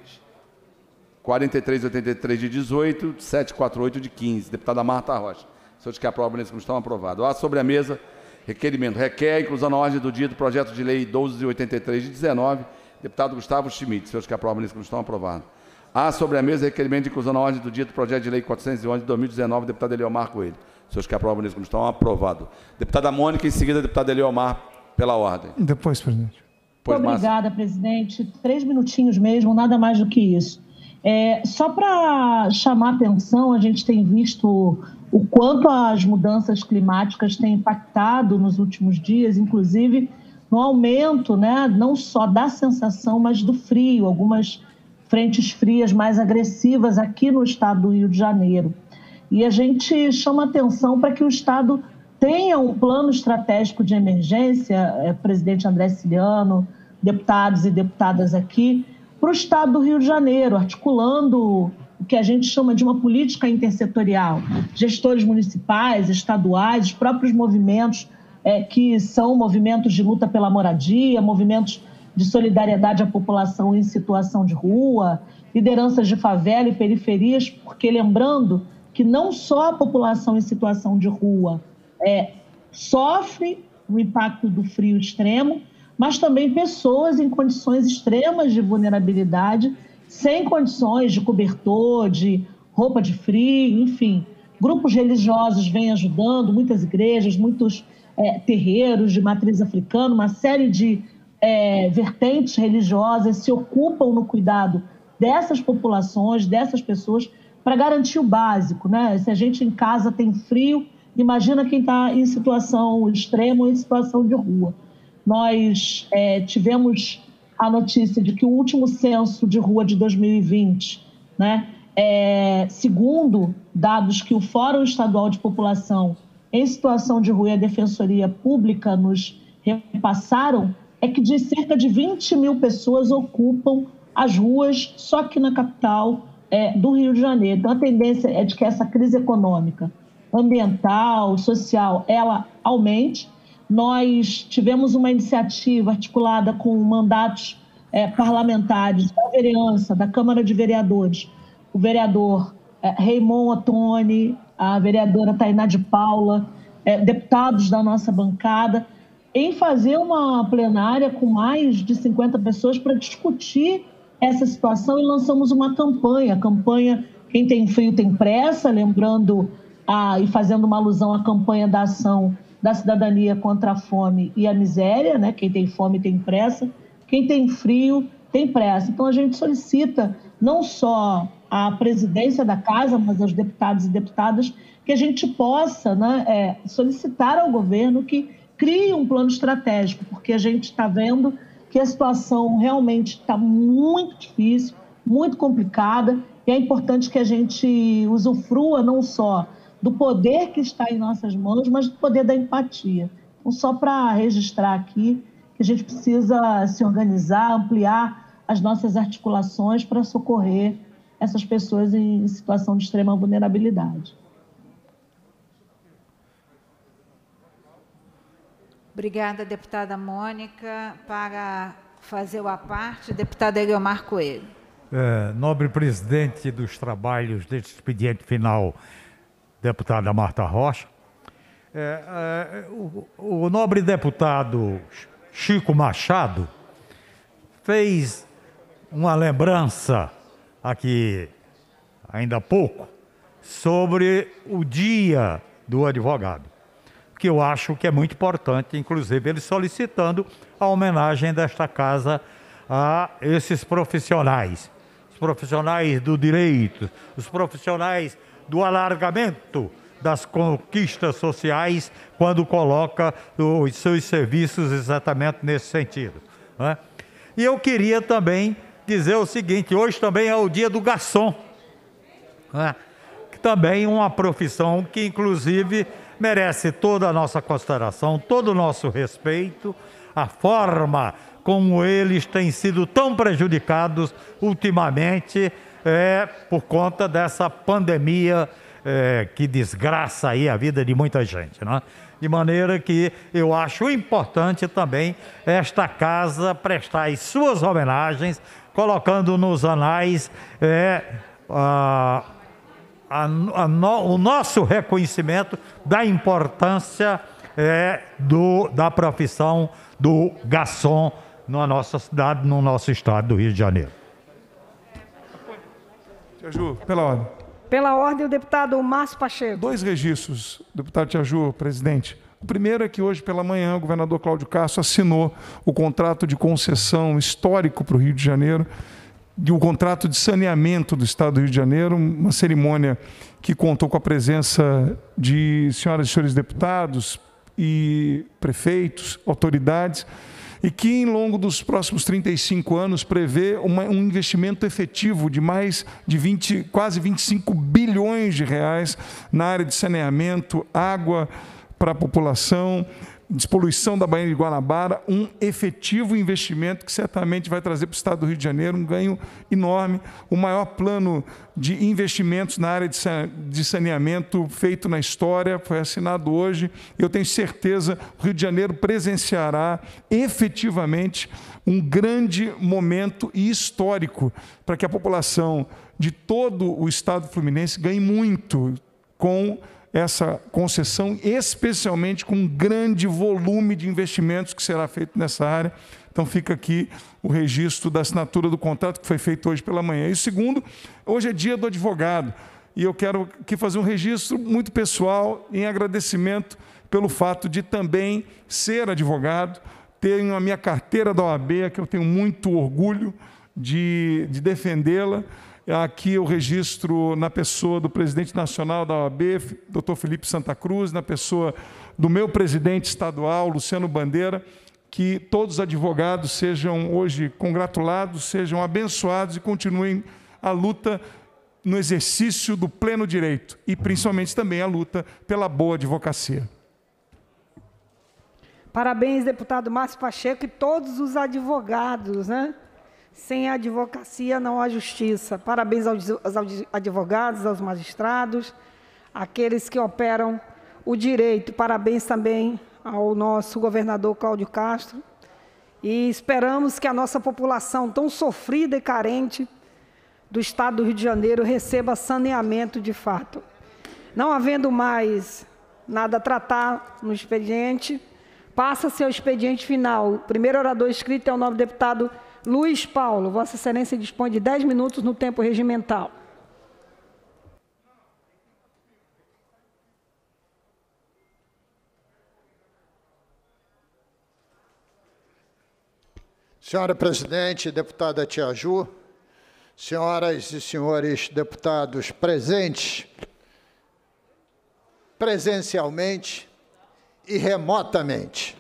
4383 de 18, 748 de 15. Deputada Marta Rocha. Senhores que aprovam nesse estão aprovados. Há sobre a mesa requerimento. Requer a inclusão na ordem do dia do projeto de lei 1283 de 19. Deputado Gustavo Schmidt. Senhores que aprovam nesse estão aprovados. Há sobre a mesa requerimento de inclusão na ordem do dia do projeto de lei 411 de 2019. Deputado Eliomar Coelho. Senhores que aprovam nesse estão aprovados. Deputada Mônica, em seguida, deputado Eliomar, pela ordem. Depois, presidente. Muito obrigada, presidente. 3 minutinhos mesmo, nada mais do que isso. Só para chamar a atenção, a gente tem visto o quanto as mudanças climáticas têm impactado nos últimos dias, inclusive no aumento, né, não só da sensação, mas do frio, algumas frentes frias mais agressivas aqui no estado do Rio de Janeiro. E a gente chama atenção para que o estado tenha um plano estratégico de emergência, presidente André Ciliano, deputados e deputadas aqui, para o estado do Rio de Janeiro, articulando o que a gente chama de uma política intersetorial. Gestores municipais, estaduais, os próprios movimentos que são movimentos de luta pela moradia, movimentos de solidariedade à população em situação de rua, lideranças de favela e periferias, porque lembrando que não só a população em situação de rua sofre o impacto do frio extremo, mas também pessoas em condições extremas de vulnerabilidade, sem condições de cobertor, de roupa de frio, enfim. Grupos religiosos vêm ajudando, muitas igrejas, muitos terreiros de matriz africana, uma série de vertentes religiosas se ocupam no cuidado dessas populações, dessas pessoas, para garantir o básico, né? Se a gente em casa tem frio, imagina quem está em situação extrema ou em situação de rua. Nós tivemos a notícia de que o último censo de rua de 2020, né, segundo dados que o Fórum Estadual de População em Situação de Rua e a Defensoria Pública nos repassaram, é que de cerca de 20 mil pessoas ocupam as ruas só aqui na capital do Rio de Janeiro. Então, a tendência é de que essa crise econômica, ambiental, social, ela aumente. Nós tivemos uma iniciativa articulada com mandatos parlamentares da vereança, da Câmara de Vereadores, o vereador Raymond Ottoni, a vereadora Tainá de Paula, deputados da nossa bancada, em fazer uma plenária com mais de 50 pessoas para discutir essa situação, e lançamos uma campanha. A campanha Quem Tem Frio Tem Pressa, lembrando e fazendo uma alusão à campanha da ação da cidadania contra a fome e a miséria, né? Quem tem fome tem pressa, quem tem frio tem pressa. Então a gente solicita não só à presidência da casa, mas aos deputados e deputadas, que a gente possa, né, solicitar ao governo que crie um plano estratégico, porque a gente está vendo que a situação realmente está muito difícil, muito complicada, e é importante que a gente usufrua não só do poder que está em nossas mãos, mas do poder da empatia. Então, só para registrar aqui que a gente precisa se organizar, ampliar as nossas articulações para socorrer essas pessoas em situação de extrema vulnerabilidade. Obrigada, deputada Mônica. Para fazer o à parte, deputada Eliomar Coelho. Nobre presidente dos trabalhos deste expediente final, deputada Marta Rocha, o nobre deputado Chico Machado fez uma lembrança aqui, ainda há pouco, sobre o Dia do Advogado, que eu acho que é muito importante, inclusive ele solicitando a homenagem desta casa a esses profissionais, os profissionais do direito, os profissionais do alargamento das conquistas sociais, quando coloca os seus serviços exatamente nesse sentido, né? E eu queria também dizer o seguinte: hoje também é o dia do garçom, né? Que também é uma profissão que, inclusive, merece toda a nossa consideração, todo o nosso respeito, a forma como eles têm sido tão prejudicados ultimamente por conta dessa pandemia que desgraça aí a vida de muita gente, né? De maneira que eu acho importante também esta casa prestar as suas homenagens, colocando nos anais o nosso reconhecimento da importância da profissão do garçom na nossa cidade, no nosso estado do Rio de Janeiro. Tia Ju, pela ordem. Pela ordem, o deputado Márcio Pacheco. 2 registros, deputado Tia Ju, presidente. O primeiro é que hoje pela manhã o governador Cláudio Castro assinou o contrato de concessão histórico para o Rio de Janeiro, de um contrato de saneamento do estado do Rio de Janeiro, uma cerimônia que contou com a presença de senhoras e senhores deputados e prefeitos, autoridades, e que, ao longo dos próximos 35 anos, prevê um investimento efetivo de mais de quase 25 bilhões de reais na área de saneamento, água para a população, despoluição da Baía de Guanabara, um efetivo investimento que certamente vai trazer para o estado do Rio de Janeiro um ganho enorme, o maior plano de investimentos na área de saneamento feito na história, foi assinado hoje. Eu tenho certeza que o Rio de Janeiro presenciará efetivamente um grande momento e histórico para que a população de todo o estado fluminense ganhe muito com essa concessão, especialmente com um grande volume de investimentos que será feito nessa área. Então fica aqui o registro da assinatura do contrato que foi feito hoje pela manhã. E o segundo, hoje é dia do advogado, e eu quero aqui fazer um registro muito pessoal em agradecimento pelo fato de também ser advogado, tenho a minha carteira da OAB, que eu tenho muito orgulho de defendê-la. Aqui eu registro na pessoa do presidente nacional da OAB, Dr. Felipe Santa Cruz, na pessoa do meu presidente estadual, Luciano Bandeira, que todos os advogados sejam hoje congratulados, sejam abençoados e continuem a luta no exercício do pleno direito e principalmente também a luta pela boa advocacia. Parabéns, deputado Márcio Pacheco, e todos os advogados, né? Sem advocacia não há justiça. Parabéns aos advogados, aos magistrados, aqueles que operam o direito. Parabéns também ao nosso governador Cláudio Castro. E esperamos que a nossa população tão sofrida e carente do estado do Rio de Janeiro receba saneamento de fato. Não havendo mais nada a tratar no expediente, passa-se ao expediente final. O primeiro orador inscrito é o novo deputado Luiz Paulo. Vossa Excelência dispõe de 10 minutos no tempo regimental. Senhora presidente, deputada Tia Ju, senhoras e senhores deputados presentes, presencialmente e remotamente.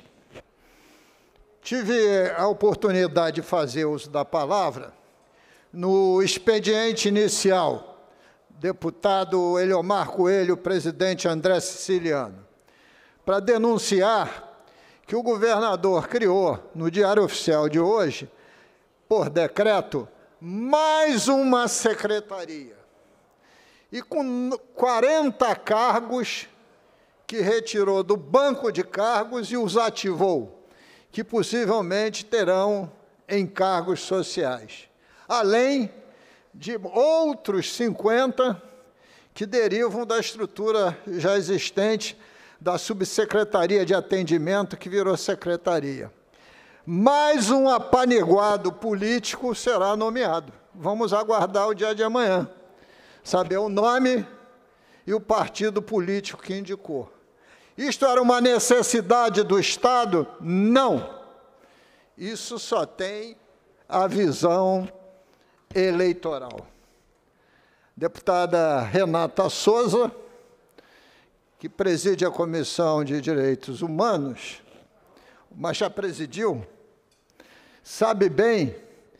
Tive a oportunidade de fazer uso da palavra no expediente inicial, deputado Eliomar Coelho, presidente André Siciliano, para denunciar que o governador criou, no Diário Oficial de hoje, por decreto, mais uma secretaria, e com 40 cargos que retirou do banco de cargos e os ativou, que possivelmente terão encargos sociais, além de outros 50 que derivam da estrutura já existente da Subsecretaria de Atendimento, que virou secretaria. Mais um apaniguado político será nomeado. Vamos aguardar o dia de amanhã, saber o nome e o partido político que indicou. Isto era uma necessidade do Estado? Não. Isso só tem a visão eleitoral. Deputada Renata Souza, que preside a Comissão de Direitos Humanos, mas já presidiu, sabe bem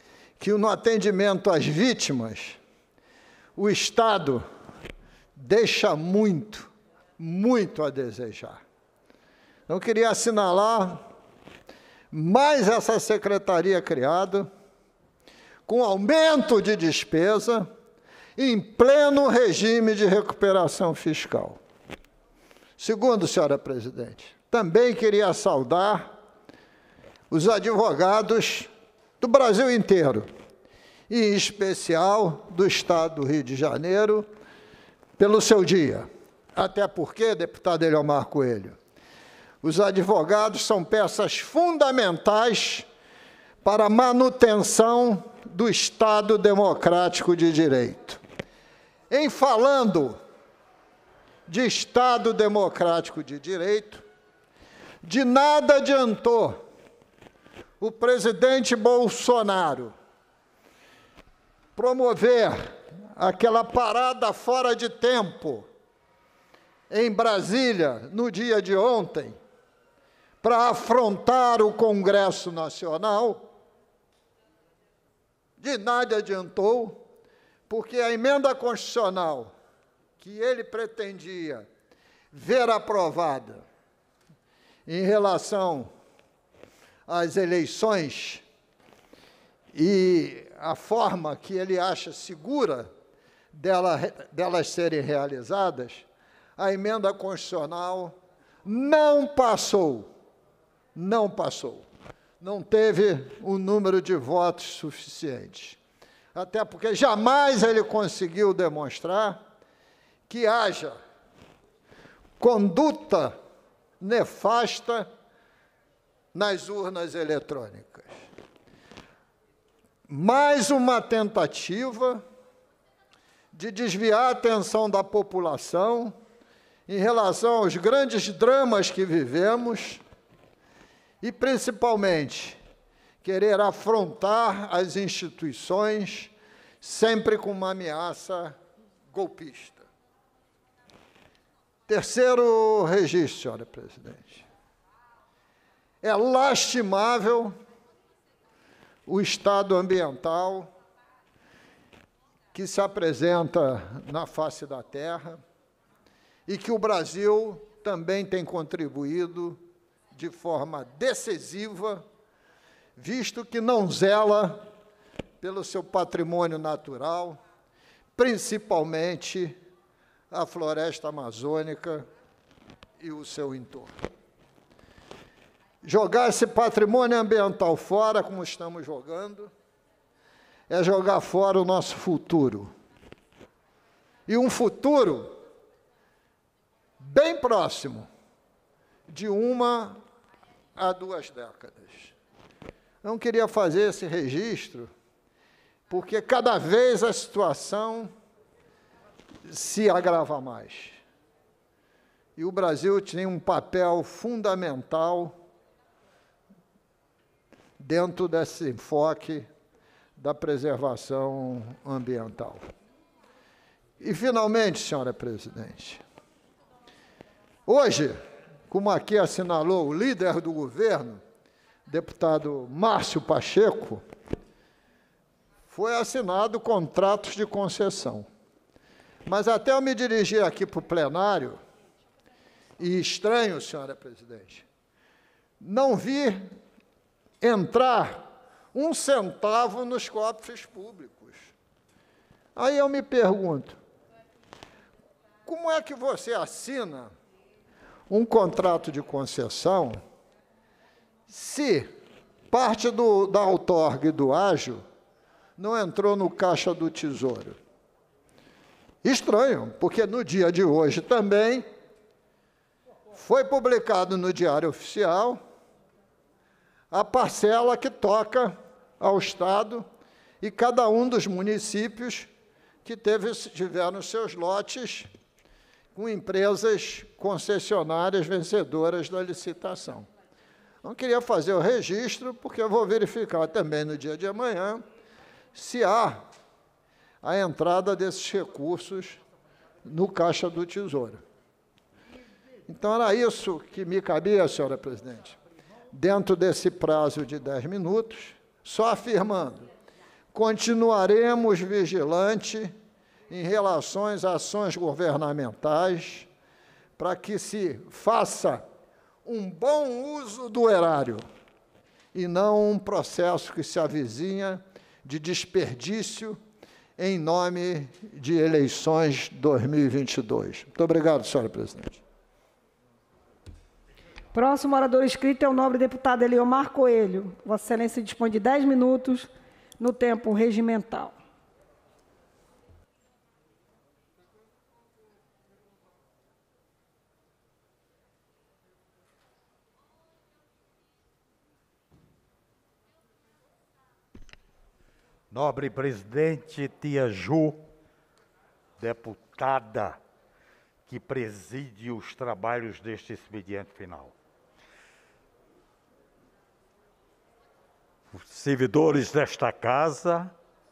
que no atendimento às vítimas, o Estado deixa muito, muito a desejar. Eu queria assinalar mais essa secretaria criada, com aumento de despesa, em pleno regime de recuperação fiscal. Segundo, senhora presidente, também queria saudar os advogados do Brasil inteiro, e em especial do Estado do Rio de Janeiro, pelo seu dia. Até porque, deputado Eliomar Coelho, os advogados são peças fundamentais para a manutenção do Estado democrático de direito. Em falando de Estado democrático de direito, de nada adiantou o presidente Bolsonaro promover aquela parada fora de tempo em Brasília, no dia de ontem, para afrontar o Congresso Nacional. De nada adiantou, porque a emenda constitucional que ele pretendia ver aprovada em relação às eleições e a forma que ele acha segura delas serem realizadas, a emenda constitucional não passou. Não passou. Não teve um número de votos suficiente. Até porque jamais ele conseguiu demonstrar que haja conduta nefasta nas urnas eletrônicas. Mais uma tentativa de desviar a atenção da população em relação aos grandes dramas que vivemos e, principalmente, querer afrontar as instituições sempre com uma ameaça golpista. Terceiro registro, senhora presidente. É lastimável o estado ambiental que se apresenta na face da terra e que o Brasil também tem contribuído de forma decisiva, visto que não zela pelo seu patrimônio natural, principalmente a floresta amazônica e o seu entorno. Jogar esse patrimônio ambiental fora, como estamos jogando, é jogar fora o nosso futuro. E um futuro bem próximo de 1 a 2 décadas. Não queria fazer esse registro, porque cada vez a situação se agrava mais. E o Brasil tem um papel fundamental dentro desse enfoque da preservação ambiental. E, finalmente, senhora presidente, hoje, como aqui assinalou o líder do governo, deputado Márcio Pacheco, foi assinado contratos de concessão. Mas até eu me dirigir aqui para o plenário, e estranho, senhora presidente, não vi entrar 1 centavo nos cofres públicos. Aí eu me pergunto, como é que você assina um contrato de concessão se parte da outorga e do ágio não entrou no caixa do Tesouro? Estranho, porque no dia de hoje também foi publicado no Diário Oficial a parcela que toca ao Estado e cada um dos municípios que tiveram seus lotes com empresas concessionárias vencedoras da licitação. Não queria fazer o registro, porque eu vou verificar também no dia de amanhã se há a entrada desses recursos no caixa do Tesouro. Então, era isso que me cabia, senhora presidente, dentro desse prazo de 10 minutos, só afirmando, continuaremos vigilantes em relação às ações governamentais para que se faça um bom uso do erário e não um processo que se avizinha de desperdício em nome de eleições 2022. Muito obrigado, senhora presidente. Próximo orador inscrito é o nobre deputado Eliomar Coelho. Vossa Excelência dispõe de 10 minutos no tempo regimental. Nobre presidente Tia Ju, deputada que preside os trabalhos deste expediente final. Os servidores desta casa,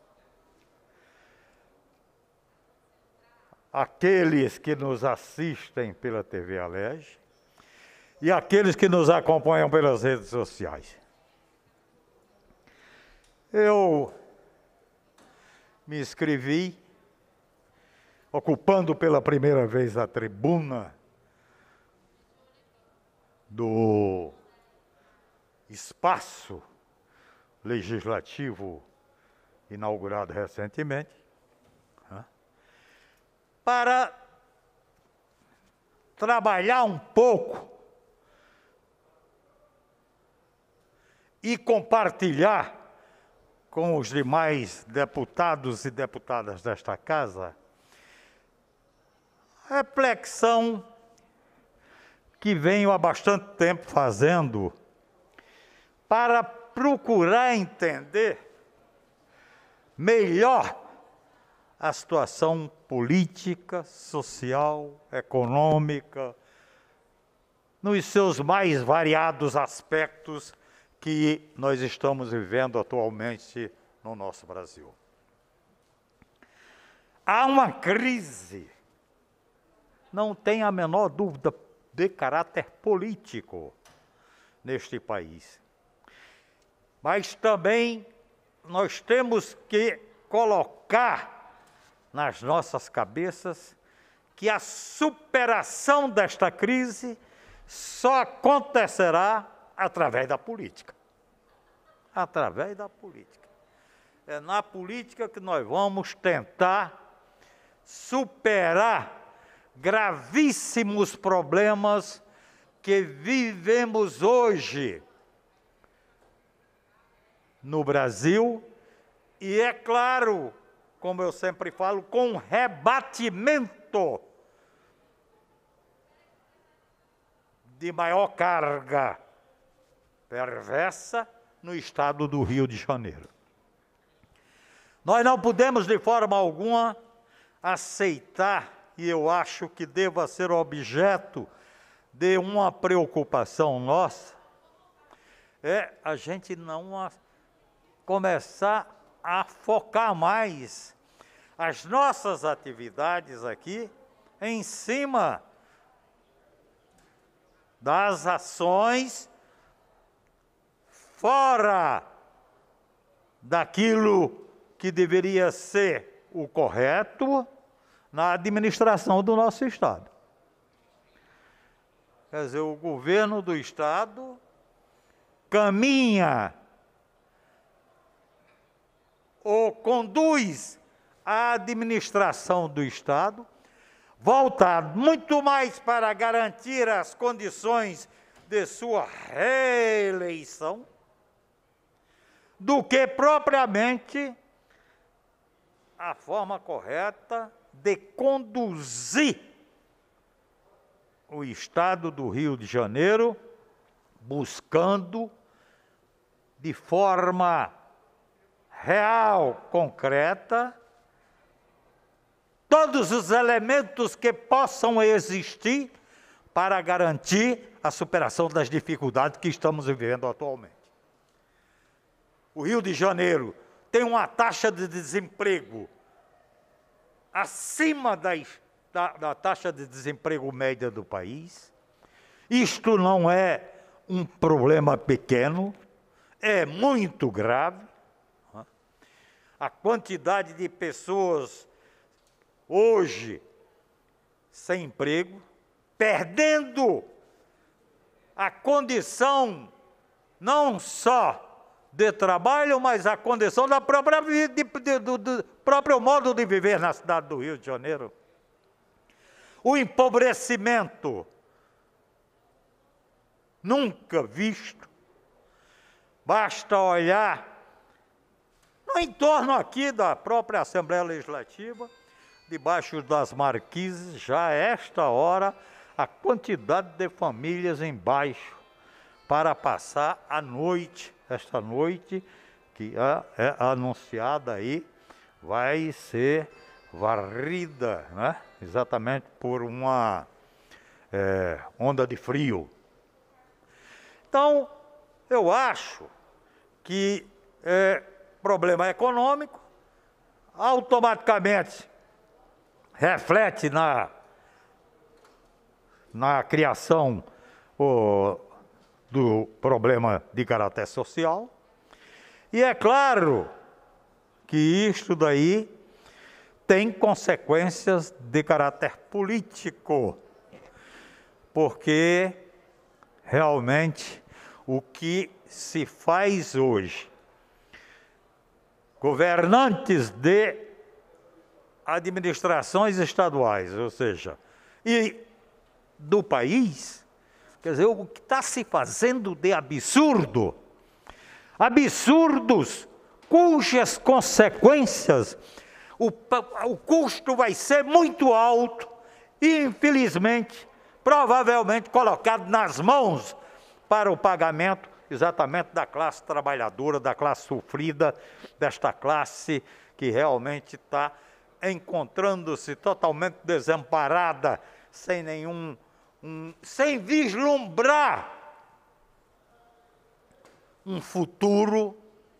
aqueles que nos assistem pela TV Alerj e aqueles que nos acompanham pelas redes sociais. Eu me inscrevi, ocupando pela primeira vez a tribuna do espaço legislativo inaugurado recentemente, para trabalhar um pouco e compartilhar com os demais deputados e deputadas desta casa a reflexão que venho há bastante tempo fazendo para procurar entender melhor a situação política, social, econômica, nos seus mais variados aspectos que nós estamos vivendo atualmente no nosso Brasil. Há uma crise, não tem a menor dúvida, de caráter político neste país. Mas também nós temos que colocar nas nossas cabeças que a superação desta crise só acontecerá através da política. Através da política. É na política que nós vamos tentar superar gravíssimos problemas que vivemos hoje no Brasil e, é claro, como eu sempre falo, com rebatimento de maior carga perversa no estado do Rio de Janeiro. Nós não podemos, de forma alguma, aceitar, e eu acho que deva ser objeto de uma preocupação nossa, é a gente não começar a focar mais as nossas atividades aqui em cima das ações fora daquilo que deveria ser o correto na administração do nosso Estado. Quer dizer, o governo do Estado caminha ou conduz a administração do Estado voltado muito mais para garantir as condições de sua reeleição do que propriamente a forma correta de conduzir o Estado do Rio de Janeiro, buscando de forma real, concreta, todos os elementos que possam existir para garantir a superação das dificuldades que estamos vivendo atualmente. O Rio de Janeiro tem uma taxa de desemprego acima da taxa de desemprego média do país. Isto não é um problema pequeno, é muito grave. a quantidade de pessoas hoje sem emprego, perdendo a condição não só de trabalho, mas a condição da própria vida, do próprio modo de viver na cidade do Rio de Janeiro. O empobrecimento nunca visto. Basta olhar no entorno aqui da própria Assembleia Legislativa, debaixo das marquises, já a esta hora, a quantidade de famílias embaixo para passar a noite. Esta noite, que é anunciada aí, vai ser varrida, né? Exatamente por uma onda de frio. Então, eu acho que problema econômico automaticamente reflete na criação do problema de caráter social. E é claro que isto daí tem consequências de caráter político, porque realmente o que se faz hoje, governantes de administrações estaduais, ou seja, e do país, quer dizer, o que está se fazendo de absurdo, absurdos cujas consequências, o custo vai ser muito alto e, infelizmente, provavelmente colocado nas mãos para o pagamento exatamente da classe trabalhadora, da classe sofrida, desta classe que realmente está encontrando-se totalmente desamparada, sem sem vislumbrar um futuro,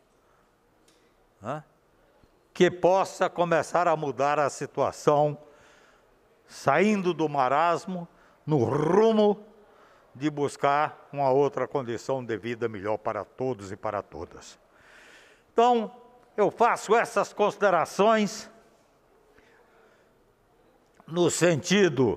né, que possa começar a mudar a situação, saindo do marasmo, no rumo de buscar uma outra condição de vida melhor para todos e para todas. Então, eu faço essas considerações no sentido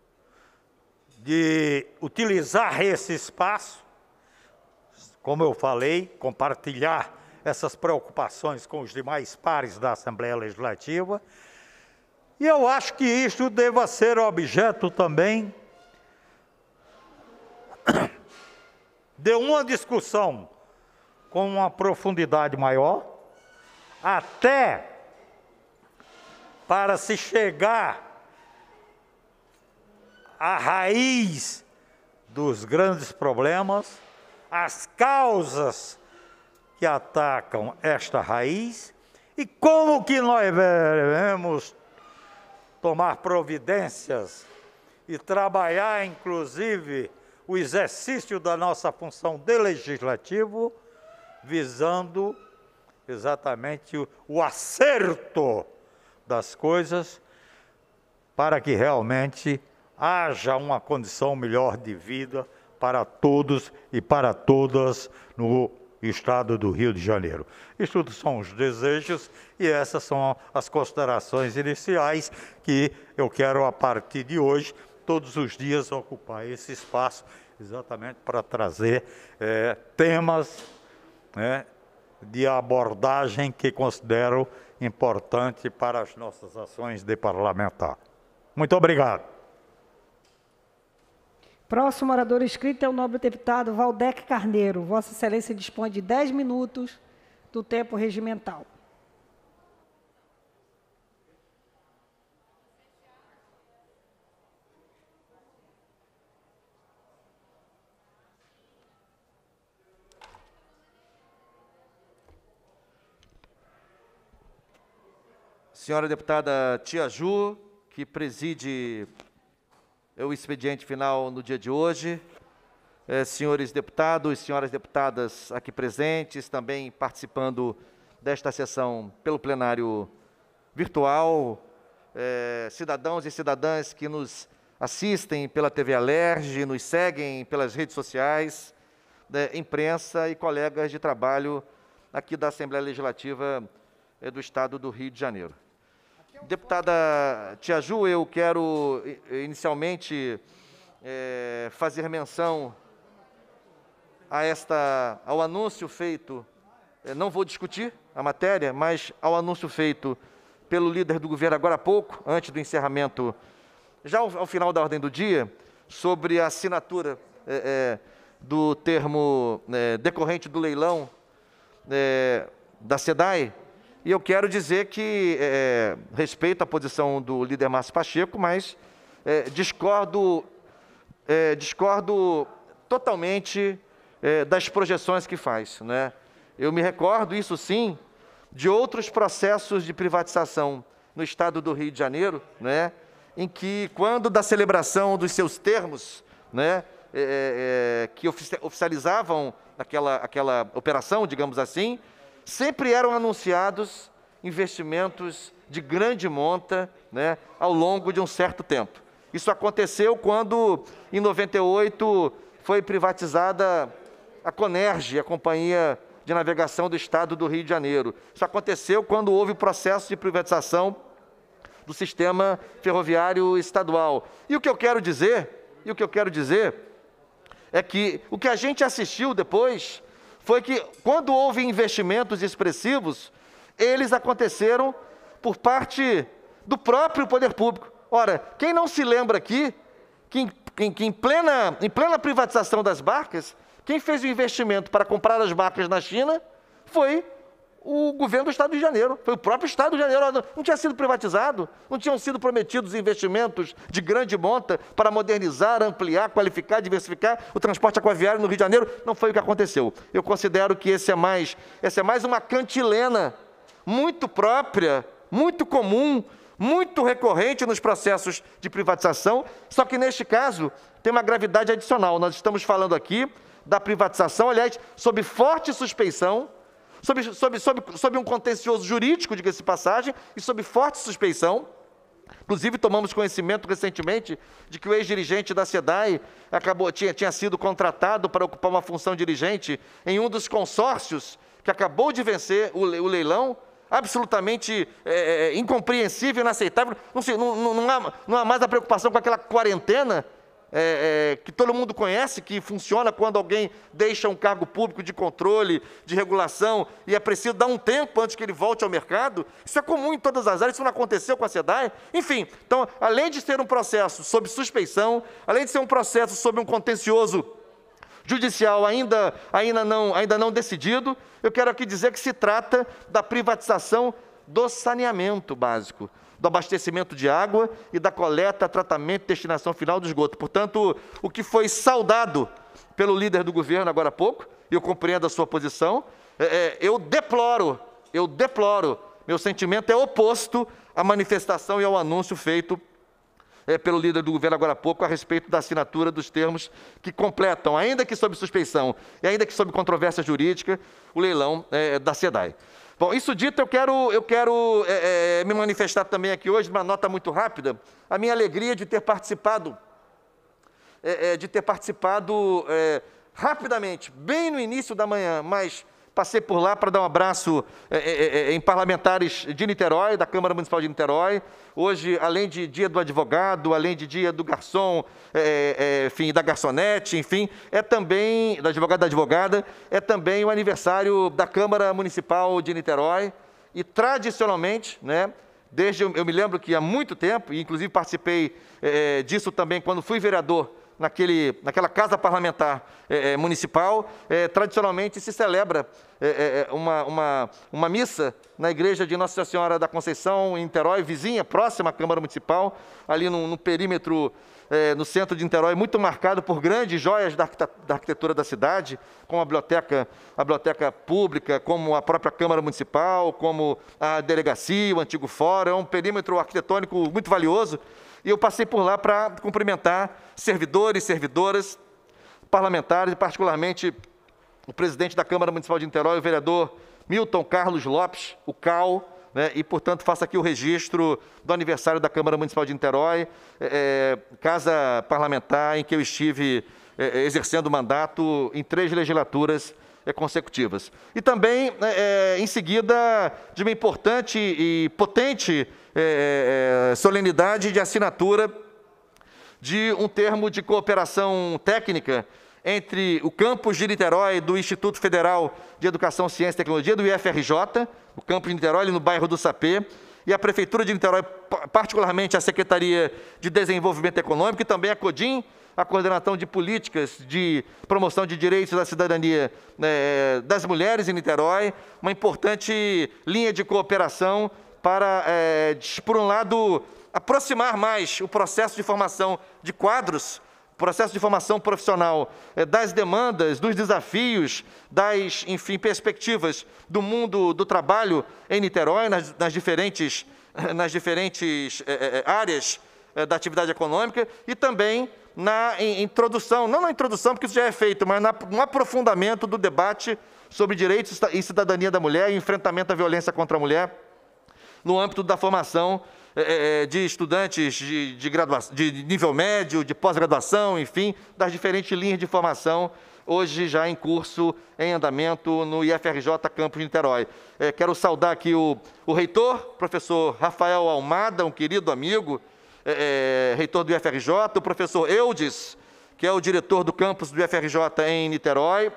de utilizar esse espaço, como eu falei, compartilhar essas preocupações com os demais pares da Assembleia Legislativa, e eu acho que isto deva ser objeto também de uma discussão com uma profundidade maior, até para se chegar à raiz dos grandes problemas, as causas que atacam esta raiz e como que nós devemos tomar providências e trabalhar, inclusive, o exercício da nossa função de legislativo, visando exatamente o acerto das coisas, para que realmente haja uma condição melhor de vida para todos e para todas no Estado do Rio de Janeiro. Isso são os desejos e essas são as considerações iniciais que eu quero, a partir de hoje, todos os dias, ocupar esse espaço exatamente para trazer temas, né, de abordagem que considero importante para as nossas ações de parlamentar. Muito obrigado. Próximo orador inscrito é o nobre deputado Valdec Carneiro. Vossa Excelência dispõe de 10 minutos do tempo regimental. Senhora deputada Tia Ju, que preside o expediente final no dia de hoje, senhores deputados, senhoras deputadas aqui presentes, também participando desta sessão pelo plenário virtual, cidadãos e cidadãs que nos assistem pela TV Alerj, nos seguem pelas redes sociais, imprensa e colegas de trabalho aqui da Assembleia Legislativa do Estado do Rio de Janeiro. Deputada Tia Ju, eu quero inicialmente fazer menção ao anúncio feito, não vou discutir a matéria, mas ao anúncio feito pelo líder do governo agora há pouco, antes do encerramento, já ao final da ordem do dia, sobre a assinatura do termo decorrente do leilão da SEDAI. E eu quero dizer que respeito a posição do líder Márcio Pacheco, mas discordo totalmente das projeções que faz, né? Eu me recordo, isso sim, de outros processos de privatização no Estado do Rio de Janeiro, né, em que, quando da celebração dos seus termos, né, que oficializavam aquela operação, digamos assim, sempre eram anunciados investimentos de grande monta, né, ao longo de um certo tempo. Isso aconteceu quando, em 98, foi privatizada a Conerge, a Companhia de Navegação do Estado do Rio de Janeiro. Isso aconteceu quando houve o processo de privatização do sistema ferroviário estadual. E o que eu quero dizer é que o que a gente assistiu depois foi que, quando houve investimentos expressivos, eles aconteceram por parte do próprio poder público. Ora, quem não se lembra aqui que em plena privatização das barcas, quem fez o investimento para comprar as barcas na China foi o governo do Estado do Rio de Janeiro, foi o próprio Estado do Rio de Janeiro. Não tinha sido privatizado, não tinham sido prometidos investimentos de grande monta para modernizar, ampliar, qualificar, diversificar o transporte aquaviário no Rio de Janeiro. Não foi o que aconteceu. Eu considero que essa é mais uma cantilena muito própria, muito comum, muito recorrente nos processos de privatização, só que neste caso tem uma gravidade adicional. Nós estamos falando aqui da privatização, aliás, sob forte suspeição, sob um contencioso jurídico, diga-se de passagem, e sob forte suspeição. Inclusive, tomamos conhecimento recentemente de que o ex-dirigente da SEDAI tinha sido contratado para ocupar uma função dirigente em um dos consórcios que acabou de vencer o leilão. Absolutamente incompreensível, inaceitável. Não há mais a preocupação com aquela quarentena que todo mundo conhece, que funciona quando alguém deixa um cargo público de controle, de regulação, e é preciso dar um tempo antes que ele volte ao mercado. Isso é comum em todas as áreas, isso não aconteceu com a SEDAI. Enfim, então, além de ser um processo sob suspeição, além de ser um processo sob um contencioso judicial ainda não decidido, eu quero aqui dizer que se trata da privatização do saneamento básico, do abastecimento de água e da coleta, tratamento e destinação final do esgoto. Portanto, o que foi saudado pelo líder do governo agora há pouco, e eu compreendo a sua posição, eu deploro, meu sentimento é oposto à manifestação e ao anúncio feito pelo líder do governo agora há pouco a respeito da assinatura dos termos que completam, ainda que sob suspeição e ainda que sob controvérsia jurídica, o leilão da SEDAI. Bom, isso dito, eu quero me manifestar também aqui hoje, uma nota muito rápida, a minha alegria de ter participado, rapidamente, bem no início da manhã, mas passei por lá para dar um abraço em parlamentares de Niterói, da Câmara Municipal de Niterói. Hoje, além de dia do advogado, além de dia do garçom, enfim, da garçonete, enfim, é também, da advogada da advogada, é também o aniversário da Câmara Municipal de Niterói. E, tradicionalmente, né, eu me lembro que há muito tempo, e inclusive participei disso também quando fui vereador, naquela casa parlamentar municipal, tradicionalmente se celebra uma missa na igreja de Nossa Senhora da Conceição, em Niterói, vizinha, próxima à Câmara Municipal, ali no perímetro, no centro de Niterói, muito marcado por grandes joias da arquitetura da cidade, como a biblioteca pública, como a própria Câmara Municipal, como a delegacia, o antigo fórum. É um perímetro arquitetônico muito valioso. E eu passei por lá para cumprimentar servidores, servidoras, parlamentares, e particularmente o presidente da Câmara Municipal de Niterói, o vereador Milton Carlos Lopes, o CAL, né, e, portanto, faço aqui o registro do aniversário da Câmara Municipal de Niterói, casa parlamentar em que eu estive exercendo o mandato em 3 legislaturas consecutivas. E também, em seguida, de uma importante e potente solenidade de assinatura de um termo de cooperação técnica entre o campus de Niterói do Instituto Federal de Educação, Ciência e Tecnologia, do IFRJ, o campus de Niterói, no bairro do Sapê, e a Prefeitura de Niterói, particularmente a Secretaria de Desenvolvimento Econômico e também a CODIM, a Coordenação de Políticas de Promoção de Direitos da Cidadania das Mulheres em Niterói, uma importante linha de cooperação para, por um lado, aproximar mais o processo de formação de quadros, processo de formação profissional, das demandas, dos desafios, das, enfim, perspectivas do mundo do trabalho em Niterói, nas diferentes áreas da atividade econômica, e também na introdução, não na introdução, porque isso já é feito, mas no aprofundamento do debate sobre direitos e cidadania da mulher e enfrentamento à violência contra a mulher, no âmbito da formação de estudantes de nível médio, de pós-graduação, enfim, das diferentes linhas de formação, hoje já em curso, em andamento, no IFRJ Campus de Niterói. Quero saudar aqui o reitor, professor Rafael Almada, um querido amigo, reitor do IFRJ, o professor Eudes, que é o diretor do campus do IFRJ em Niterói,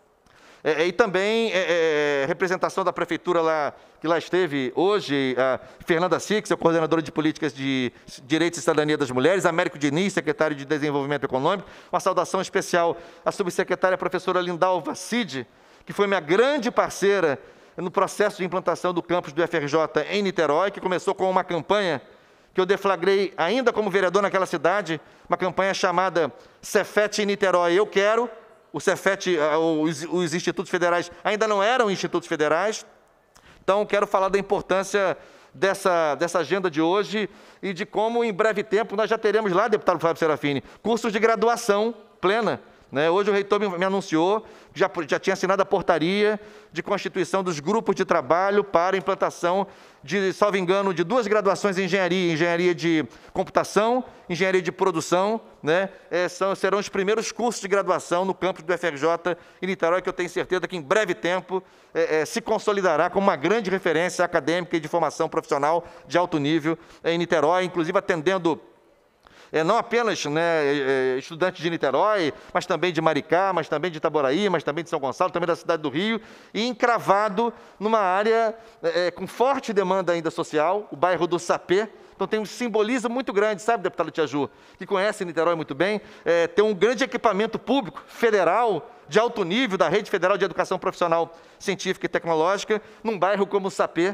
e também representação da prefeitura que lá esteve hoje, a Fernanda Six, a coordenadora de políticas de direitos e cidadania das mulheres, Américo Diniz, secretário de Desenvolvimento Econômico, uma saudação especial à subsecretária professora Lindalva Cid, que foi minha grande parceira no processo de implantação do campus do IFRJ em Niterói, que começou com uma campanha que eu deflagrei ainda como vereador naquela cidade, uma campanha chamada Cefet em Niterói, eu quero. O Cefet, os institutos federais ainda não eram institutos federais, então quero falar da importância dessa agenda de hoje e de como em breve tempo nós já teremos lá, deputado Fábio Serafini, cursos de graduação plena. Hoje o reitor me anunciou que já tinha assinado a portaria de constituição dos grupos de trabalho para a implantação de, salvo engano, de 2 graduações em engenharia, engenharia de computação, engenharia de produção, serão os primeiros cursos de graduação no campus do FRJ em Niterói, que eu tenho certeza que em breve tempo se consolidará como uma grande referência acadêmica e de formação profissional de alto nível em Niterói, inclusive atendendo não apenas estudantes de Niterói, mas também de Maricá, mas também de Itaboraí, mas também de São Gonçalo, também da cidade do Rio, e encravado numa área com forte demanda ainda social, o bairro do Sapê. Então tem um simbolismo muito grande, sabe, deputado Tiaju, que conhece Niterói muito bem, tem um grande equipamento público federal de alto nível da Rede Federal de Educação Profissional Científica e Tecnológica, num bairro como o Sapê,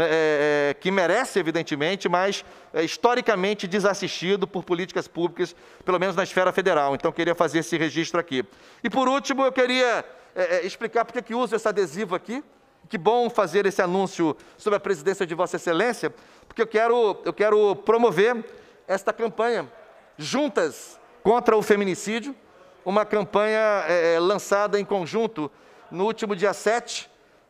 que merece, evidentemente, mas historicamente desassistido por políticas públicas, pelo menos na esfera federal. Então, queria fazer esse registro aqui. E, por último, eu queria explicar por que uso esse adesivo aqui. Que bom fazer esse anúncio sobre a presidência de Vossa Excelência, porque eu quero promover esta campanha, Juntas contra o Feminicídio, uma campanha lançada em conjunto no último dia 7,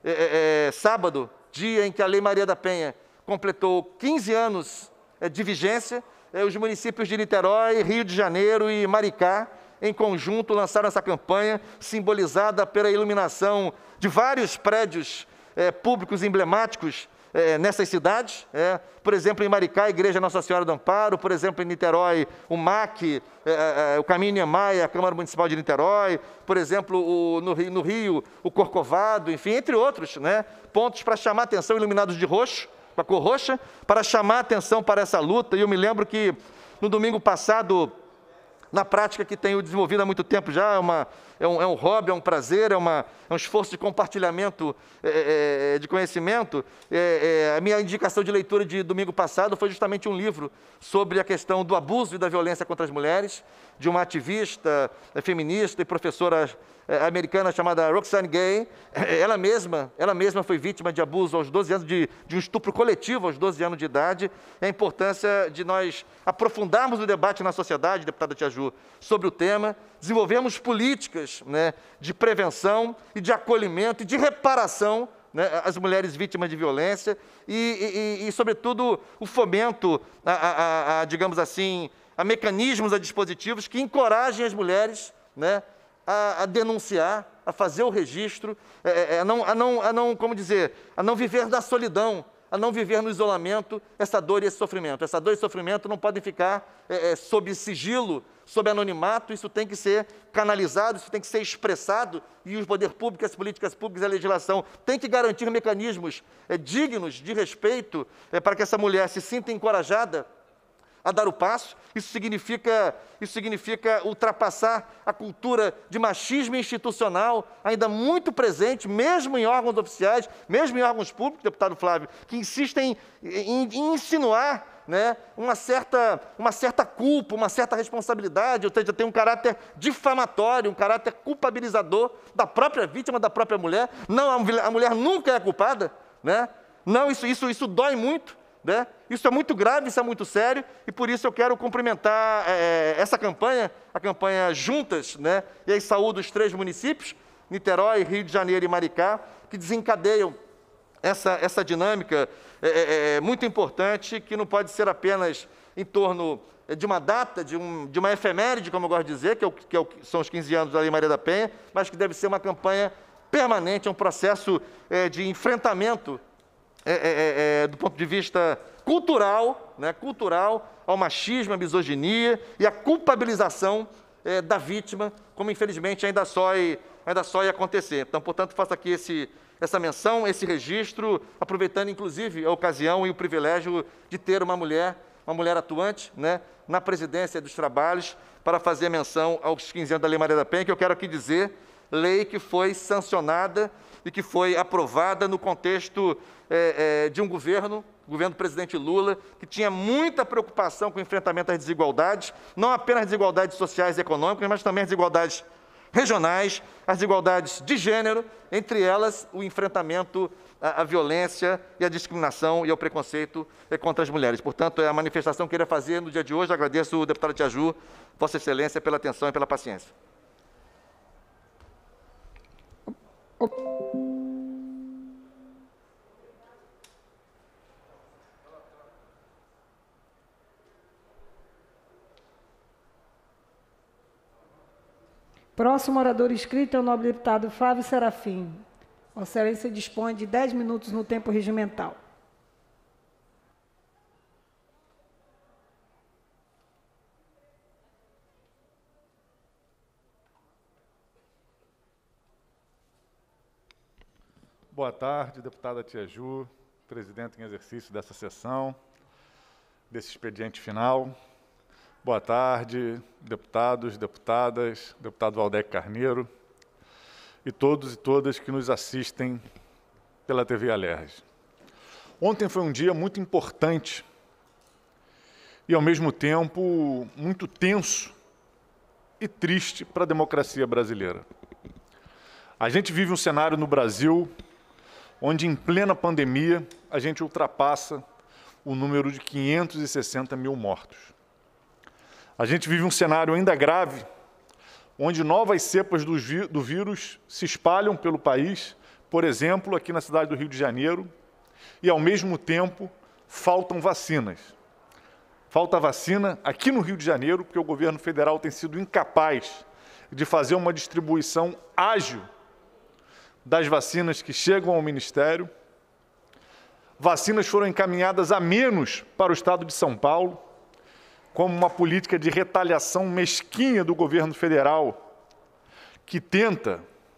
sábado, dia em que a Lei Maria da Penha completou 15 anos de vigência. Os municípios de Niterói, Rio de Janeiro e Maricá, em conjunto, lançaram essa campanha, simbolizada pela iluminação de vários prédios públicos emblemáticos nessas cidades. Por exemplo, em Maricá, a Igreja Nossa Senhora do Amparo, por exemplo, em Niterói, o MAC, o Caminho Niemeyer, a Câmara Municipal de Niterói, por exemplo, no Rio, o Corcovado, enfim, entre outros, pontos para chamar a atenção, iluminados de roxo, com a cor roxa, para chamar a atenção para essa luta. E eu me lembro que, no domingo passado, na prática que tenho desenvolvido há muito tempo já, é um hobby, é um prazer, é um esforço de compartilhamento de conhecimento. A minha indicação de leitura de domingo passado foi justamente um livro sobre a questão do abuso e da violência contra as mulheres, de uma ativista feminista e professora americana chamada Roxane Gay. Ela mesma foi vítima de abuso aos 12 anos, de um estupro coletivo aos 12 anos de idade. E a importância de nós aprofundarmos o debate na sociedade, deputada Tiaju, sobre o tema, desenvolvermos políticas de prevenção e de acolhimento e de reparação às mulheres vítimas de violência e sobretudo, o fomento digamos assim, a mecanismos, a dispositivos que encorajem as mulheres a denunciar, a fazer o registro, a não viver na solidão, a não viver no isolamento, essa dor e esse sofrimento. Essa dor e esse sofrimento não podem ficar sob sigilo, sob anonimato, isso tem que ser canalizado, isso tem que ser expressado, e os poderes públicos, as políticas públicas, a legislação tem que garantir mecanismos dignos de respeito para que essa mulher se sinta encorajada a dar o passo. Isso significa ultrapassar a cultura de machismo institucional, ainda muito presente, mesmo em órgãos oficiais, mesmo em órgãos públicos, deputado Flávio, que insistem em insinuar, né, uma certa culpa, uma certa responsabilidade, ou seja, tem um caráter difamatório, um caráter culpabilizador da própria vítima, da própria mulher. Não, a mulher nunca é culpada, né? Não, isso dói muito, né? Isso é muito grave, isso é muito sério, e por isso eu quero cumprimentar essa campanha, a campanha Juntas, né? E aí saúdo os 3 municípios, Niterói, Rio de Janeiro e Maricá, que desencadeiam essa dinâmica muito importante, que não pode ser apenas em torno de uma data, de uma efeméride, como eu gosto de dizer, são os 15 anos da Lei Maria da Penha, mas que deve ser uma campanha permanente, é um processo de enfrentamento do ponto de vista cultural, né, ao machismo, à misoginia e à culpabilização da vítima, como infelizmente ainda só ia acontecer. Então, portanto, faço aqui essa menção, esse registro, aproveitando inclusive a ocasião e o privilégio de ter uma mulher atuante, né, na presidência dos trabalhos, para fazer menção aos 15 anos da Lei Maria da Penha, que eu quero aqui dizer, lei que foi sancionada e que foi aprovada no contexto de um governo do presidente Lula, que tinha muita preocupação com o enfrentamento às desigualdades, não apenas as desigualdades sociais e econômicas, mas também as desigualdades regionais, as desigualdades de gênero, entre elas o enfrentamento à violência e à discriminação e ao preconceito contra as mulheres. Portanto, é a manifestação que eu queria fazer no dia de hoje. Agradeço o deputado Tiaju, Vossa Excelência, pela atenção e pela paciência. Próximo orador inscrito é o nobre deputado Flávio Serafim. Vossa Excelência dispõe de 10 minutos no tempo regimental. Boa tarde, deputada Tiaju, presidente em exercício dessa sessão, desse expediente final. Boa tarde, deputados, deputadas, deputado Valdec Carneiro e todos e todas que nos assistem pela TV Alerj. Ontem foi um dia muito importante e, ao mesmo tempo, muito tenso e triste para a democracia brasileira. A gente vive um cenário no Brasil onde, em plena pandemia, a gente ultrapassa o número de 560 mil mortos. A gente vive um cenário ainda grave, onde novas cepas do vírus se espalham pelo país, por exemplo, aqui na cidade do Rio de Janeiro, e, ao mesmo tempo, faltam vacinas. Falta vacina aqui no Rio de Janeiro, porque o governo federal tem sido incapaz de fazer uma distribuição ágil das vacinas que chegam ao Ministério. Vacinas foram encaminhadas a menos para o Estado de São Paulo, como uma política de retaliação mesquinha do governo federal, que tenta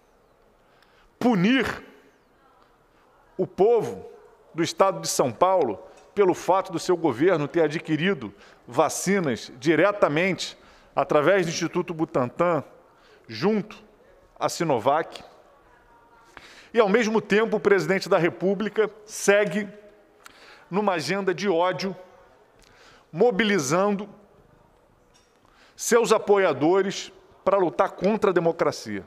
punir o povo do Estado de São Paulo pelo fato do seu governo ter adquirido vacinas diretamente através do Instituto Butantan, junto à Sinovac. E, ao mesmo tempo, o presidente da República segue numa agenda de ódio, mobilizando seus apoiadores para lutar contra a democracia.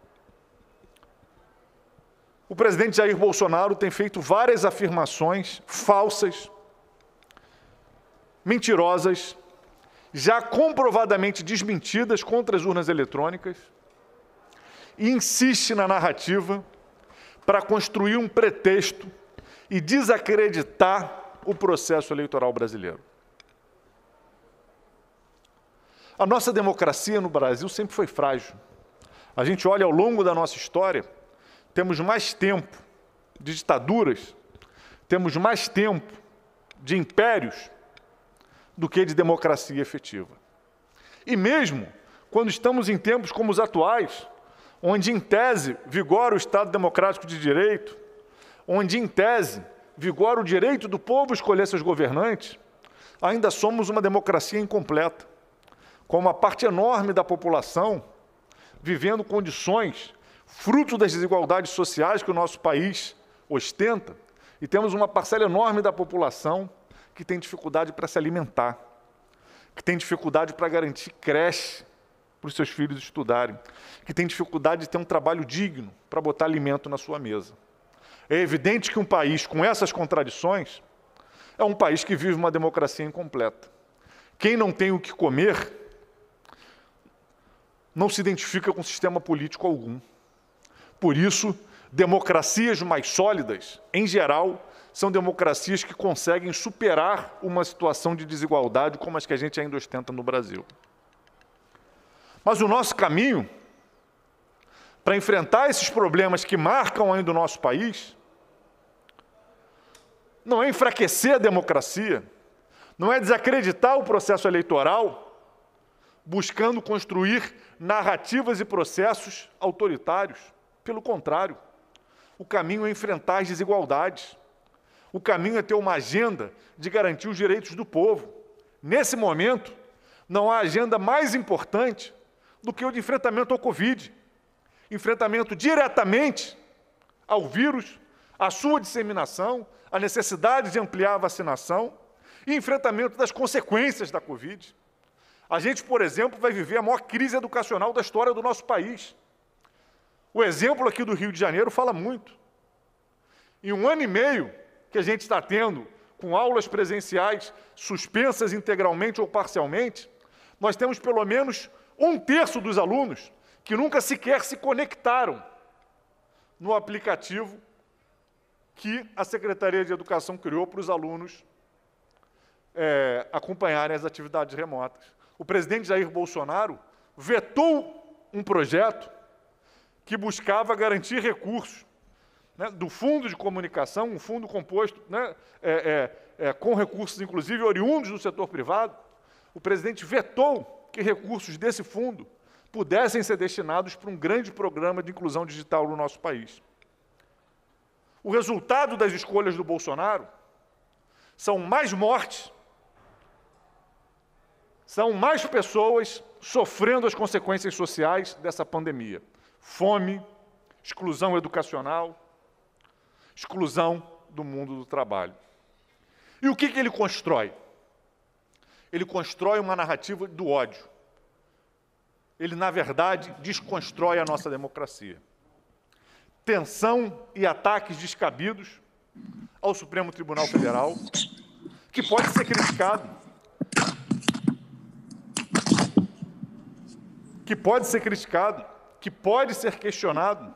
O presidente Jair Bolsonaro tem feito várias afirmações falsas, mentirosas, já comprovadamente desmentidas contra as urnas eletrônicas, e insiste na narrativa para construir um pretexto e desacreditar o processo eleitoral brasileiro. A nossa democracia no Brasil sempre foi frágil. A gente olha ao longo da nossa história, temos mais tempo de ditaduras, temos mais tempo de impérios do que de democracia efetiva. E mesmo quando estamos em tempos como os atuais, onde em tese vigora o Estado Democrático de Direito, onde em tese vigora o direito do povo escolher seus governantes, ainda somos uma democracia incompleta, com uma parte enorme da população vivendo condições fruto das desigualdades sociais que o nosso país ostenta, e temos uma parcela enorme da população que tem dificuldade para se alimentar, que tem dificuldade para garantir creche para os seus filhos estudarem, que tem dificuldade de ter um trabalho digno para botar alimento na sua mesa. É evidente que um país com essas contradições é um país que vive uma democracia incompleta. Quem não tem o que comer não se identifica com sistema político algum. Por isso, democracias mais sólidas, em geral, são democracias que conseguem superar uma situação de desigualdade como as que a gente ainda ostenta no Brasil. Mas o nosso caminho para enfrentar esses problemas que marcam ainda o nosso país não é enfraquecer a democracia, não é desacreditar o processo eleitoral, buscando construir narrativas e processos autoritários. Pelo contrário, o caminho é enfrentar as desigualdades. O caminho é ter uma agenda de garantir os direitos do povo. Nesse momento, não há agenda mais importante do que o de enfrentamento ao Covid. Enfrentamento diretamente ao vírus, a sua disseminação, a necessidade de ampliar a vacinação e enfrentamento das consequências da Covid. A gente, por exemplo, vai viver a maior crise educacional da história do nosso país. O exemplo aqui do Rio de Janeiro fala muito. Em 1 ano e meio que a gente está tendo, com aulas presenciais suspensas integralmente ou parcialmente, nós temos pelo menos 1/3 dos alunos que nunca sequer se conectaram no aplicativo que a Secretaria de Educação criou para os alunos acompanharem as atividades remotas. O presidente Jair Bolsonaro vetou um projeto que buscava garantir recursos, né, do Fundo de Comunicação, um fundo composto, né, com recursos, inclusive, oriundos do setor privado. O presidente vetou que recursos desse fundo pudessem ser destinados para um grande programa de inclusão digital no nosso país. O resultado das escolhas do Bolsonaro são mais mortes, são mais pessoas sofrendo as consequências sociais dessa pandemia. Fome, exclusão educacional, exclusão do mundo do trabalho. E o que ele constrói? Ele constrói uma narrativa do ódio. Ele, na verdade, desconstrói a nossa democracia. Tensão e ataques descabidos ao Supremo Tribunal Federal, que pode ser criticado, que pode ser questionado,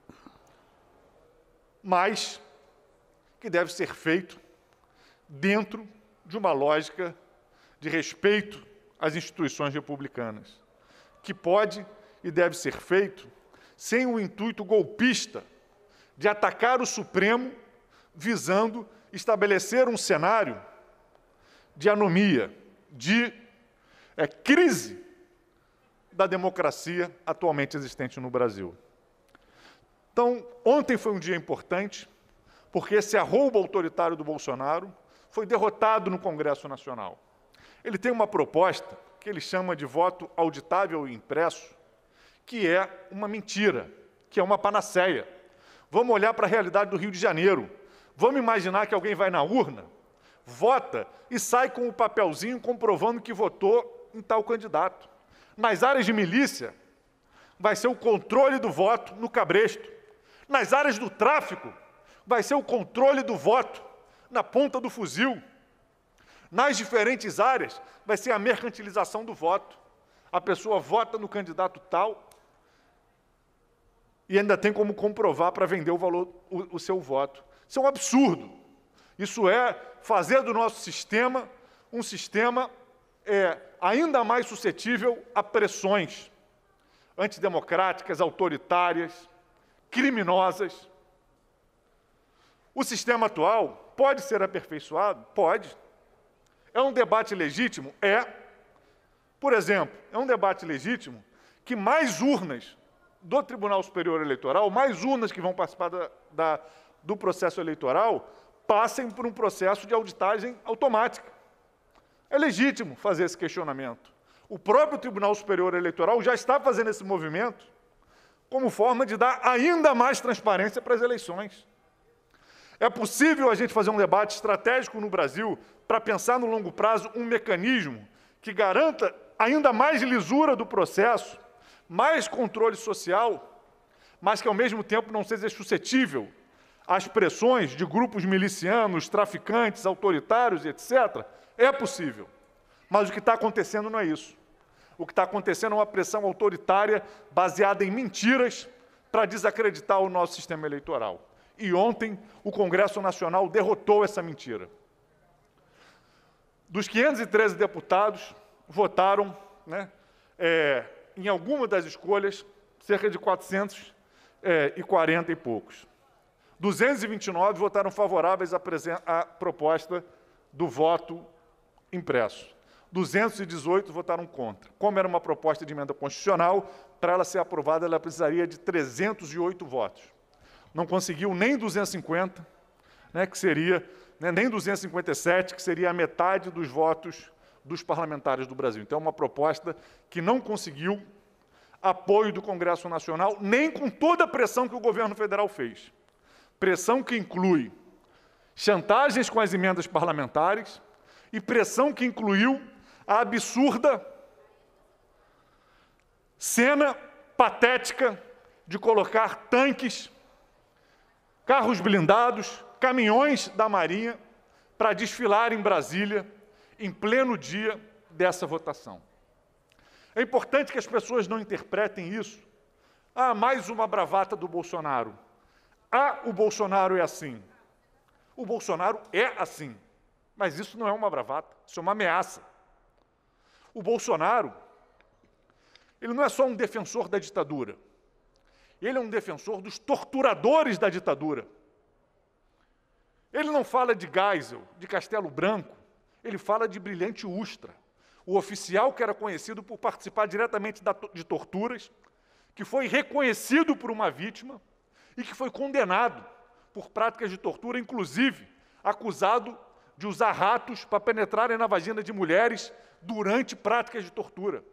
mas que deve ser feito dentro de uma lógica de respeito às instituições republicanas, que pode e deve ser feito sem o intuito golpista de atacar o Supremo, visando estabelecer um cenário de anomia, de crise da democracia atualmente existente no Brasil. Então, ontem foi um dia importante, porque esse arroubo autoritário do Bolsonaro foi derrotado no Congresso Nacional. Ele tem uma proposta que ele chama de voto auditável e impresso, que é uma mentira, que é uma panaceia. Vamos olhar para a realidade do Rio de Janeiro. Vamos imaginar que alguém vai na urna, vota e sai com o papelzinho comprovando que votou em tal candidato. Nas áreas de milícia, vai ser o controle do voto no cabresto. Nas áreas do tráfico, vai ser o controle do voto na ponta do fuzil. Nas diferentes áreas, vai ser a mercantilização do voto. A pessoa vota no candidato tal e ainda tem como comprovar para vender o seu voto. Isso é um absurdo. Isso é fazer do nosso sistema um sistema ainda mais suscetível a pressões, antidemocráticas, autoritárias, criminosas. O sistema atual pode ser aperfeiçoado? Pode. É um debate legítimo? É. Por exemplo, é um debate legítimo que mais urnas do Tribunal Superior Eleitoral, mais urnas que vão participar do processo eleitoral, passem por um processo de auditagem automática. É legítimo fazer esse questionamento. O próprio Tribunal Superior Eleitoral já está fazendo esse movimento como forma de dar ainda mais transparência para as eleições. É possível a gente fazer um debate estratégico no Brasil para pensar no longo prazo um mecanismo que garanta ainda mais lisura do processo, mais controle social, mas que, ao mesmo tempo, não seja suscetível às pressões de grupos milicianos, traficantes, autoritários, etc., é possível. Mas o que está acontecendo não é isso. O que está acontecendo é uma pressão autoritária baseada em mentiras para desacreditar o nosso sistema eleitoral. E ontem, o Congresso Nacional derrotou essa mentira. Dos 513 deputados, votaram, em alguma das escolhas, cerca de 440 e poucos. 229 votaram favoráveis à proposta do voto impresso. 218 votaram contra. Como era uma proposta de emenda constitucional, para ela ser aprovada, ela precisaria de 308 votos. Não conseguiu nem 250, que seria, nem 257, que seria a metade dos votos dos parlamentares do Brasil. Então, é uma proposta que não conseguiu apoio do Congresso Nacional, nem com toda a pressão que o governo federal fez. Pressão que inclui chantagens com as emendas parlamentares e pressão que incluiu a absurda cena patética de colocar tanques, carros blindados, caminhões da Marinha para desfilar em Brasília em pleno dia dessa votação. É importante que as pessoas não interpretem isso. Mais uma bravata do Bolsonaro. O Bolsonaro é assim. O Bolsonaro é assim. Mas isso não é uma bravata, isso é uma ameaça. O Bolsonaro, ele não é só um defensor da ditadura. Ele é um defensor dos torturadores da ditadura. Ele não fala de Geisel, de Castelo Branco, ele fala de Brilhante Ustra, o oficial que era conhecido por participar diretamente de torturas, que foi reconhecido por uma vítima e que foi condenado por práticas de tortura, inclusive acusado de usar ratos para penetrarem na vagina de mulheres durante práticas de tortura.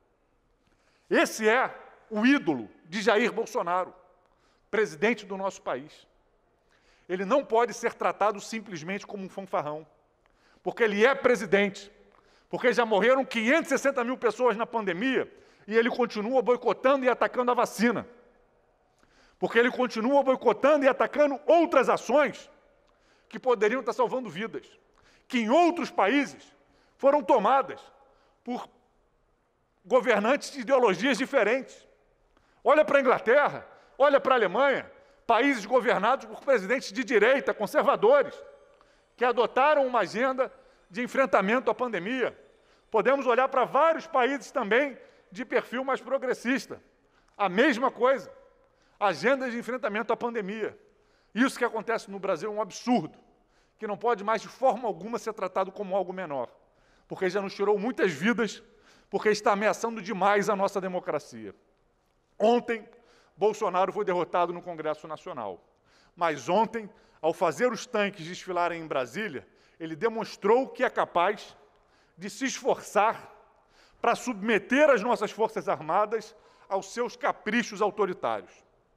Esse é o ídolo de Jair Bolsonaro, presidente do nosso país. Ele não pode ser tratado simplesmente como um fanfarrão, porque ele é presidente, porque já morreram 560 mil pessoas na pandemia e ele continua boicotando e atacando a vacina, porque ele continua boicotando e atacando outras ações que poderiam estar salvando vidas, que em outros países foram tomadas por governantes de ideologias diferentes. Olha para a Inglaterra, olha para a Alemanha, países governados por presidentes de direita, conservadores, que adotaram uma agenda de enfrentamento à pandemia. Podemos olhar para vários países também de perfil mais progressista. A mesma coisa, agenda de enfrentamento à pandemia. Isso que acontece no Brasil é um absurdo, que não pode mais de forma alguma ser tratado como algo menor, porque já nos tirou muitas vidas, porque está ameaçando demais a nossa democracia. Ontem, Bolsonaro foi derrotado no Congresso Nacional, mas ontem, ao fazer os tanques desfilarem em Brasília, ele demonstrou que é capaz de se esforçar para submeter as nossas Forças Armadas aos seus caprichos autoritários.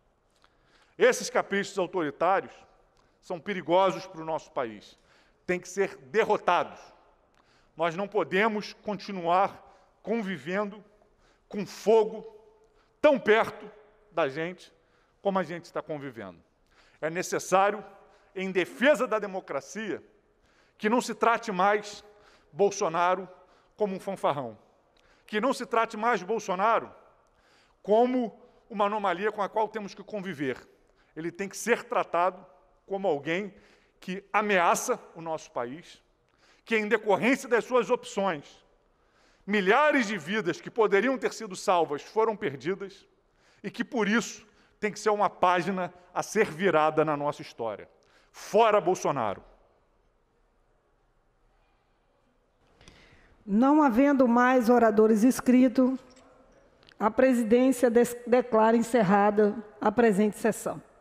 Esses caprichos autoritários são perigosos para o nosso país. Têm que ser derrotados. Nós não podemos continuar convivendo com fogo tão perto da gente como a gente está convivendo. É necessário, em defesa da democracia, que não se trate mais Bolsonaro como um fanfarrão, que não se trate mais Bolsonaro como uma anomalia com a qual temos que conviver. Ele tem que ser tratado como alguém que ameaça o nosso país, que, em decorrência das suas opções, Milhares de vidas que poderiam ter sido salvas foram perdidas e que, por isso, tem que ser uma página a ser virada na nossa história. Fora Bolsonaro! Não havendo mais oradores inscritos, a presidência declara encerrada a presente sessão.